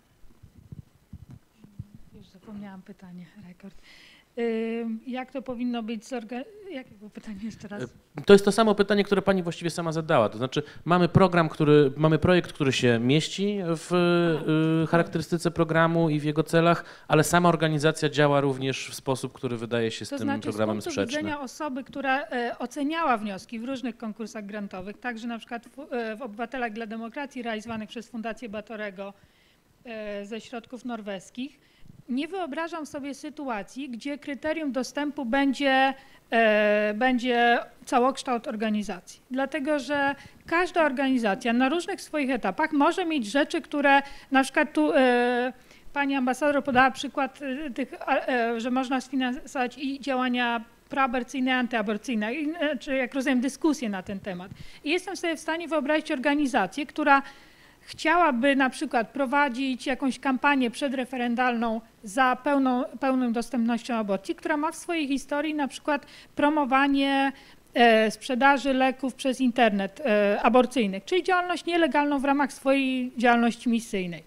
Już zapomniałam pytanie, rekord. Jak to powinno być zorganizowane? Jakie było pytanie jeszcze raz? To jest to samo pytanie, które Pani właściwie sama zadała. To znaczy mamy program, który, mamy projekt, który się mieści w y, charakterystyce programu i w jego celach, ale sama organizacja działa również w sposób, który wydaje się z to tym znaczy, programem z punktu sprzeczny. widzenia osoby, która e, oceniała wnioski w różnych konkursach grantowych, także na przykład w, e, w Obywatelach dla Demokracji realizowanych przez Fundację Batorego e, ze środków norweskich, nie wyobrażam sobie sytuacji, gdzie kryterium dostępu będzie, e, będzie całokształt organizacji. Dlatego, że każda organizacja na różnych swoich etapach może mieć rzeczy, które na przykład tu e, pani ambasador podała przykład e, tych, e, że można sfinansować i działania proaborcyjne, antyaborcyjne, czy jak rozumiem dyskusję na ten temat. I jestem sobie w stanie wyobrazić organizację, która chciałaby na przykład prowadzić jakąś kampanię przedreferendalną za pełną, pełną dostępnością aborcji, która ma w swojej historii na przykład promowanie e, sprzedaży leków przez internet e, aborcyjnych, czyli działalność nielegalną w ramach swojej działalności misyjnej.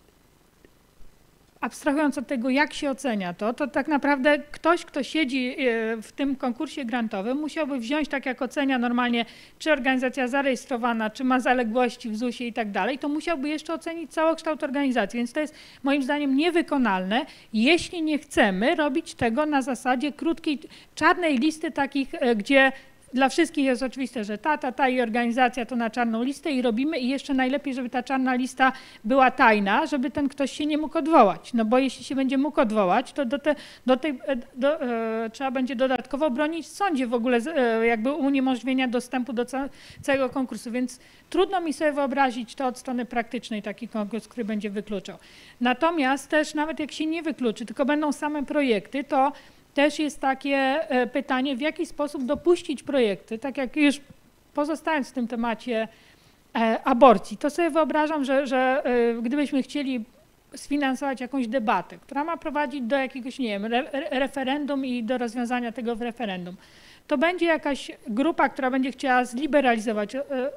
Abstrahując od tego, jak się ocenia to, to tak naprawdę ktoś, kto siedzi w tym konkursie grantowym, musiałby wziąć, tak jak ocenia normalnie, czy organizacja zarejestrowana, czy ma zaległości w zusie i tak dalej, to musiałby jeszcze ocenić całokształt organizacji, więc to jest moim zdaniem niewykonalne, jeśli nie chcemy robić tego na zasadzie krótkiej, czarnej listy takich, gdzie dla wszystkich jest oczywiste, że ta, ta, ta i organizacja to na czarną listę i robimy i jeszcze najlepiej, żeby ta czarna lista była tajna, żeby ten ktoś się nie mógł odwołać. No bo jeśli się będzie mógł odwołać, to do, te, do tej, do, e, trzeba będzie dodatkowo bronić w sądzie w ogóle e, jakby uniemożliwienia dostępu do ca całego konkursu, więc trudno mi sobie wyobrazić to od strony praktycznej taki konkurs, który będzie wykluczał. Natomiast też nawet jak się nie wykluczy, tylko będą same projekty, to też jest takie pytanie, w jaki sposób dopuścić projekty, tak jak już pozostając w tym temacie aborcji, to sobie wyobrażam, że, że gdybyśmy chcieli sfinansować jakąś debatę, która ma prowadzić do jakiegoś, nie wiem, re, referendum i do rozwiązania tego w referendum, to będzie jakaś grupa, która będzie chciała zliberalizować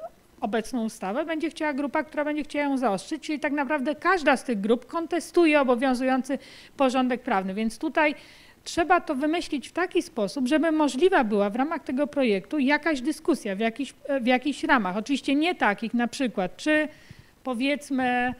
obecną ustawę, będzie chciała grupa, która będzie chciała ją zaostrzyć, czyli tak naprawdę każda z tych grup kontestuje obowiązujący porządek prawny, więc tutaj trzeba to wymyślić w taki sposób, żeby możliwa była w ramach tego projektu jakaś dyskusja w, jakiś, w jakichś ramach. Oczywiście nie takich na przykład, czy powiedzmy,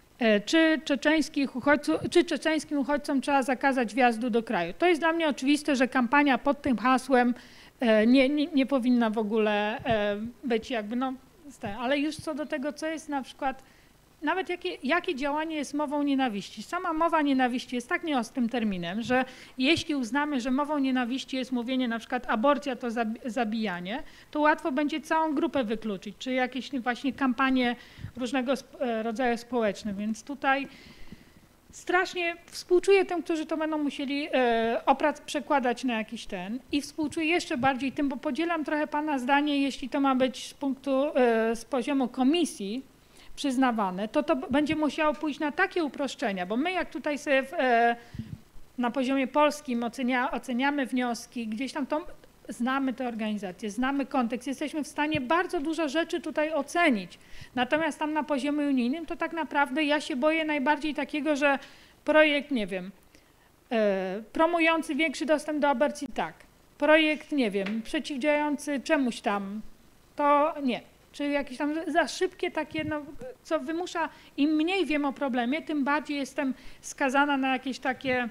czy, czeczeńskich uchodźców, czy czeczeńskim uchodźcom trzeba zakazać wjazdu do kraju. To jest dla mnie oczywiste, że kampania pod tym hasłem nie, nie, nie powinna w ogóle być jakby, no, ale już co do tego, co jest na przykład, nawet jakie, jakie działanie jest mową nienawiści. Sama mowa nienawiści jest tak nieostrym terminem, że jeśli uznamy, że mową nienawiści jest mówienie na przykład aborcja to zabijanie, to łatwo będzie całą grupę wykluczyć, czy jakieś właśnie kampanie różnego rodzaju społeczne, więc tutaj strasznie współczuję tym, którzy to będą musieli e, oprac przekładać na jakiś ten i współczuję jeszcze bardziej tym, bo podzielam trochę Pana zdanie, jeśli to ma być z punktu, e, z poziomu komisji, przyznawane, to to będzie musiało pójść na takie uproszczenia, bo my jak tutaj sobie w, e, na poziomie polskim ocenia, oceniamy wnioski, gdzieś tam to, znamy te organizacje, znamy kontekst, jesteśmy w stanie bardzo dużo rzeczy tutaj ocenić. Natomiast tam na poziomie unijnym to tak naprawdę ja się boję najbardziej takiego, że projekt, nie wiem, e, promujący większy dostęp do aborcji, tak. Projekt, nie wiem, przeciwdziałający czemuś tam, to nie. Czy jakieś tam za szybkie takie, no, co wymusza, im mniej wiem o problemie, tym bardziej jestem skazana na jakieś takie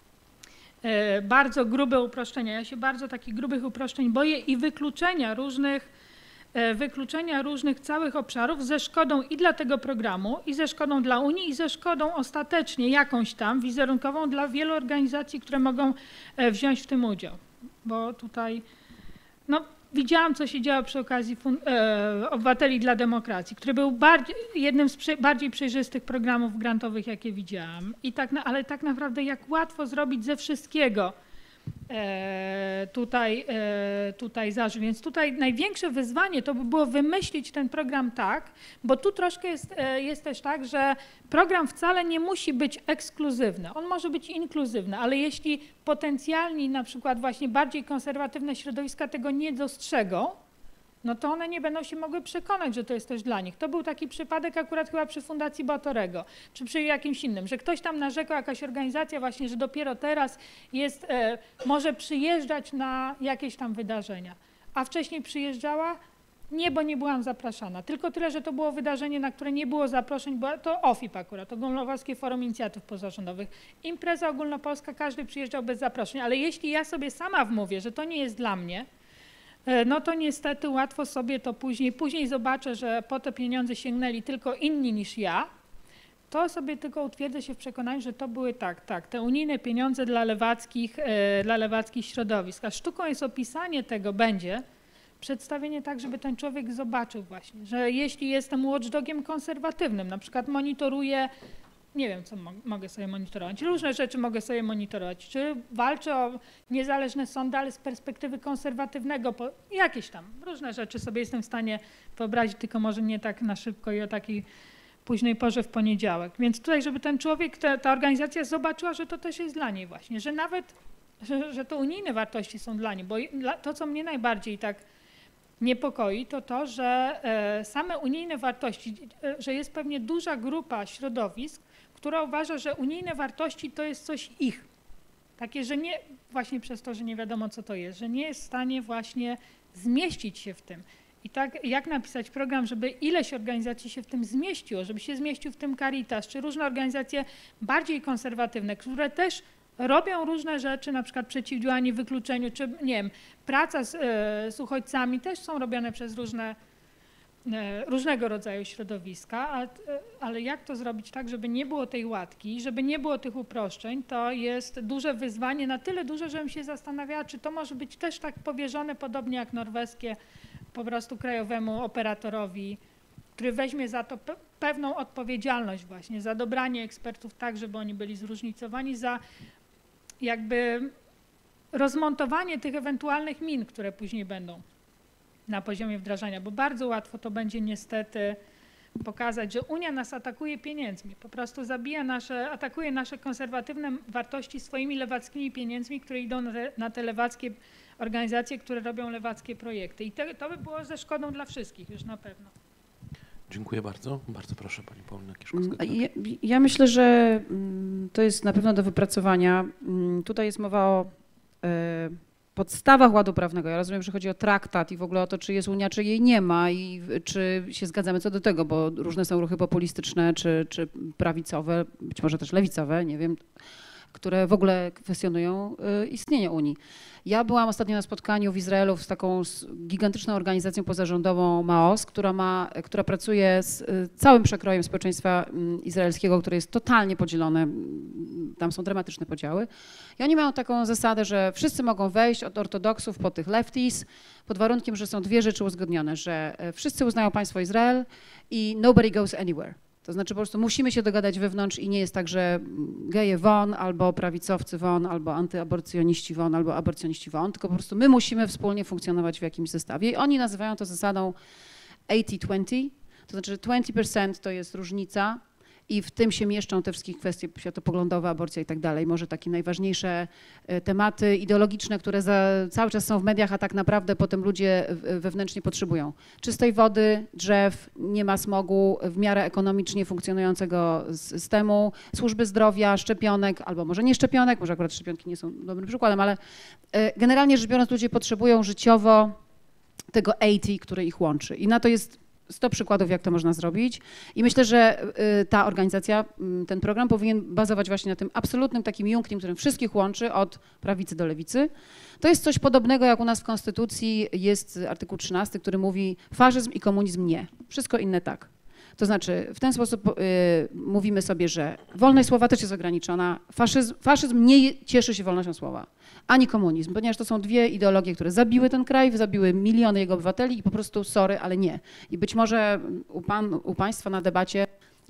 e, bardzo grube uproszczenia. Ja się bardzo takich grubych uproszczeń boję i wykluczenia różnych, e, wykluczenia różnych całych obszarów ze szkodą i dla tego programu, i ze szkodą dla Unii, i ze szkodą ostatecznie jakąś tam wizerunkową dla wielu organizacji, które mogą e, wziąć w tym udział. Bo tutaj, no, widziałam, co się działo przy okazji e, Obywateli dla Demokracji, który był bardziej, jednym z przy, bardziej przejrzystych programów grantowych, jakie widziałam. I tak na, ale tak naprawdę jak łatwo zrobić ze wszystkiego tutaj, tutaj zażył. Więc tutaj największe wyzwanie to by było wymyślić ten program tak, bo tu troszkę jest, jest też tak, że program wcale nie musi być ekskluzywny. On może być inkluzywny, ale jeśli potencjalni na przykład właśnie bardziej konserwatywne środowiska tego nie dostrzegą, no to one nie będą się mogły przekonać, że to jest też dla nich. To był taki przypadek akurat chyba przy Fundacji Batorego, czy przy jakimś innym, że ktoś tam narzekał, jakaś organizacja właśnie, że dopiero teraz jest, e, może przyjeżdżać na jakieś tam wydarzenia, a wcześniej przyjeżdżała? Nie, bo nie byłam zapraszana. Tylko tyle, że to było wydarzenie, na które nie było zaproszeń, bo to O F I P akurat, Ogólnopolskie Forum Inicjatyw Pozarządowych. Impreza ogólnopolska, każdy przyjeżdżał bez zaproszeń, ale jeśli ja sobie sama wmówię, że to nie jest dla mnie, no to niestety łatwo sobie to później, później zobaczę, że po te pieniądze sięgnęli tylko inni niż ja, to sobie tylko utwierdzę się w przekonaniu, że to były tak, tak, te unijne pieniądze dla lewackich, dla lewackich środowisk. A sztuką jest opisanie tego będzie, przedstawienie tak, żeby ten człowiek zobaczył właśnie, że jeśli jestem watchdogiem konserwatywnym, na przykład monitoruję, nie wiem, co mo mogę sobie monitorować. Różne rzeczy mogę sobie monitorować. Czy walczę o niezależne sądy, ale z perspektywy konserwatywnego, po, jakieś tam różne rzeczy sobie jestem w stanie wyobrazić, tylko może nie tak na szybko i o takiej późnej porze w poniedziałek. Więc tutaj, żeby ten człowiek, ta, ta organizacja zobaczyła, że to też jest dla niej właśnie, że nawet, że, że to unijne wartości są dla niej, bo to, co mnie najbardziej tak niepokoi, to to, że e, same unijne wartości, e, że jest pewnie duża grupa środowisk, która uważa, że unijne wartości to jest coś ich. Takie, że nie, właśnie przez to, że nie wiadomo co to jest, że nie jest w stanie właśnie zmieścić się w tym. I tak jak napisać program, żeby ileś organizacji się w tym zmieściło, żeby się zmieścił w tym Caritas, czy różne organizacje bardziej konserwatywne, które też robią różne rzeczy, na przykład przeciwdziałanie wykluczeniu, czy nie wiem, praca z, e, z uchodźcami też są robione przez różne różnego rodzaju środowiska, a, ale jak to zrobić tak, żeby nie było tej łatki, żeby nie było tych uproszczeń, to jest duże wyzwanie, na tyle duże, żebym się zastanawiała, czy to może być też tak powierzone, podobnie jak norweskie, po prostu krajowemu operatorowi, który weźmie za to pe pewną odpowiedzialność właśnie, za dobranie ekspertów tak, żeby oni byli zróżnicowani, za jakby rozmontowanie tych ewentualnych min, które później będą na poziomie wdrażania, bo bardzo łatwo to będzie niestety pokazać, że Unia nas atakuje pieniędzmi, po prostu zabija nasze, atakuje nasze konserwatywne wartości swoimi lewackimi pieniędzmi, które idą na te, na te lewackie organizacje, które robią lewackie projekty. I te, to by było ze szkodą dla wszystkich już na pewno. Dziękuję bardzo. Bardzo proszę Pani Paulina Kiszkowska. Ja, ja myślę, że to jest na pewno do wypracowania. Tutaj jest mowa o podstawach ładu prawnego. Ja rozumiem, że chodzi o traktat i w ogóle o to, czy jest Unia, czy jej nie ma i czy się zgadzamy co do tego, bo różne są ruchy populistyczne czy, czy prawicowe, być może też lewicowe, nie wiem, które w ogóle kwestionują istnienie Unii. Ja byłam ostatnio na spotkaniu w Izraelu z taką gigantyczną organizacją pozarządową Maoz, która, ma, która pracuje z całym przekrojem społeczeństwa izraelskiego, które jest totalnie podzielone. Tam są dramatyczne podziały. I oni mają taką zasadę, że wszyscy mogą wejść od ortodoksów po tych lefties, pod warunkiem, że są dwie rzeczy uzgodnione, że wszyscy uznają państwo Izrael i nobody goes anywhere. To znaczy po prostu musimy się dogadać wewnątrz i nie jest tak, że geje won, albo prawicowcy won, albo antyaborcjoniści won, albo aborcjoniści won, tylko po prostu my musimy wspólnie funkcjonować w jakimś zestawie. I oni nazywają to zasadą osiemdziesiąt dwadzieścia, to znaczy że dwadzieścia procent to jest różnica i w tym się mieszczą te wszystkie kwestie światopoglądowe, aborcja i tak dalej. Może takie najważniejsze tematy ideologiczne, które za, cały czas są w mediach, a tak naprawdę potem ludzie wewnętrznie potrzebują. Czystej wody, drzew, nie ma smogu, w miarę ekonomicznie funkcjonującego systemu, służby zdrowia, szczepionek, albo może nie szczepionek, może akurat szczepionki nie są dobrym przykładem, ale generalnie rzecz biorąc ludzie potrzebują życiowo tego osiemdziesiąt, który ich łączy. I na to jest sto przykładów, jak to można zrobić i myślę, że ta organizacja, ten program powinien bazować właśnie na tym absolutnym takim unicum, którym wszystkich łączy od prawicy do lewicy. To jest coś podobnego, jak u nas w Konstytucji jest artykuł trzynasty, który mówi faszyzm i komunizm nie, wszystko inne tak. To znaczy w ten sposób y, mówimy sobie, że wolność słowa też jest ograniczona. Faszyzm, faszyzm nie cieszy się wolnością słowa, ani komunizm, ponieważ to są dwie ideologie, które zabiły ten kraj, zabiły miliony jego obywateli i po prostu sorry, ale nie. I być może u, pan, u Państwa na debacie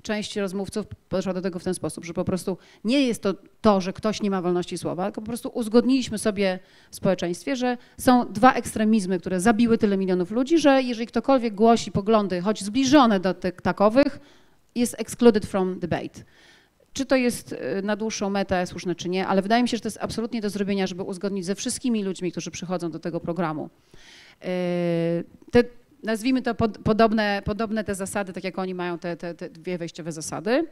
część rozmówców podeszła do tego w ten sposób, że po prostu nie jest to to, że ktoś nie ma wolności słowa, tylko po prostu uzgodniliśmy sobie w społeczeństwie, że są dwa ekstremizmy, które zabiły tyle milionów ludzi, że jeżeli ktokolwiek głosi poglądy, choć zbliżone do tych takowych, jest excluded from debate. Czy to jest na dłuższą metę słuszne, czy nie, ale wydaje mi się, że to jest absolutnie do zrobienia, żeby uzgodnić ze wszystkimi ludźmi, którzy przychodzą do tego programu. Te, nazwijmy to pod, podobne, podobne te zasady, tak jak oni mają te, te, te dwie wejściowe zasady.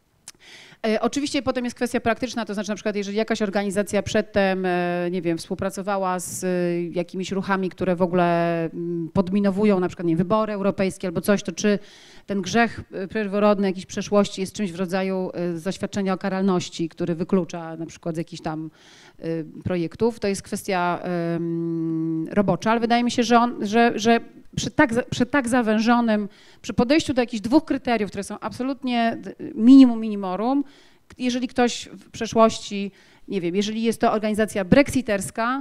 Oczywiście potem jest kwestia praktyczna, to znaczy na przykład jeżeli jakaś organizacja przedtem, nie wiem, współpracowała z jakimiś ruchami, które w ogóle podminowują na przykład nie, wybory europejskie albo coś, to czy ten grzech pierworodny jakiejś przeszłości jest czymś w rodzaju zaświadczenia o karalności, który wyklucza na przykład z jakichś tam projektów, to jest kwestia robocza, ale wydaje mi się, że, on, że, że przy, tak, przy tak zawężonym, przy podejściu do jakichś dwóch kryteriów, które są absolutnie minimum minimorum, jeżeli ktoś w przeszłości, nie wiem, jeżeli jest to organizacja brexiterska,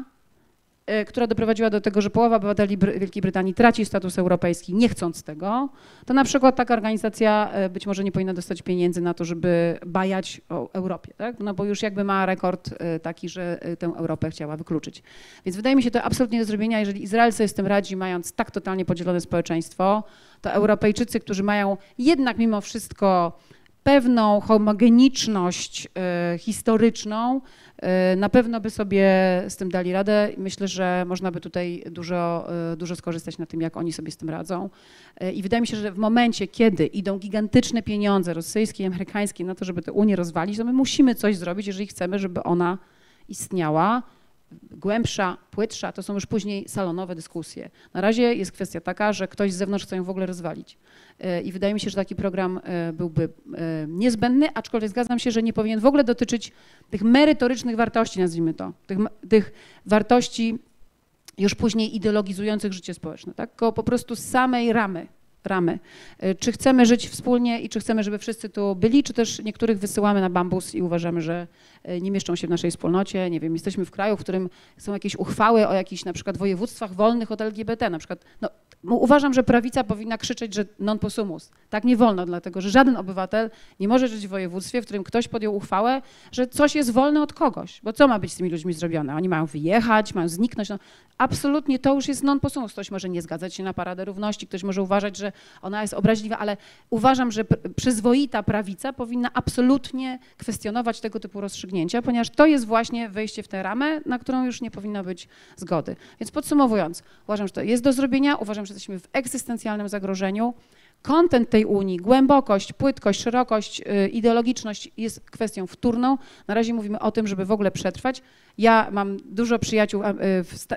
która doprowadziła do tego, że połowa obywateli Wielkiej Brytanii traci status europejski, nie chcąc tego, to na przykład taka organizacja być może nie powinna dostać pieniędzy na to, żeby bajać o Europie, tak? No bo już jakby ma rekord taki, że tę Europę chciała wykluczyć. Więc wydaje mi się to absolutnie do zrobienia, jeżeli Izrael sobie z tym radzi, mając tak totalnie podzielone społeczeństwo, to Europejczycy, którzy mają jednak mimo wszystko pewną homogeniczność y, historyczną, y, na pewno by sobie z tym dali radę. Myślę, że można by tutaj dużo, y, dużo skorzystać na tym, jak oni sobie z tym radzą. Y, I wydaje mi się, że w momencie, kiedy idą gigantyczne pieniądze rosyjskie i amerykańskie na to, żeby tę Unię rozwalić, to my musimy coś zrobić, jeżeli chcemy, żeby ona istniała. Głębsza, płytsza, to są już później salonowe dyskusje. Na razie jest kwestia taka, że ktoś z zewnątrz chce ją w ogóle rozwalić. I wydaje mi się, że taki program byłby niezbędny, aczkolwiek zgadzam się, że nie powinien w ogóle dotyczyć tych merytorycznych wartości, nazwijmy to, tych, tych wartości już później ideologizujących życie społeczne, tak? Tylko po prostu z samej ramy. ramy. Czy chcemy żyć wspólnie i czy chcemy, żeby wszyscy tu byli, czy też niektórych wysyłamy na bambus i uważamy, że nie mieszczą się w naszej wspólnocie. Nie wiem, jesteśmy w kraju, w którym są jakieś uchwały o jakichś na przykład województwach wolnych od L G B T. Na przykład, no, uważam, że prawica powinna krzyczeć, że non possumus. Tak nie wolno, dlatego że żaden obywatel nie może żyć w województwie, w którym ktoś podjął uchwałę, że coś jest wolne od kogoś. Bo co ma być z tymi ludźmi zrobione? Oni mają wyjechać, mają zniknąć. No, absolutnie to już jest non possumus. Ktoś może nie zgadzać się na Paradę Równości, ktoś może uważać, że ona jest obraźliwa, ale uważam, że przyzwoita prawica powinna absolutnie kwestionować tego typu rozstrzygnięcia, ponieważ to jest właśnie wejście w tę ramę, na którą już nie powinno być zgody. Więc podsumowując, uważam, że to jest do zrobienia, uważam, że jesteśmy w egzystencjalnym zagrożeniu. Kontent tej Unii, głębokość, płytkość, szerokość, ideologiczność jest kwestią wtórną. Na razie mówimy o tym, żeby w ogóle przetrwać. Ja mam dużo przyjaciół w,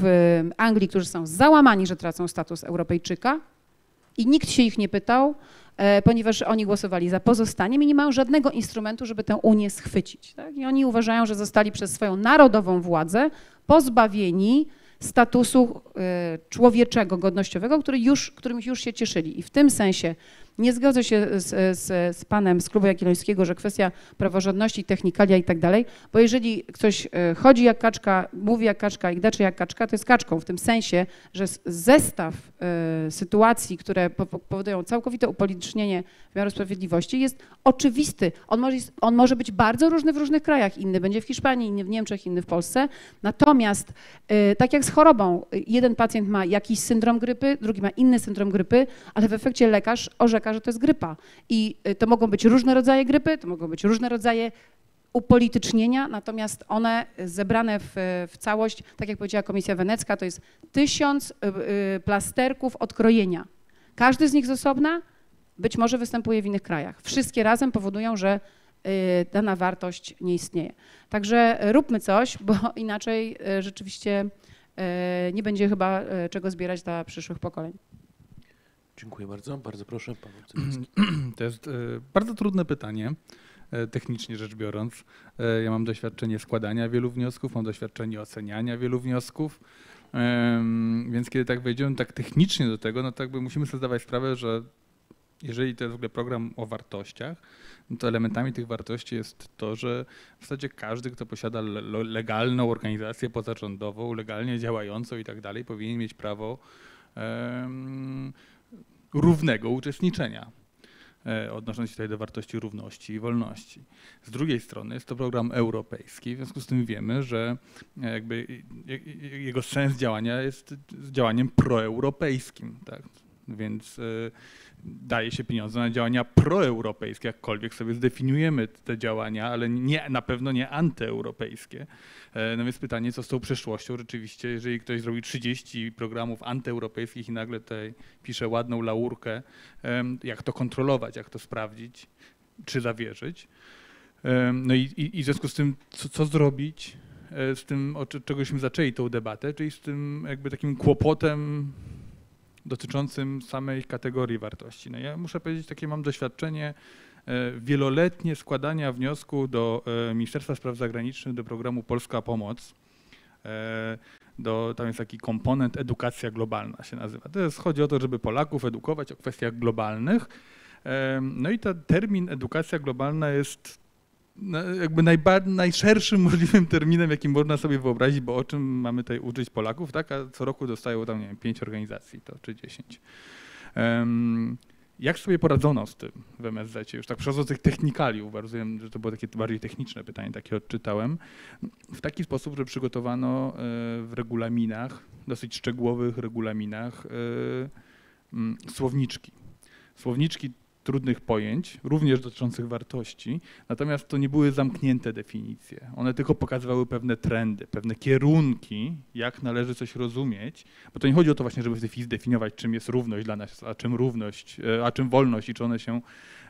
w Anglii, którzy są załamani, że tracą status Europejczyka i nikt się ich nie pytał, ponieważ oni głosowali za pozostaniem i nie mają żadnego instrumentu, żeby tę Unię schwycić. Tak? I oni uważają, że zostali przez swoją narodową władzę pozbawieni statusu człowieczego, godnościowego, który już, którym już się cieszyli. I w tym sensie nie zgodzę się z, z, z panem z Klubu Jagiellońskiego, że kwestia praworządności, technikalia i tak dalej, bo jeżeli ktoś chodzi jak kaczka, mówi jak kaczka i gdaczy jak kaczka, to jest kaczką w tym sensie, że zestaw y, sytuacji, które powodują całkowite upolitycznienie wymiaru sprawiedliwości jest oczywisty. On może, on może być bardzo różny w różnych krajach. Inny będzie w Hiszpanii, inny w Niemczech, inny w Polsce. Natomiast y, tak jak z chorobą, jeden pacjent ma jakiś syndrom grypy, drugi ma inny syndrom grypy, ale w efekcie lekarz orzeka, że to jest grypa. I to mogą być różne rodzaje grypy, to mogą być różne rodzaje upolitycznienia, natomiast one zebrane w, w całość, tak jak powiedziała Komisja Wenecka, to jest tysiąc plasterków odkrojenia. Każdy z nich z osobna być może występuje w innych krajach. Wszystkie razem powodują, że dana wartość nie istnieje. Także róbmy coś, bo inaczej rzeczywiście nie będzie chyba czego zbierać dla przyszłych pokoleń. Dziękuję bardzo. Bardzo proszę, Paweł Cywiński. To jest bardzo trudne pytanie, technicznie rzecz biorąc. Ja mam doświadczenie składania wielu wniosków, mam doświadczenie oceniania wielu wniosków, więc kiedy tak wejdziemy tak technicznie do tego, no to jakby musimy sobie zdawać sprawę, że jeżeli to jest w ogóle program o wartościach, no to elementami tych wartości jest to, że w zasadzie każdy, kto posiada legalną organizację pozarządową, legalnie działającą i tak dalej, powinien mieć prawo um, równego uczestniczenia. odnosząc się tutaj do wartości równości i wolności. Z drugiej strony jest to program europejski, w związku z tym wiemy, że jakby jego sens działania jest działaniem proeuropejskim, tak? Więc daje się pieniądze na działania proeuropejskie, jakkolwiek sobie zdefiniujemy te działania, ale nie, na pewno nie antyeuropejskie. No więc pytanie, co z tą przyszłością rzeczywiście, jeżeli ktoś zrobi trzydzieści programów antyeuropejskich i nagle tutaj pisze ładną laurkę, jak to kontrolować, jak to sprawdzić, czy zawierzyć. No i, i, i w związku z tym, co, co zrobić z tym, od czegośmy zaczęli tą debatę, czyli z tym jakby takim kłopotem dotyczącym samej kategorii wartości. No ja muszę powiedzieć, takie mam doświadczenie wieloletnie składania wniosku do Ministerstwa Spraw Zagranicznych, do programu Polska Pomoc. Do, tam jest taki komponent edukacja globalna się nazywa. To jest, chodzi o to, żeby Polaków edukować o kwestiach globalnych. No i ten termin edukacja globalna jest jakby najba, najszerszym możliwym terminem, jaki można sobie wyobrazić, bo o czym mamy tutaj uczyć Polaków, tak? A co roku dostają tam, nie wiem, pięć organizacji to, czy dziesięć. Um, jak sobie poradzono z tym w M S Z-cie? Już tak przechodząc do tych technikaliów, bardzo wiem, że to było takie bardziej techniczne pytanie, takie odczytałem. W taki sposób, że przygotowano w regulaminach, dosyć szczegółowych regulaminach, słowniczki. Słowniczki trudnych pojęć, również dotyczących wartości, natomiast to nie były zamknięte definicje. One tylko pokazywały pewne trendy, pewne kierunki, jak należy coś rozumieć, bo to nie chodzi o to właśnie, żeby zdefiniować, czym jest równość dla nas, a czym równość, a czym wolność i czy one się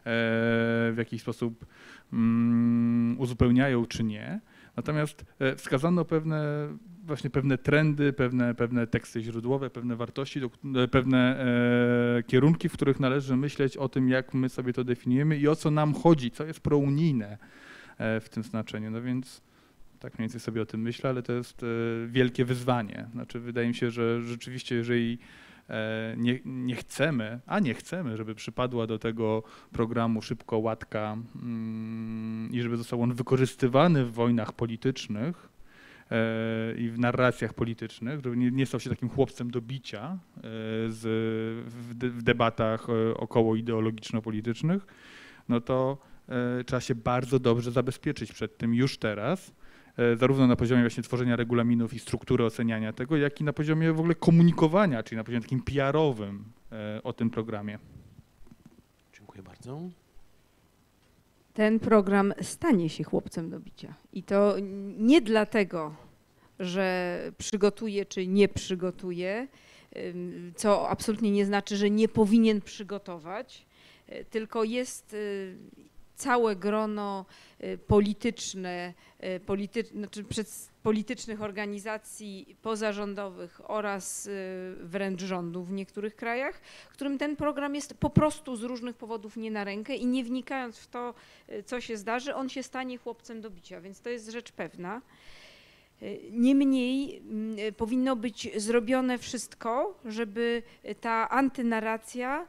w jakiś sposób uzupełniają, czy nie. Natomiast wskazano pewne właśnie pewne trendy, pewne, pewne teksty źródłowe, pewne wartości, pewne e, kierunki, w których należy myśleć o tym, jak my sobie to definiujemy i o co nam chodzi, co jest prounijne e, w tym znaczeniu. No więc tak mniej więcej sobie o tym myślę, ale to jest e, wielkie wyzwanie. Znaczy wydaje mi się, że rzeczywiście jeżeli e, nie, nie chcemy, a nie chcemy, żeby przypadła do tego programu szybko łatka mm, i żeby został on wykorzystywany w wojnach politycznych, i w narracjach politycznych, żeby nie, nie stał się takim chłopcem do bicia z, w, de, w debatach około ideologiczno-politycznych, no to e, trzeba się bardzo dobrze zabezpieczyć przed tym już teraz, e, zarówno na poziomie właśnie tworzenia regulaminów i struktury oceniania tego, jak i na poziomie w ogóle komunikowania, czyli na poziomie takim P R-owym e, o tym programie. Dziękuję bardzo. Ten program stanie się chłopcem do bicia. I to nie dlatego, że przygotuje czy nie przygotuje, co absolutnie nie znaczy, że nie powinien przygotować, tylko jest całe grono polityczne, polity, znaczy politycznych organizacji pozarządowych oraz wręcz rządów w niektórych krajach, którym ten program jest po prostu z różnych powodów nie na rękę i nie wnikając w to, co się zdarzy, on się stanie chłopcem do bicia, więc to jest rzecz pewna. Niemniej powinno być zrobione wszystko, żeby ta antynarracja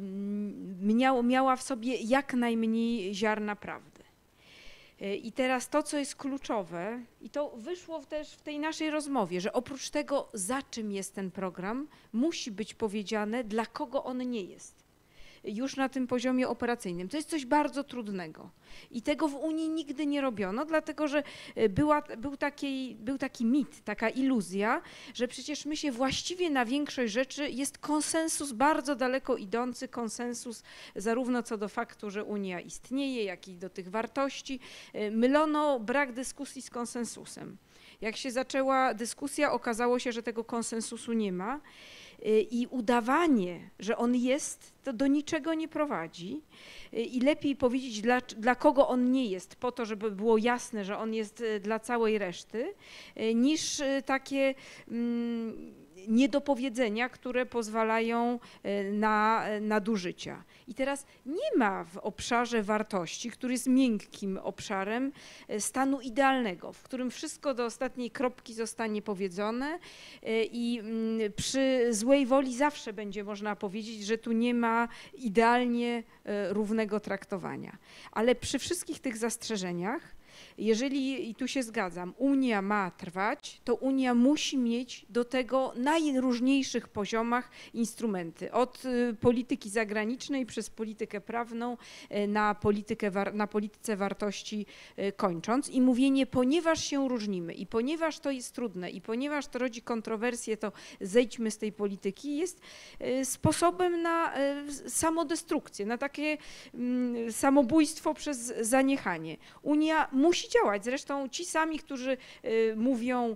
miała w sobie jak najmniej ziarna prawdy. I teraz to, co jest kluczowe, i to wyszło też w tej naszej rozmowie, że oprócz tego, za czym jest ten program, musi być powiedziane, dla kogo on nie jest. Już na tym poziomie operacyjnym. To jest coś bardzo trudnego i tego w Unii nigdy nie robiono, dlatego że była, był, taki, był taki mit, taka iluzja, że przecież my się właściwie na większość rzeczy jest konsensus bardzo daleko idący, konsensus zarówno co do faktu, że Unia istnieje, jak i do tych wartości. Mylono brak dyskusji z konsensusem. Jak się zaczęła dyskusja, okazało się, że tego konsensusu nie ma. I udawanie, że on jest, to do niczego nie prowadzi i lepiej powiedzieć, dla, dla kogo on nie jest, po to, żeby było jasne, że on jest dla całej reszty, niż takie mm, niedopowiedzenia, które pozwalają na nadużycia. I teraz nie ma w obszarze wartości, który jest miękkim obszarem, stanu idealnego, w którym wszystko do ostatniej kropki zostanie powiedziane i przy złej woli zawsze będzie można powiedzieć, że tu nie ma idealnie równego traktowania. Ale przy wszystkich tych zastrzeżeniach Jeżeli, i tu się zgadzam, Unia ma trwać, to Unia musi mieć do tego na najróżniejszych poziomach instrumenty. Od polityki zagranicznej przez politykę prawną na, politykę, na polityce wartości kończąc. I mówienie, ponieważ się różnimy i ponieważ to jest trudne i ponieważ to rodzi kontrowersje, to zejdźmy z tej polityki, jest sposobem na samodestrukcję, na takie samobójstwo przez zaniechanie. Unia musi działać. Zresztą ci sami, którzy mówią,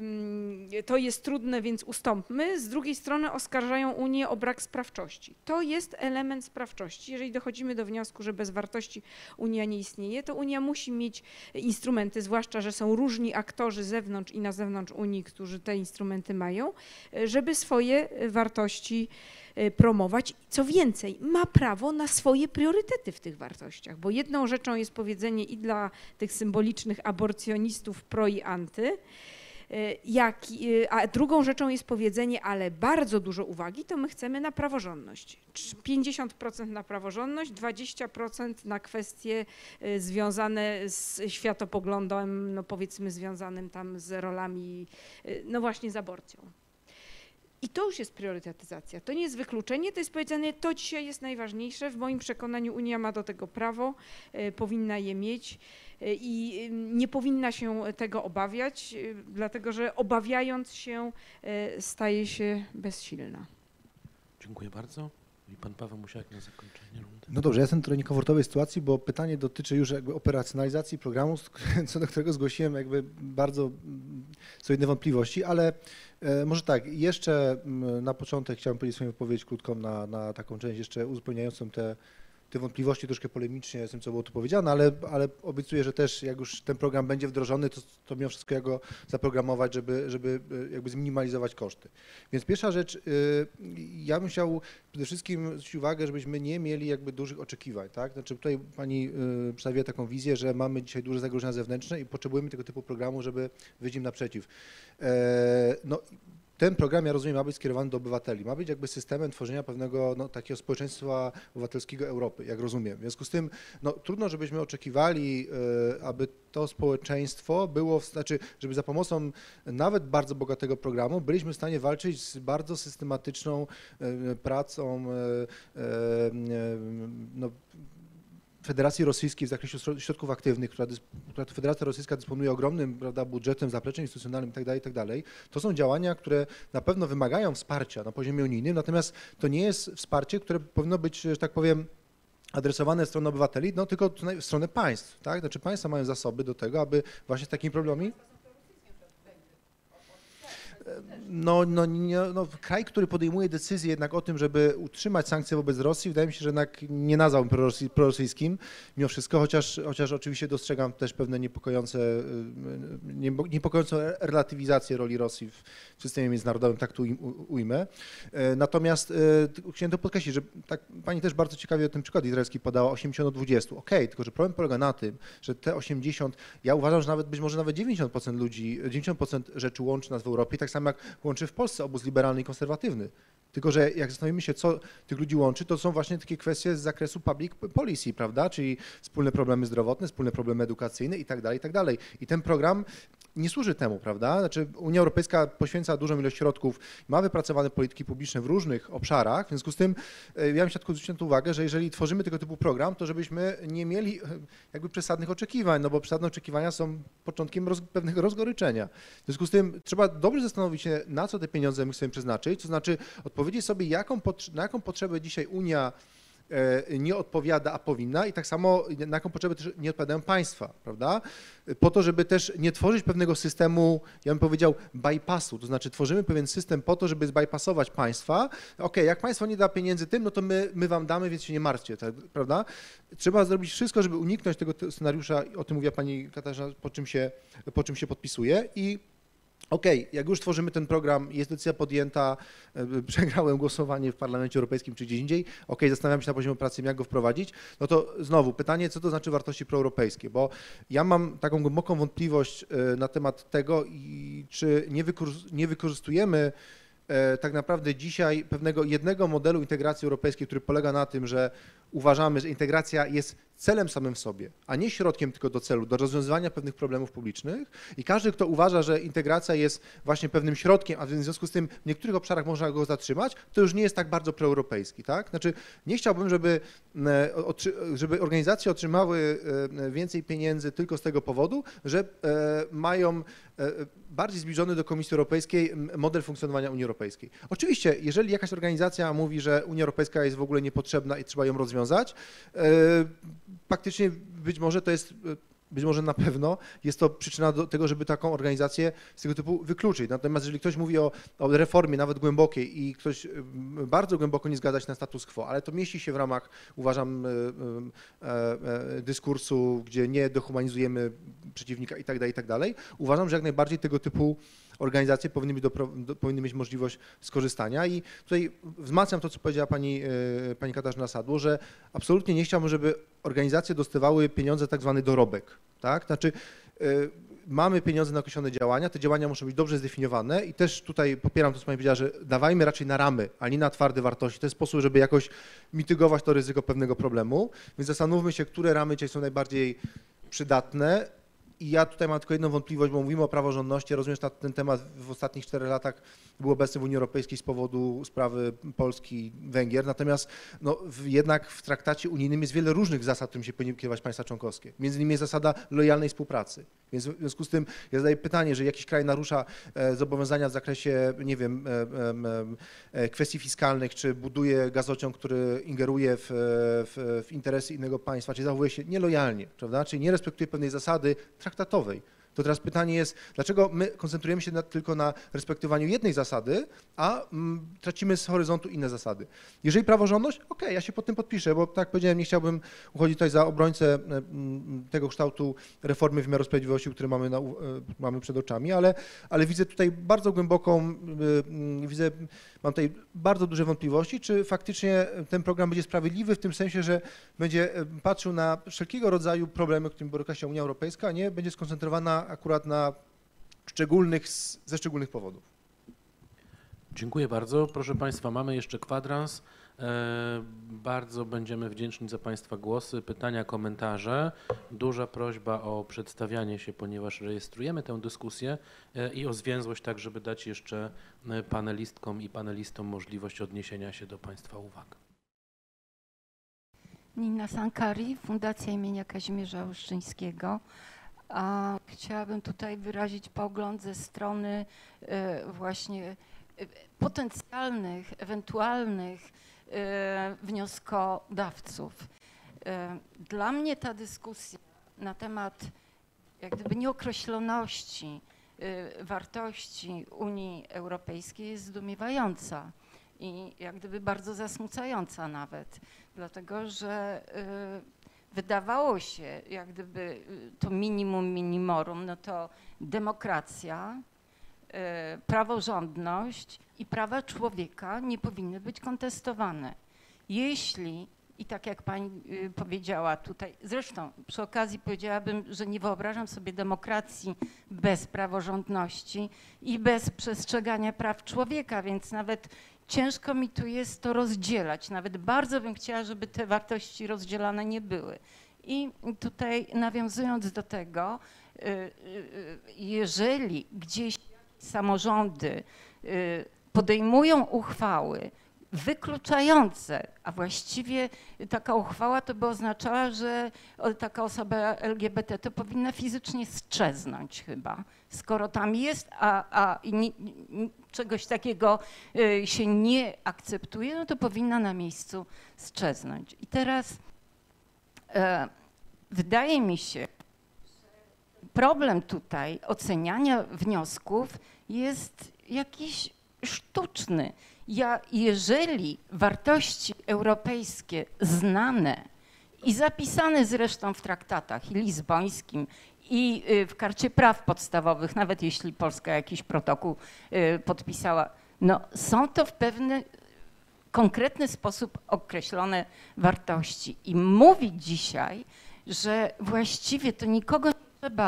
to jest trudne, więc ustąpmy, z drugiej strony oskarżają Unię o brak sprawczości. To jest element sprawczości. Jeżeli dochodzimy do wniosku, że bez wartości Unia nie istnieje, to Unia musi mieć instrumenty, zwłaszcza że są różni aktorzy zewnątrz i na zewnątrz Unii, którzy te instrumenty mają, żeby swoje wartości promować. Co więcej, ma prawo na swoje priorytety w tych wartościach, bo jedną rzeczą jest powiedzenie i dla tych symbolicznych aborcjonistów pro i anty, jak, a drugą rzeczą jest powiedzenie, ale bardzo dużo uwagi, to my chcemy na praworządność. pięćdziesiąt procent na praworządność, dwadzieścia procent na kwestie związane z światopoglądem, no powiedzmy związanym tam z rolami, no właśnie z aborcją. I to już jest priorytetyzacja. To nie jest wykluczenie, to jest powiedzenie, to dzisiaj jest najważniejsze. W moim przekonaniu Unia ma do tego prawo, powinna je mieć i nie powinna się tego obawiać, dlatego że obawiając się staje się bezsilna. Dziękuję bardzo. I pan Paweł Musiałek na zakończenie rundy. No dobrze, ja jestem trochę niekomfortowej sytuacji, bo pytanie dotyczy już jakby operacjonalizacji programu, co do którego zgłosiłem jakby bardzo solidne wątpliwości, ale może tak, jeszcze na początek chciałem powiedzieć swoją wypowiedź krótką na, na taką część jeszcze uzupełniającą te, te wątpliwości, troszkę polemicznie z tym, co było tu powiedziane, ale, ale obiecuję, że też jak już ten program będzie wdrożony, to, to mimo wszystko jak go zaprogramować, żeby, żeby jakby zminimalizować koszty. Więc pierwsza rzecz, ja bym chciał przede wszystkim zwrócić uwagę, żebyśmy nie mieli jakby dużych oczekiwań, tak? Znaczy tutaj pani przedstawiła taką wizję, że mamy dzisiaj duże zagrożenia zewnętrzne i potrzebujemy tego typu programu, żeby wyjść im naprzeciw. No, ten program, ja rozumiem, ma być skierowany do obywateli, ma być jakby systemem tworzenia pewnego no, takiego społeczeństwa obywatelskiego Europy, jak rozumiem. W związku z tym no, trudno, żebyśmy oczekiwali, aby to społeczeństwo było, znaczy, żeby za pomocą nawet bardzo bogatego programu byliśmy w stanie walczyć z bardzo systematyczną pracą no, Federacji Rosyjskiej w zakresie środków aktywnych, która, która Federacja Rosyjska dysponuje ogromnym, prawda, budżetem, zapleczem instytucjonalnym itd., itd. To są działania, które na pewno wymagają wsparcia na poziomie unijnym, natomiast to nie jest wsparcie, które powinno być, że tak powiem, adresowane w stronę obywateli, no tylko w stronę państw, tak? Znaczy państwa mają zasoby do tego, aby właśnie z takimi problemami. No, no, nie, no, kraj, który podejmuje decyzję jednak o tym, żeby utrzymać sankcje wobec Rosji, wydaje mi się, że jednak nie nazwałbym prorosy, prorosyjskim mimo wszystko, chociaż, chociaż oczywiście dostrzegam też pewne niepokojące, niepokojącą relatywizację roli Rosji w systemie międzynarodowym, tak tu ujmę. Natomiast chciałem to podkreślić, że tak, pani też bardzo ciekawie ten przykład izraelski podała, osiemdziesiąt do dwudziestu. Okej, okay, tylko że problem polega na tym, że te osiemdziesiąt, ja uważam, że nawet być może nawet dziewięćdziesiąt procent ludzi, dziewięćdziesiąt procent rzeczy łączy nas w Europie, tak samo jak łączy w Polsce obóz liberalny i konserwatywny. Tylko że jak zastanowimy się, co tych ludzi łączy, to są właśnie takie kwestie z zakresu public policy, prawda? Czyli wspólne problemy zdrowotne, wspólne problemy edukacyjne i tak dalej, i tak dalej. I ten program nie służy temu, prawda? Znaczy Unia Europejska poświęca dużą ilość środków, ma wypracowane polityki publiczne w różnych obszarach, w związku z tym ja bym chciał tylko zwrócić na to uwagę, że jeżeli tworzymy tego typu program, to żebyśmy nie mieli jakby przesadnych oczekiwań, no bo przesadne oczekiwania są początkiem roz, pewnego rozgoryczenia. W związku z tym trzeba dobrze zastanowić się, na co te pieniądze my chcemy przeznaczyć, to znaczy odpowiedzieć sobie, jaką, na jaką potrzebę dzisiaj Unia nie odpowiada, a powinna i tak samo na jaką potrzebę też nie odpowiadają państwa, prawda? Po to, żeby też nie tworzyć pewnego systemu, ja bym powiedział, bypassu, to znaczy tworzymy pewien system po to, żeby zbypassować państwa. Ok, jak państwo nie da pieniędzy tym, no to my, my wam damy, więc się nie martwcie, tak, prawda? Trzeba zrobić wszystko, żeby uniknąć tego scenariusza, o tym mówiła pani Katarzyna, po czym się, po czym się podpisuje i okej, okay, jak już tworzymy ten program, jest decyzja podjęta, przegrałem głosowanie w Parlamencie Europejskim czy gdzieś indziej, okej, okay, zastanawiam się na poziomie pracy, jak go wprowadzić, no to znowu pytanie, co to znaczy wartości proeuropejskie, bo ja mam taką głęboką wątpliwość na temat tego, czy nie wykorzystujemy tak naprawdę dzisiaj pewnego jednego modelu integracji europejskiej, który polega na tym, że uważamy, że integracja jest celem samym w sobie, a nie środkiem tylko do celu, do rozwiązywania pewnych problemów publicznych i każdy, kto uważa, że integracja jest właśnie pewnym środkiem, a w związku z tym w niektórych obszarach można go zatrzymać, to już nie jest tak bardzo proeuropejski, tak? Znaczy nie chciałbym, żeby, żeby organizacje otrzymały więcej pieniędzy tylko z tego powodu, że mają bardziej zbliżony do Komisji Europejskiej model funkcjonowania Unii Europejskiej. Oczywiście, jeżeli jakaś organizacja mówi, że Unia Europejska jest w ogóle niepotrzebna i trzeba ją rozwiązać, faktycznie być może to jest, być może na pewno jest to przyczyna do tego, żeby taką organizację z tego typu wykluczyć. Natomiast jeżeli ktoś mówi o, o reformie nawet głębokiej i ktoś bardzo głęboko nie zgadza się na status quo, ale to mieści się w ramach, uważam, dyskursu, gdzie nie dehumanizujemy przeciwnika i tak dalej, i tak dalej, uważam, że jak najbardziej tego typu organizacje powinny mieć, do, do, powinny mieć możliwość skorzystania i tutaj wzmacniam to, co powiedziała pani, pani Katarzyna Sadło, że absolutnie nie chciałbym, żeby organizacje dostawały pieniądze tak zwany dorobek, tak? Znaczy mamy pieniądze na określone działania, te działania muszą być dobrze zdefiniowane i też tutaj popieram to, co pani powiedziała, że dawajmy raczej na ramy, a nie na twarde wartości. To jest sposób, żeby jakoś mitygować to ryzyko pewnego problemu, więc zastanówmy się, które ramy dzisiaj są najbardziej przydatne. I ja tutaj mam tylko jedną wątpliwość, bo mówimy o praworządności. Ja rozumiem, że ten temat w ostatnich czterech latach był obecny w Unii Europejskiej z powodu sprawy Polski i Węgier. Natomiast no, w, jednak w traktacie unijnym jest wiele różnych zasad, którymi się powinny kierować państwa członkowskie. Między innymi jest zasada lojalnej współpracy. Więc w związku z tym ja zadaję pytanie, że jakiś kraj narusza e, zobowiązania w zakresie, nie wiem, e, e, kwestii fiskalnych, czy buduje gazociąg, który ingeruje w, w, w interesy innego państwa, czy zachowuje się nielojalnie, prawda? Czyli nie respektuje pewnej zasady traktatowej. To teraz pytanie jest, dlaczego my koncentrujemy się na, tylko na respektowaniu jednej zasady, a mm, tracimy z horyzontu inne zasady. Jeżeli praworządność, okej, okay, ja się pod tym podpiszę, bo tak jak powiedziałem, nie chciałbym uchodzić tutaj za obrońcę mm, tego kształtu reformy wymiaru sprawiedliwości, który mamy, na, y, mamy przed oczami, ale, ale widzę tutaj bardzo głęboką, y, y, widzę, mam tutaj bardzo duże wątpliwości, czy faktycznie ten program będzie sprawiedliwy w tym sensie, że będzie patrzył na wszelkiego rodzaju problemy, którymi boryka się Unia Europejska, a nie będzie skoncentrowana akurat na szczególnych, ze szczególnych powodów. Dziękuję bardzo. Proszę Państwa, mamy jeszcze kwadrans. E, bardzo będziemy wdzięczni za Państwa głosy, pytania, komentarze. Duża prośba o przedstawianie się, ponieważ rejestrujemy tę dyskusję e, i o zwięzłość, tak żeby dać jeszcze panelistkom i panelistom możliwość odniesienia się do Państwa uwag. Nina Sankari, Fundacja imienia Kazimierza Olsztyńskiego. A chciałabym tutaj wyrazić pogląd ze strony właśnie potencjalnych, ewentualnych wnioskodawców. Dla mnie ta dyskusja na temat jak gdyby nieokreśloności wartości Unii Europejskiej jest zdumiewająca i jak gdyby bardzo zasmucająca nawet, dlatego że wydawało się, jak gdyby to minimum minimorum, no to demokracja, praworządność i prawa człowieka nie powinny być kontestowane. Jeśli, i tak jak pani powiedziała tutaj, zresztą przy okazji powiedziałabym, że nie wyobrażam sobie demokracji bez praworządności i bez przestrzegania praw człowieka, więc nawet ciężko mi tu jest to rozdzielać. Nawet bardzo bym chciała, żeby te wartości rozdzielane nie były. I tutaj nawiązując do tego, jeżeli gdzieś samorządy podejmują uchwały wykluczające, a właściwie taka uchwała to by oznaczała, że taka osoba L G B T to powinna fizycznie strzeznąć chyba, skoro tam jest, a, a nie, czegoś takiego się nie akceptuje, no to powinna na miejscu strzeznąć. I teraz e, wydaje mi się, że problem tutaj oceniania wniosków jest jakiś sztuczny. Ja, jeżeli wartości europejskie znane i zapisane zresztą w traktatach i lizbońskim, i w Karcie Praw Podstawowych, nawet jeśli Polska jakiś protokół podpisała, no są to w pewny konkretny sposób określone wartości. I mówić dzisiaj, że właściwie to nikogo nie trzeba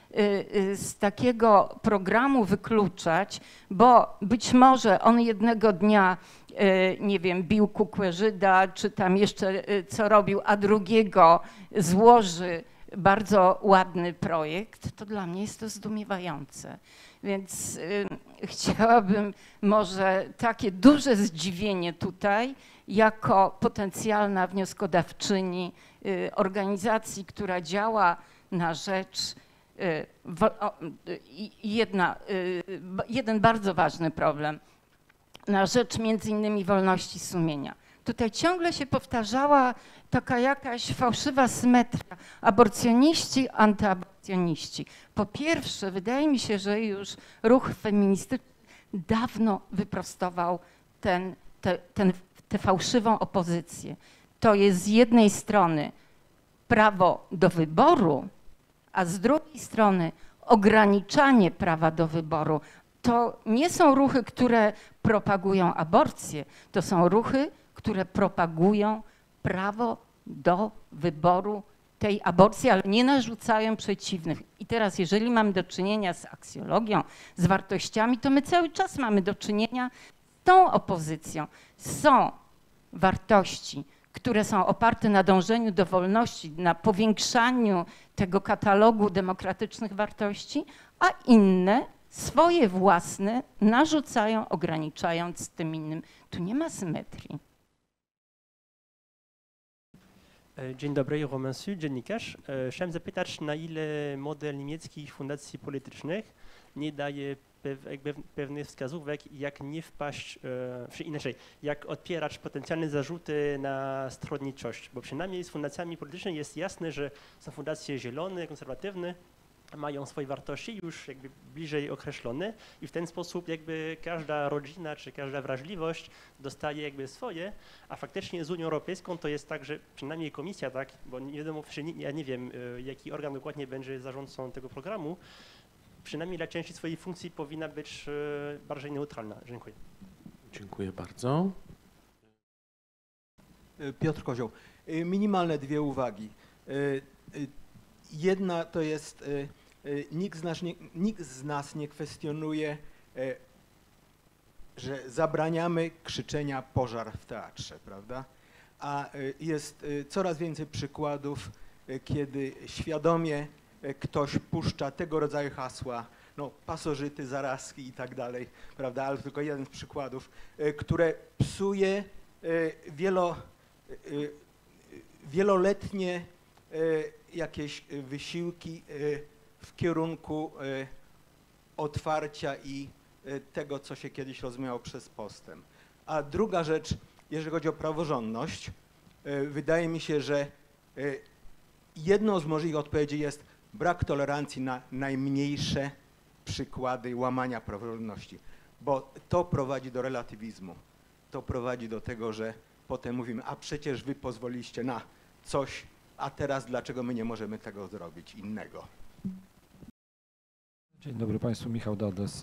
z takiego programu wykluczać, bo być może on jednego dnia, nie wiem, bił kukłę Żyda, czy tam jeszcze co robił, a drugiego złoży bardzo ładny projekt, to dla mnie jest to zdumiewające. Więc y, chciałabym może takie duże zdziwienie tutaj, jako potencjalna wnioskodawczyni y, organizacji, która działa na rzecz y, wo, o, y, jedna, y, jeden bardzo ważny problem, na rzecz między innymi wolności sumienia. Tutaj ciągle się powtarzała taka jakaś fałszywa symetria. Aborcjoniści, antyaborcjoniści. Po pierwsze, wydaje mi się, że już ruch feministyczny dawno wyprostował ten, te, ten, tę fałszywą opozycję. To jest z jednej strony prawo do wyboru, a z drugiej strony ograniczanie prawa do wyboru. To nie są ruchy, które propagują aborcję, to są ruchy, które propagują prawo do wyboru tej aborcji, ale nie narzucają przeciwnych. I teraz, jeżeli mamy do czynienia z aksjologią, z wartościami, to my cały czas mamy do czynienia z tą opozycją. Są wartości, które są oparte na dążeniu do wolności, na powiększaniu tego katalogu demokratycznych wartości, a inne swoje własne narzucają, ograniczając tym innym. Tu nie ma symetrii. Dzień dobry, Roman Sud, dziennikarz. Chciałem zapytać, na ile model niemieckich fundacji politycznych nie daje pewnych wskazówek, jak nie wpaść, czy inaczej, jak odpierać potencjalne zarzuty na stronniczość, bo przynajmniej z fundacjami politycznymi jest jasne, że są fundacje zielone, konserwatywne, mają swoje wartości już jakby bliżej określone i w ten sposób jakby każda rodzina czy każda wrażliwość dostaje jakby swoje, a faktycznie z Unią Europejską to jest tak, że przynajmniej komisja, tak, bo nie wiadomo, ja nie wiem, jaki organ dokładnie będzie zarządcą tego programu, przynajmniej dla części swojej funkcji powinna być bardziej neutralna. Dziękuję. Dziękuję bardzo. Piotr Kozioł. Minimalne dwie uwagi. Jedna to jest, nikt z nas nie, nikt z nas nie kwestionuje, że zabraniamy krzyczenia pożar w teatrze, prawda? A jest coraz więcej przykładów, kiedy świadomie ktoś puszcza tego rodzaju hasła, no pasożyty, zarazki i tak dalej, prawda? Ale tylko jeden z przykładów, które psuje wielo, wieloletnie jakieś wysiłki w kierunku otwarcia i tego, co się kiedyś rozumiało przez postęp. A druga rzecz, jeżeli chodzi o praworządność, wydaje mi się, że jedną z możliwych odpowiedzi jest brak tolerancji na najmniejsze przykłady łamania praworządności, bo to prowadzi do relatywizmu. To prowadzi do tego, że potem mówimy, a przecież wy pozwoliliście na coś, a teraz dlaczego my nie możemy tego zrobić innego? Dzień dobry Państwu, Michał Dades.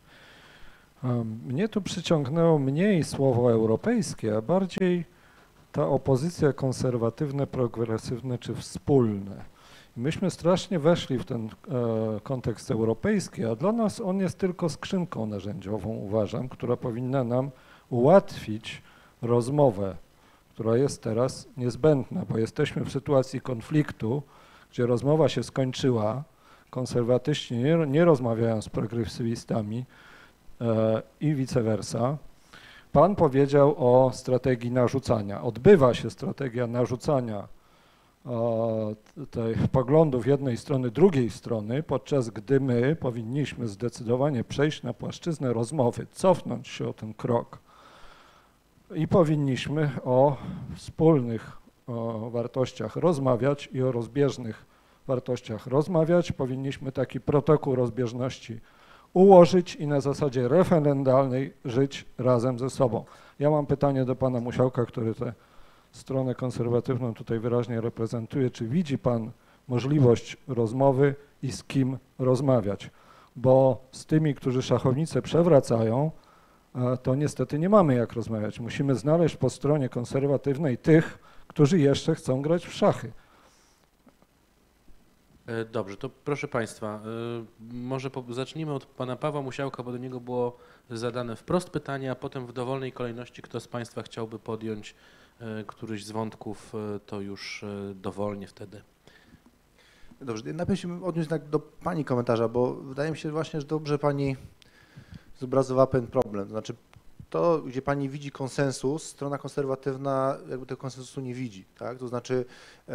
Mnie tu przyciągnęło mniej słowo europejskie, a bardziej ta opozycja konserwatywne, progresywne czy wspólne. Myśmy strasznie weszli w ten kontekst europejski, a dla nas on jest tylko skrzynką narzędziową, uważam, która powinna nam ułatwić rozmowę, która jest teraz niezbędna, bo jesteśmy w sytuacji konfliktu, gdzie rozmowa się skończyła, konserwatyści nie, nie rozmawiają z progresywistami e, i vice versa. Pan powiedział o strategii narzucania. Odbywa się strategia narzucania e, tej poglądów jednej strony, drugiej strony, podczas gdy my powinniśmy zdecydowanie przejść na płaszczyznę rozmowy, cofnąć się o ten krok. I powinniśmy o wspólnych o wartościach rozmawiać i o rozbieżnych wartościach rozmawiać. Powinniśmy taki protokół rozbieżności ułożyć i na zasadzie referendalnej żyć razem ze sobą. Ja mam pytanie do pana Musiałka, który tę stronę konserwatywną tutaj wyraźnie reprezentuje. Czy widzi pan możliwość rozmowy i z kim rozmawiać? Bo z tymi, którzy szachownicę przewracają, to niestety nie mamy jak rozmawiać. Musimy znaleźć po stronie konserwatywnej tych, którzy jeszcze chcą grać w szachy. Dobrze, to proszę Państwa, może zacznijmy od Pana Pawła Musiałka, bo do niego było zadane wprost pytanie, a potem w dowolnej kolejności kto z Państwa chciałby podjąć któryś z wątków, to już dowolnie wtedy. Dobrze, najpierw się odniósł do Pani komentarza, bo wydaje mi się właśnie, że dobrze Pani zobrazowała pewien problem. To znaczy to, gdzie Pani widzi konsensus, strona konserwatywna jakby tego konsensusu nie widzi, tak? To znaczy e,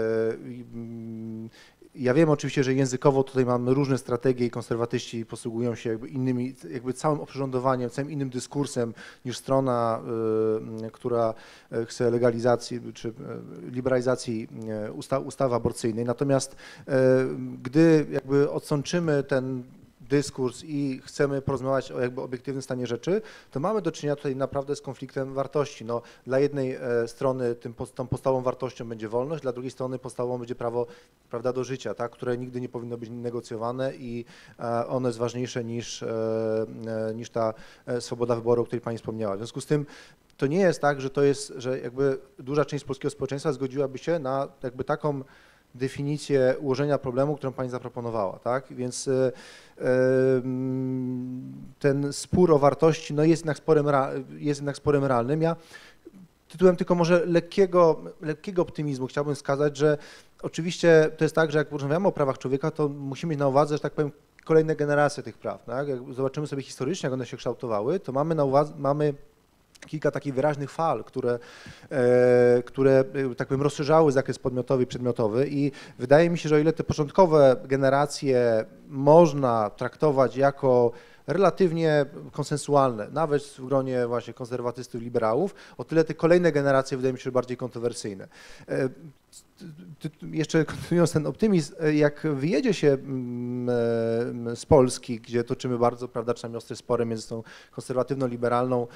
ja wiem oczywiście, że językowo tutaj mamy różne strategie i konserwatyści posługują się jakby innymi, jakby całym oprzyrządowaniem, całym innym dyskursem niż strona, y, która chce legalizacji czy liberalizacji usta, ustawy aborcyjnej. Natomiast y, gdy jakby odsączymy ten dyskurs i chcemy porozmawiać o jakby obiektywnym stanie rzeczy, to mamy do czynienia tutaj naprawdę z konfliktem wartości. No, dla jednej strony tym, tą podstawową wartością będzie wolność, dla drugiej strony podstawową będzie prawo, prawda, do życia, tak, które nigdy nie powinno być negocjowane i ono jest ważniejsze niż, niż ta swoboda wyboru, o której Pani wspomniała. W związku z tym to nie jest tak, że to jest, że jakby duża część polskiego społeczeństwa zgodziłaby się na jakby taką definicję ułożenia problemu, którą Pani zaproponowała, tak? Więc y, y, ten spór o wartości no jest, jednak sporem, jest jednak sporem realnym. Ja tytułem tylko może lekkiego, lekkiego optymizmu chciałbym wskazać, że oczywiście to jest tak, że jak rozmawiamy o prawach człowieka, to musimy mieć na uwadze, że tak powiem, kolejne generacje tych praw, tak? Jak zobaczymy sobie historycznie, jak one się kształtowały, to mamy na uwadze, mamy kilka takich wyraźnych fal, które, e, które tak powiem, rozszerzały zakres podmiotowy i przedmiotowy i wydaje mi się, że o ile te początkowe generacje można traktować jako relatywnie konsensualne, nawet w gronie właśnie konserwatystów, liberałów, o tyle te kolejne generacje wydaje mi się bardziej kontrowersyjne. E, Jeszcze kontynuując ten optymizm, jak wyjedzie się z Polski, gdzie toczymy bardzo, prawda, czasami ostre spory między tą konserwatywną, liberalną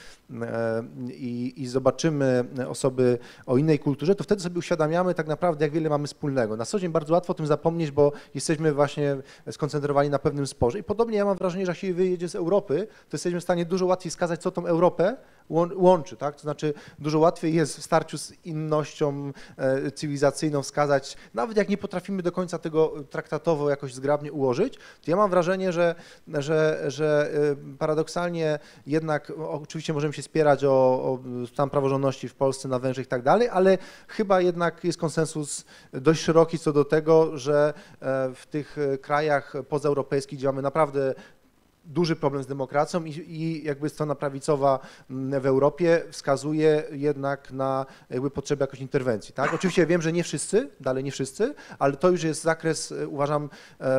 i, i zobaczymy osoby o innej kulturze, to wtedy sobie uświadamiamy tak naprawdę, jak wiele mamy wspólnego. Na co dzień bardzo łatwo o tym zapomnieć, bo jesteśmy właśnie skoncentrowani na pewnym sporze. I podobnie ja mam wrażenie, że jak się wyjedzie z Europy, to jesteśmy w stanie dużo łatwiej wskazać, co tą Europę łączy, tak? To znaczy dużo łatwiej jest w starciu z innością cywilizacyjną wskazać, nawet jak nie potrafimy do końca tego traktatowo jakoś zgrabnie ułożyć, to ja mam wrażenie, że, że, że paradoksalnie jednak oczywiście możemy się spierać o, o stan praworządności w Polsce na Węgrzech i tak dalej, ale chyba jednak jest konsensus dość szeroki co do tego, że w tych krajach pozaeuropejskich, gdzie mamy naprawdę duży problem z demokracją i, i jakby strona prawicowa w Europie wskazuje jednak na jakby potrzebę jakiejś interwencji, tak? Oczywiście wiem, że nie wszyscy, dalej nie wszyscy, ale to już jest zakres, uważam,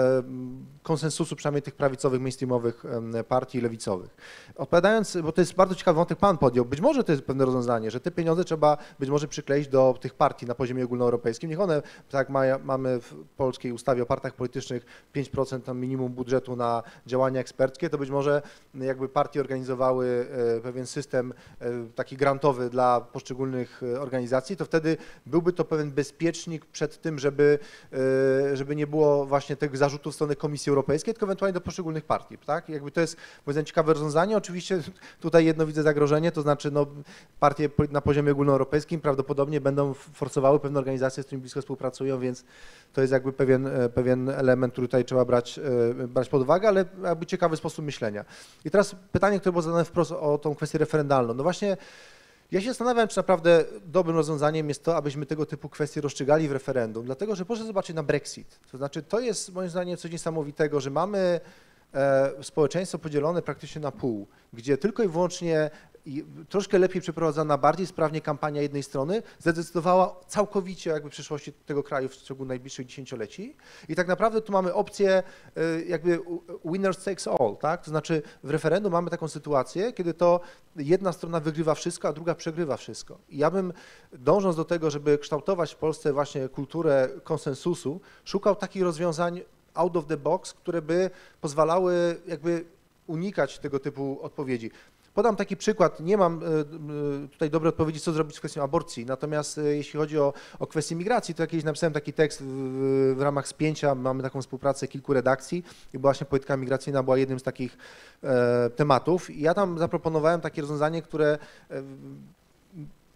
konsensusu przynajmniej tych prawicowych, mainstreamowych partii lewicowych. Odpowiadając, bo to jest bardzo ciekawy wątek Pan podjął, być może to jest pewne rozwiązanie, że te pieniądze trzeba być może przykleić do tych partii na poziomie ogólnoeuropejskim, niech one, tak ma, mamy w polskiej ustawie o partiach politycznych pięć procent tam minimum budżetu na działania eksperckie, to być może jakby partie organizowały pewien system taki grantowy dla poszczególnych organizacji, to wtedy byłby to pewien bezpiecznik przed tym, żeby, żeby nie było właśnie tych zarzutów w stronę Komisji Europejskiej, tylko ewentualnie do poszczególnych partii, tak? Jakby to jest, powiedzmy, ciekawe rozwiązanie. Oczywiście tutaj jedno widzę zagrożenie, to znaczy no, partie na poziomie ogólnoeuropejskim prawdopodobnie będą forsowały pewne organizacje, z którymi blisko współpracują, więc to jest jakby pewien, pewien element, który tutaj trzeba brać, brać pod uwagę, ale jakby ciekawy sposób myślenia. I teraz pytanie, które było zadane wprost o tą kwestię referendalną. No właśnie ja się zastanawiam, czy naprawdę dobrym rozwiązaniem jest to, abyśmy tego typu kwestie rozstrzygali w referendum, dlatego że proszę zobaczyć na Brexit. To znaczy to jest moim zdaniem coś niesamowitego, że mamy e, społeczeństwo podzielone praktycznie na pół, gdzie tylko i wyłącznie i troszkę lepiej przeprowadzona, bardziej sprawnie kampania jednej strony zadecydowała całkowicie jakby przyszłości tego kraju w ciągu najbliższych dziesięcioleci i tak naprawdę tu mamy opcję jakby winners takes all, tak? To znaczy w referendum mamy taką sytuację, kiedy to jedna strona wygrywa wszystko, a druga przegrywa wszystko. I ja bym dążąc do tego, żeby kształtować w Polsce właśnie kulturę konsensusu, szukał takich rozwiązań out of the box, które by pozwalały jakby unikać tego typu odpowiedzi. Podam taki przykład, nie mam tutaj dobrej odpowiedzi, co zrobić z kwestią aborcji, natomiast jeśli chodzi o, o kwestię migracji, to kiedyś napisałem taki tekst w, w ramach Spięcia, mamy taką współpracę kilku redakcji i właśnie polityka migracyjna była jednym z takich e, tematów i ja tam zaproponowałem takie rozwiązanie, które e,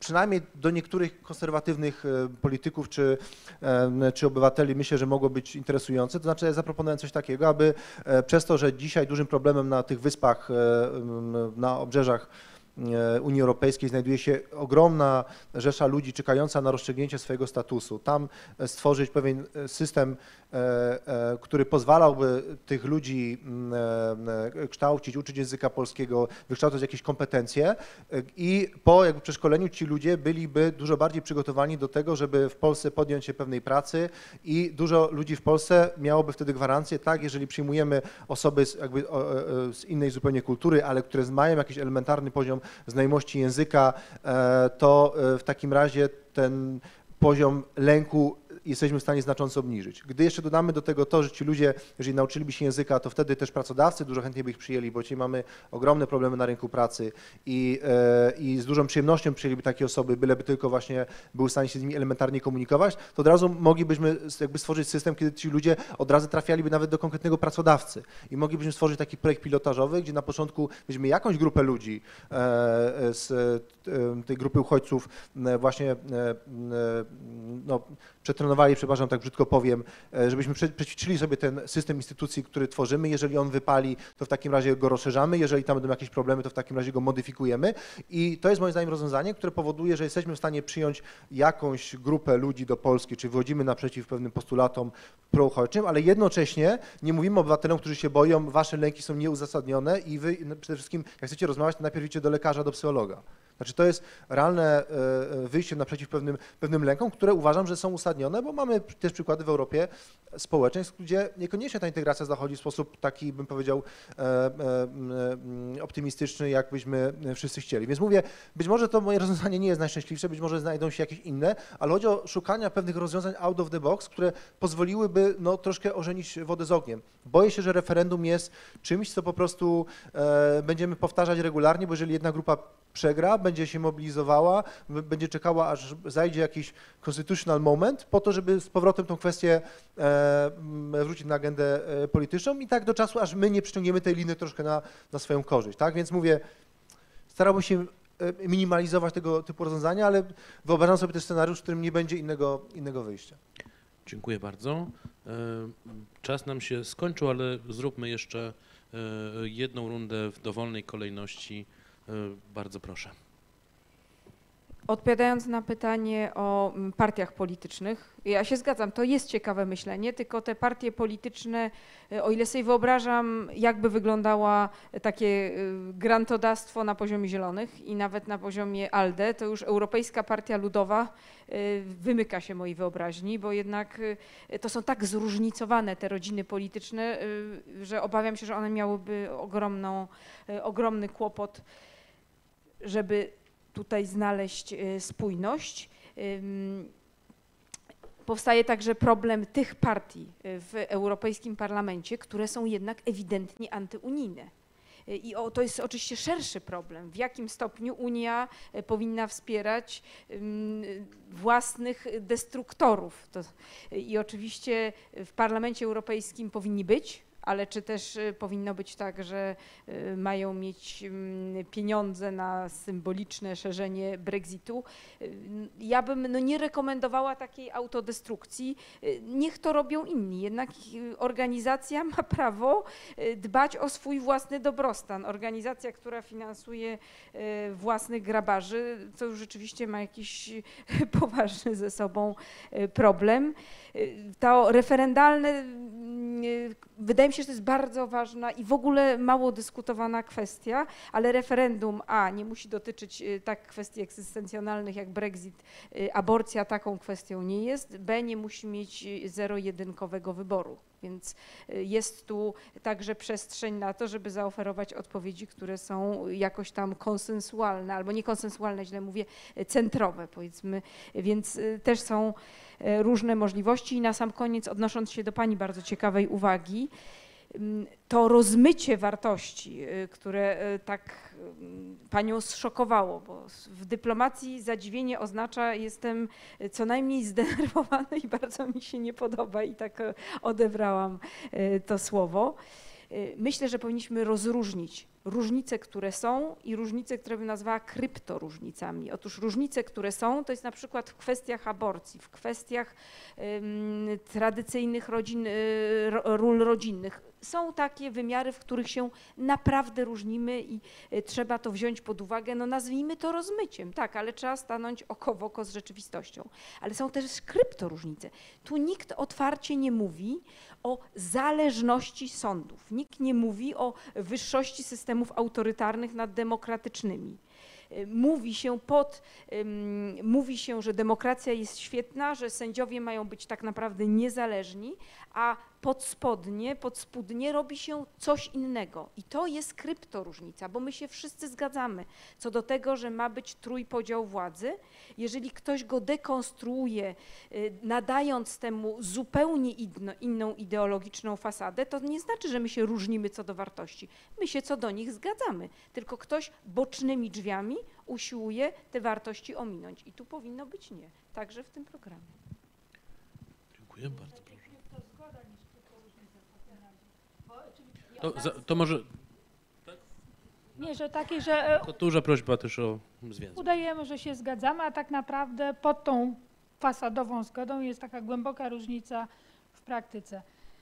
przynajmniej do niektórych konserwatywnych polityków czy, czy obywateli myślę, że mogło być interesujące. To znaczy ja zaproponowałem coś takiego, aby przez to, że dzisiaj dużym problemem na tych wyspach, na obrzeżach Unii Europejskiej znajduje się ogromna rzesza ludzi czekająca na rozstrzygnięcie swojego statusu. Tam stworzyć pewien system, który pozwalałby tych ludzi kształcić, uczyć języka polskiego, wykształcać jakieś kompetencje i po jakby przeszkoleniu ci ludzie byliby dużo bardziej przygotowani do tego, żeby w Polsce podjąć się pewnej pracy i dużo ludzi w Polsce miałoby wtedy gwarancję, tak, jeżeli przyjmujemy osoby z, jakby, z innej zupełnie kultury, ale które mają jakiś elementarny poziom znajomości języka, to w takim razie ten poziom lęku jesteśmy w stanie znacząco obniżyć. Gdy jeszcze dodamy do tego to, że ci ludzie, jeżeli nauczyliby się języka, to wtedy też pracodawcy dużo chętniej by ich przyjęli, bo dzisiaj mamy ogromne problemy na rynku pracy i, i z dużą przyjemnością przyjęliby takie osoby, byleby tylko właśnie były w stanie się z nimi elementarnie komunikować, to od razu moglibyśmy jakby stworzyć system, kiedy ci ludzie od razu trafialiby nawet do konkretnego pracodawcy i moglibyśmy stworzyć taki projekt pilotażowy, gdzie na początku weźmiemy jakąś grupę ludzi z tej grupy uchodźców właśnie no, przetrenowali, przepraszam, tak brzydko powiem, żebyśmy przećwiczyli sobie ten system instytucji, który tworzymy. Jeżeli on wypali, to w takim razie go rozszerzamy. Jeżeli tam będą jakieś problemy, to w takim razie go modyfikujemy. I to jest moim zdaniem rozwiązanie, które powoduje, że jesteśmy w stanie przyjąć jakąś grupę ludzi do Polski, czy wychodzimy naprzeciw pewnym postulatom prouchodźczym, ale jednocześnie nie mówimy obywatelom, którzy się boją, wasze lęki są nieuzasadnione i wy przede wszystkim, jak chcecie rozmawiać, to najpierw idźcie do lekarza, do psychologa. Znaczy to jest realne wyjście naprzeciw pewnym, pewnym lękom, które uważam, że są uzasadnione, bo mamy też przykłady w Europie społeczeństw, gdzie niekoniecznie ta integracja zachodzi w sposób taki, bym powiedział, optymistyczny, jak byśmy wszyscy chcieli. Więc mówię, być może to moje rozwiązanie nie jest najszczęśliwsze, być może znajdą się jakieś inne, ale chodzi o szukanie pewnych rozwiązań out of the box, które pozwoliłyby no, troszkę ożenić wodę z ogniem. Boję się, że referendum jest czymś, co po prostu będziemy powtarzać regularnie, bo jeżeli jedna grupa przegra, będzie się mobilizowała, będzie czekała, aż zajdzie jakiś constitutional moment po to, żeby z powrotem tą kwestię e, wrócić na agendę polityczną i tak do czasu, aż my nie przyciągniemy tej liny troszkę na, na swoją korzyść. Tak? Więc mówię, starałbym się minimalizować tego typu rozwiązania, ale wyobrażam sobie też scenariusz, w którym nie będzie innego, innego wyjścia. Dziękuję bardzo. Czas nam się skończył, ale zróbmy jeszcze jedną rundę w dowolnej kolejności. Bardzo proszę. Odpowiadając na pytanie o partiach politycznych, ja się zgadzam, to jest ciekawe myślenie, tylko te partie polityczne, o ile sobie wyobrażam, jakby wyglądała takie grantodawstwo na poziomie Zielonych i nawet na poziomie ALDE, to już Europejska Partia Ludowa wymyka się mojej wyobraźni, bo jednak to są tak zróżnicowane te rodziny polityczne, że obawiam się, że one miałyby ogromną, ogromny kłopot, żeby tutaj znaleźć spójność. Powstaje także problem tych partii w Europejskim Parlamencie, które są jednak ewidentnie antyunijne. I o, to jest oczywiście szerszy problem, w jakim stopniu Unia powinna wspierać własnych destruktorów. To, i oczywiście w Parlamencie Europejskim powinni być, ale czy też powinno być tak, że mają mieć pieniądze na symboliczne szerzenie Brexitu? Ja bym no nie rekomendowała takiej autodestrukcji. Niech to robią inni. Jednak organizacja ma prawo dbać o swój własny dobrostan. Organizacja, która finansuje własnych grabarzy, to już rzeczywiście ma jakiś poważny ze sobą problem. To referendalne, wydaje mi się, że to jest bardzo ważna i w ogóle mało dyskutowana kwestia, ale referendum A nie musi dotyczyć tak kwestii egzystencjonalnych jak Brexit, aborcja taką kwestią nie jest, B nie musi mieć zero-jedynkowego wyboru. Więc jest tu także przestrzeń na to, żeby zaoferować odpowiedzi, które są jakoś tam konsensualne, albo nie konsensualne, źle mówię, centrowe powiedzmy, więc też są różne możliwości. I na sam koniec, odnosząc się do Pani bardzo ciekawej uwagi, to rozmycie wartości, które tak Panią zszokowało, bo w dyplomacji zadziwienie oznacza jestem co najmniej zdenerwowany i bardzo mi się nie podoba i tak odebrałam to słowo. Myślę, że powinniśmy rozróżnić różnice, które są i różnice, które bym nazwała kryptoróżnicami. Otóż różnice, które są, to jest na przykład w kwestiach aborcji, w kwestiach um, tradycyjnych rodzin, ról rodzinnych. Są takie wymiary, w których się naprawdę różnimy i trzeba to wziąć pod uwagę, no nazwijmy to rozmyciem, tak, ale trzeba stanąć oko w oko z rzeczywistością. Ale są też kryptoróżnice. Tu nikt otwarcie nie mówi o zależności sądów, nikt nie mówi o wyższości systemów autorytarnych nad demokratycznymi. Mówi się, pod, um, mówi się, że demokracja jest świetna, że sędziowie mają być tak naprawdę niezależni, a podspodnie, podspódnie robi się coś innego. I to jest kryptoróżnica, bo my się wszyscy zgadzamy co do tego, że ma być trójpodział władzy. Jeżeli ktoś go dekonstruuje, nadając temu zupełnie inno, inną ideologiczną fasadę, to nie znaczy, że my się różnimy co do wartości. My się co do nich zgadzamy, tylko ktoś bocznymi drzwiami usiłuje te wartości ominąć. I tu powinno być nie, także w tym programie. Dziękuję bardzo. To, za, to może... Nie, że takie, że To duża prośba też o zwięzłe. udajemy, że się zgadzamy, a tak naprawdę pod tą fasadową zgodą jest taka głęboka różnica w praktyce.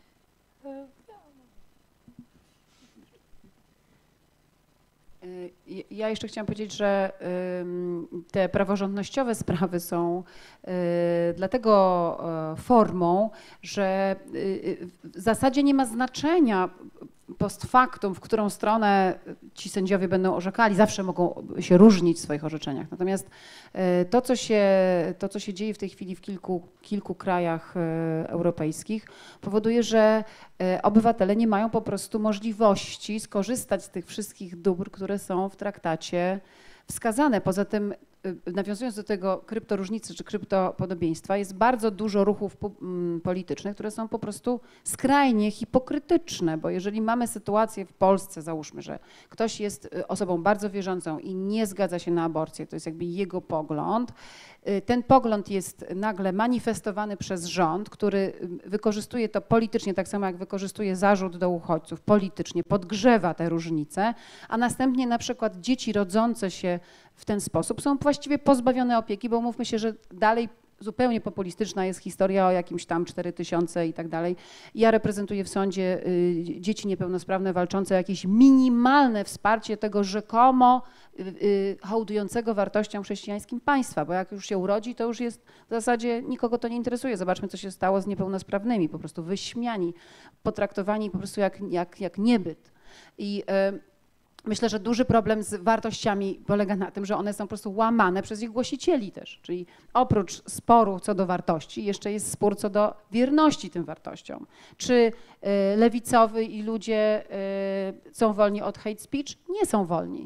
Ja jeszcze chciałam powiedzieć, że te praworządnościowe sprawy są dlatego formą, że w zasadzie nie ma znaczenia post factum, w którą stronę ci sędziowie będą orzekali. Zawsze mogą się różnić w swoich orzeczeniach. Natomiast to, co się, to, co się dzieje w tej chwili w kilku, kilku krajach europejskich, powoduje, że obywatele nie mają po prostu możliwości skorzystać z tych wszystkich dóbr, które są w traktacie wskazane. Poza tym, nawiązując do tego kryptoróżnicy czy kryptopodobieństwa, jest bardzo dużo ruchów politycznych, które są po prostu skrajnie hipokrytyczne, bo jeżeli mamy sytuację w Polsce, załóżmy, że ktoś jest osobą bardzo wierzącą i nie zgadza się na aborcję, to jest jakby jego pogląd, ten pogląd jest nagle manifestowany przez rząd, który wykorzystuje to politycznie, tak samo jak wykorzystuje zarzut do uchodźców, politycznie podgrzewa te różnice, a następnie na przykład dzieci rodzące się w ten sposób są właściwie pozbawione opieki, bo mówmy się, że dalej zupełnie populistyczna jest historia o jakimś tam cztery tysiące i tak dalej. Ja reprezentuję w sądzie y, dzieci niepełnosprawne walczące o jakieś minimalne wsparcie tego rzekomo y, y, hołdującego wartościom chrześcijańskim państwa, bo jak już się urodzi, to już jest w zasadzie nikogo to nie interesuje. Zobaczmy, co się stało z niepełnosprawnymi, po prostu wyśmiani, potraktowani po prostu jak, jak, jak niebyt. I y, Myślę, że duży problem z wartościami polega na tym, że one są po prostu łamane przez ich głosicieli też. Czyli oprócz sporu co do wartości, jeszcze jest spór co do wierności tym wartościom. Czy lewicowy i ludzie są wolni od hate speech? Nie są wolni.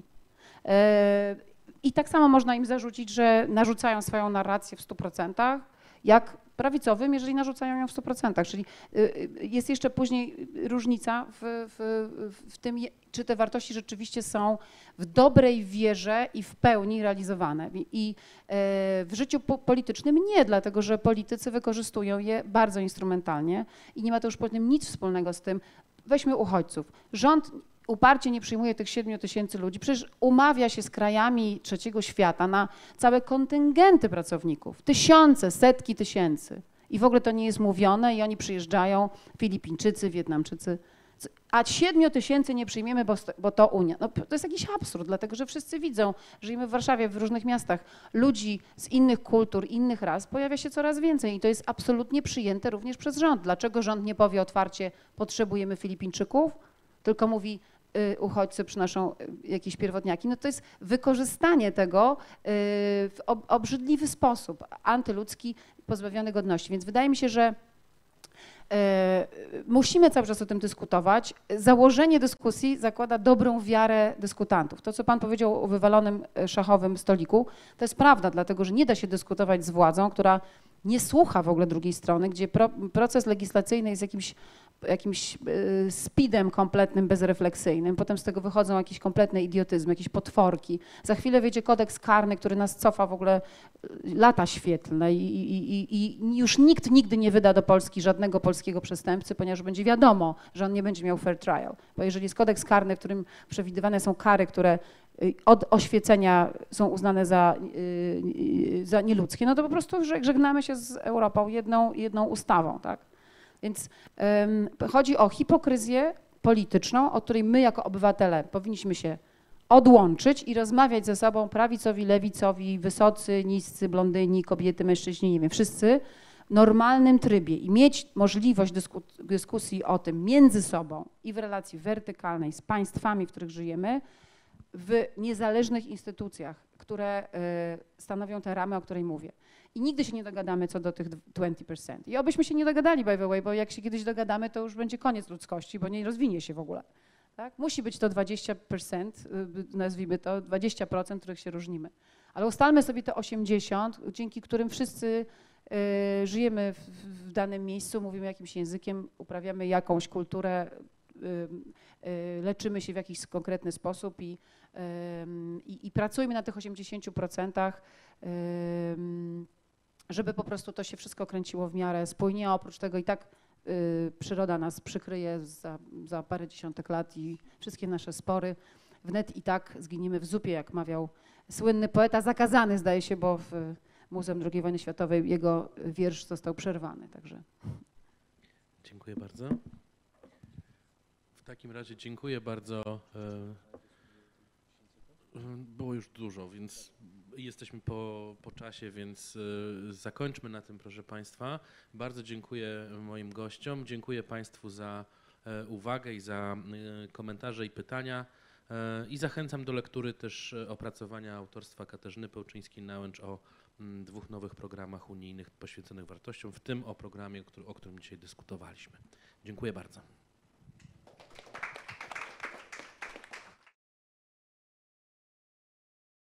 I tak samo można im zarzucić, że narzucają swoją narrację w stu procentach, jak prawicowym, jeżeli narzucają ją w stu procentach. Czyli jest jeszcze później różnica w, w, w tym, czy te wartości rzeczywiście są w dobrej wierze i w pełni realizowane. I w życiu politycznym nie, dlatego że politycy wykorzystują je bardzo instrumentalnie i nie ma to już potem nic wspólnego z tym. Weźmy uchodźców. Rząd uparcie nie przyjmuje tych siedmiu tysięcy ludzi. Przecież umawia się z krajami trzeciego świata na całe kontyngenty pracowników. Tysiące, setki tysięcy. I w ogóle to nie jest mówione i oni przyjeżdżają, Filipińczycy, Wietnamczycy. A siedmiu tysięcy nie przyjmiemy, bo, bo to Unia. No, to jest jakiś absurd, dlatego że wszyscy widzą, żyjemy w Warszawie, w różnych miastach, ludzi z innych kultur, innych ras pojawia się coraz więcej i to jest absolutnie przyjęte również przez rząd. Dlaczego rząd nie powie otwarcie, potrzebujemy Filipińczyków, tylko mówi, uchodźcy przynoszą jakieś pierwotniaki, no to jest wykorzystanie tego w obrzydliwy sposób, antyludzki, pozbawiony godności. Więc wydaje mi się, że musimy cały czas o tym dyskutować. Założenie dyskusji zakłada dobrą wiarę dyskutantów. To, co pan powiedział o wywalonym szachowym stoliku, to jest prawda, dlatego że nie da się dyskutować z władzą, która nie słucha w ogóle drugiej strony, gdzie pro, proces legislacyjny jest jakimś jakimś y, speedem kompletnym, bezrefleksyjnym, potem z tego wychodzą jakieś kompletne idiotyzmy, jakieś potworki. Za chwilę wyjdzie kodeks karny, który nas cofa w ogóle lata świetlne i, i, i, i już nikt nigdy nie wyda do Polski żadnego polskiego przestępcy, ponieważ będzie wiadomo, że on nie będzie miał fair trial. Bo jeżeli jest kodeks karny, w którym przewidywane są kary, które od oświecenia są uznane za, za nieludzkie, no to po prostu żegnamy się z Europą jedną, jedną ustawą, tak? Więc um, chodzi o hipokryzję polityczną, od której my jako obywatele powinniśmy się odłączyć i rozmawiać ze sobą prawicowi, lewicowi, wysocy, niscy, blondyni, kobiety, mężczyźni, nie wiem, wszyscy w normalnym trybie i mieć możliwość dysku, dyskusji o tym między sobą i w relacji wertykalnej z państwami, w których żyjemy, w niezależnych instytucjach, które y, stanowią te ramy, o której mówię. I nigdy się nie dogadamy co do tych dwadzieścia procent. I obyśmy się nie dogadali, by the way, bo jak się kiedyś dogadamy, to już będzie koniec ludzkości, bo nie rozwinie się w ogóle. Tak? Musi być to dwadzieścia procent, y, nazwijmy to, dwadzieścia procent, których się różnimy. Ale ustalmy sobie te osiemdziesiąt, dzięki którym wszyscy y, żyjemy w, w danym miejscu, mówimy jakimś językiem, uprawiamy jakąś kulturę, leczymy się w jakiś konkretny sposób i, i, i pracujmy na tych osiemdziesięciu procentach, żeby po prostu to się wszystko kręciło w miarę spójnie, a oprócz tego i tak przyroda nas przykryje za, za parę dziesiątek lat i wszystkie nasze spory wnet i tak zginiemy w zupie, jak mawiał słynny poeta, zakazany zdaje się, bo w Muzeum drugiej wojny światowej jego wiersz został przerwany. Także. Dziękuję bardzo. W takim razie dziękuję bardzo. Było już dużo, więc jesteśmy po, po czasie, więc zakończmy na tym, proszę Państwa. Bardzo dziękuję moim gościom, dziękuję Państwu za uwagę i za komentarze i pytania i zachęcam do lektury też opracowania autorstwa Katarzyny Pełczyńskiej-Nałęcz o dwóch nowych programach unijnych poświęconych wartościom, w tym o programie, o którym dzisiaj dyskutowaliśmy. Dziękuję bardzo.